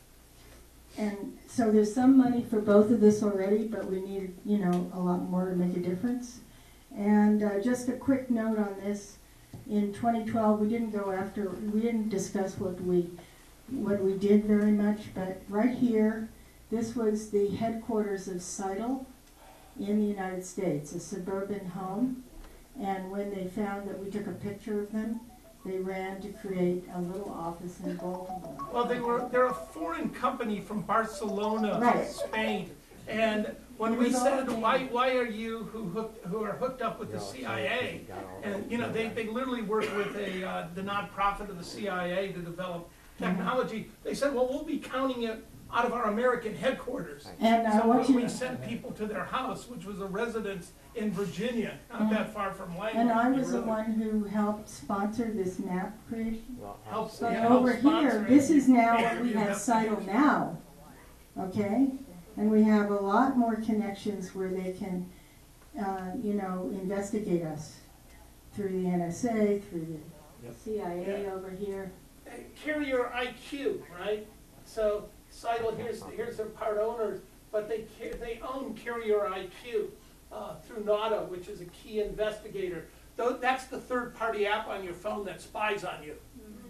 and so there's some money for both of this already, but we need, you know, a lot more to make a difference. And uh, just a quick note on this. In twenty twelve, we didn't go after, we didn't discuss what we, what we did very much, but right here, this was the headquarters of Seidel in the United States, a suburban home. And when they found that we took a picture of them, they ran to create a little office in Baltimore. Well, they were, they're a foreign company from Barcelona, Right. Spain. And when we said, why, why are you who hooked, who are hooked up with the C I A? And, you know, they, they literally work with a, uh, the nonprofit of the C I A to develop technology. They said, well, we'll be counting it out of our American headquarters. And I so want you we to- sent people to their house, which was a residence in Virginia, not that far from Langley. And I They was the really one who helped sponsor this map creation. helps- But yeah, over helps sponsor here, it. this is now Pay what for we the have Seidel now, okay? And we have a lot more connections where they can, uh, you know, investigate us through the N S A, through the C I A over here. Carrier I Q, right? So Seidel, here's, here's their part owners, but they, ca- they own Carrier I Q uh, through NADA, which is a key investigator. Though that's the third-party app on your phone that spies on you.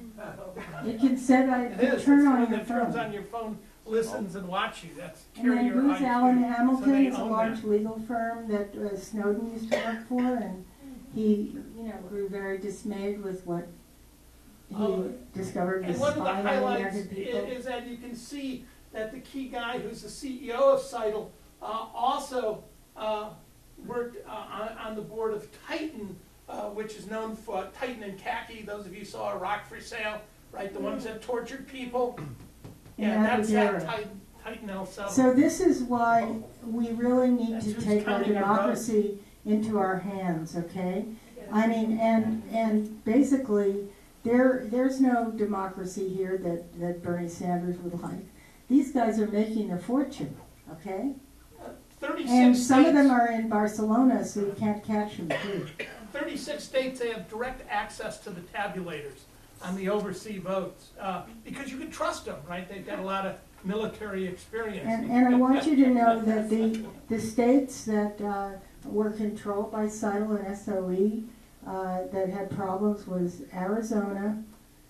You can set, I It can is, it's turn the on one your that turns phone. on your phone, listens and watch you. That's And then Carrier Booz I Q. Allen So Hamilton they is a own large that. legal firm that uh, Snowden used to work for, and he, you know, grew very dismayed with what he Oh. discovered was And one of the spying on highlights American i- people. is that you can see that the key guy who's the C E O of Seidel uh, also uh, worked uh, on, on the board of Titan, uh, which is known for Titan and Khaki. Those of you saw a Rock for Sale, right? The ones that tortured people. In Yeah, that's Abu that Ghraib. Titan, Titan L seven. So this is why we really need That's to who's take our counting our democracy into our hands, okay? I mean, and, and basically, there, there's no democracy here that, that Bernie Sanders would like. These guys are making a fortune, okay? thirty-six And some of them states- are in Barcelona, so you can't catch them too. thirty-six states, they have direct access to the tabulators on the overseas votes, uh, because you can trust them, right? They've got a lot of military experience. And, and I want you to know that the, the states that uh, were controlled by Seidel and S O E uh, that had problems was Arizona,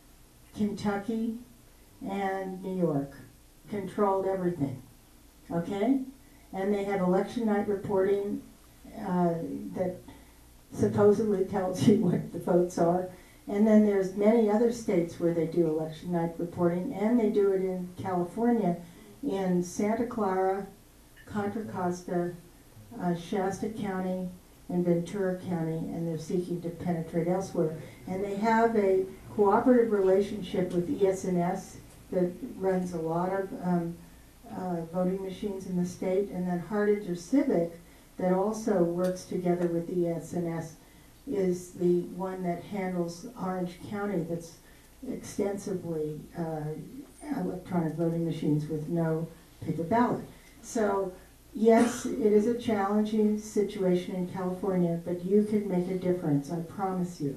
Kentucky, and New York. Controlled everything, okay? And they have election night reporting uh, that supposedly tells you what the votes are. And then there's many other states where they do election night reporting, and they do it in California, in Santa Clara, Contra Costa, uh, Shasta County, and Ventura County, and they're seeking to penetrate elsewhere. And they have a cooperative relationship with E S N S that runs a lot of um, uh, voting machines in the state, and then Heritage or Civic that also works together with E S N S is the one that handles Orange County that's extensively uh, electronic voting machines with no paper ballot. So yes, it is a challenging situation in California, but you can make a difference, I promise you.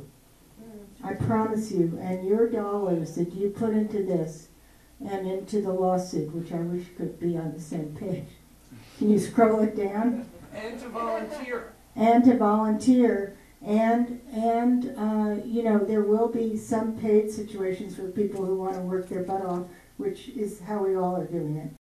I promise you, and your dollars that you put into this and into the lawsuit, which I wish could be on the same page. Can you scroll it down? And to volunteer. And to volunteer. And, and uh, you know, there will be some paid situations for people who want to work their butt off, which is how we all are doing it.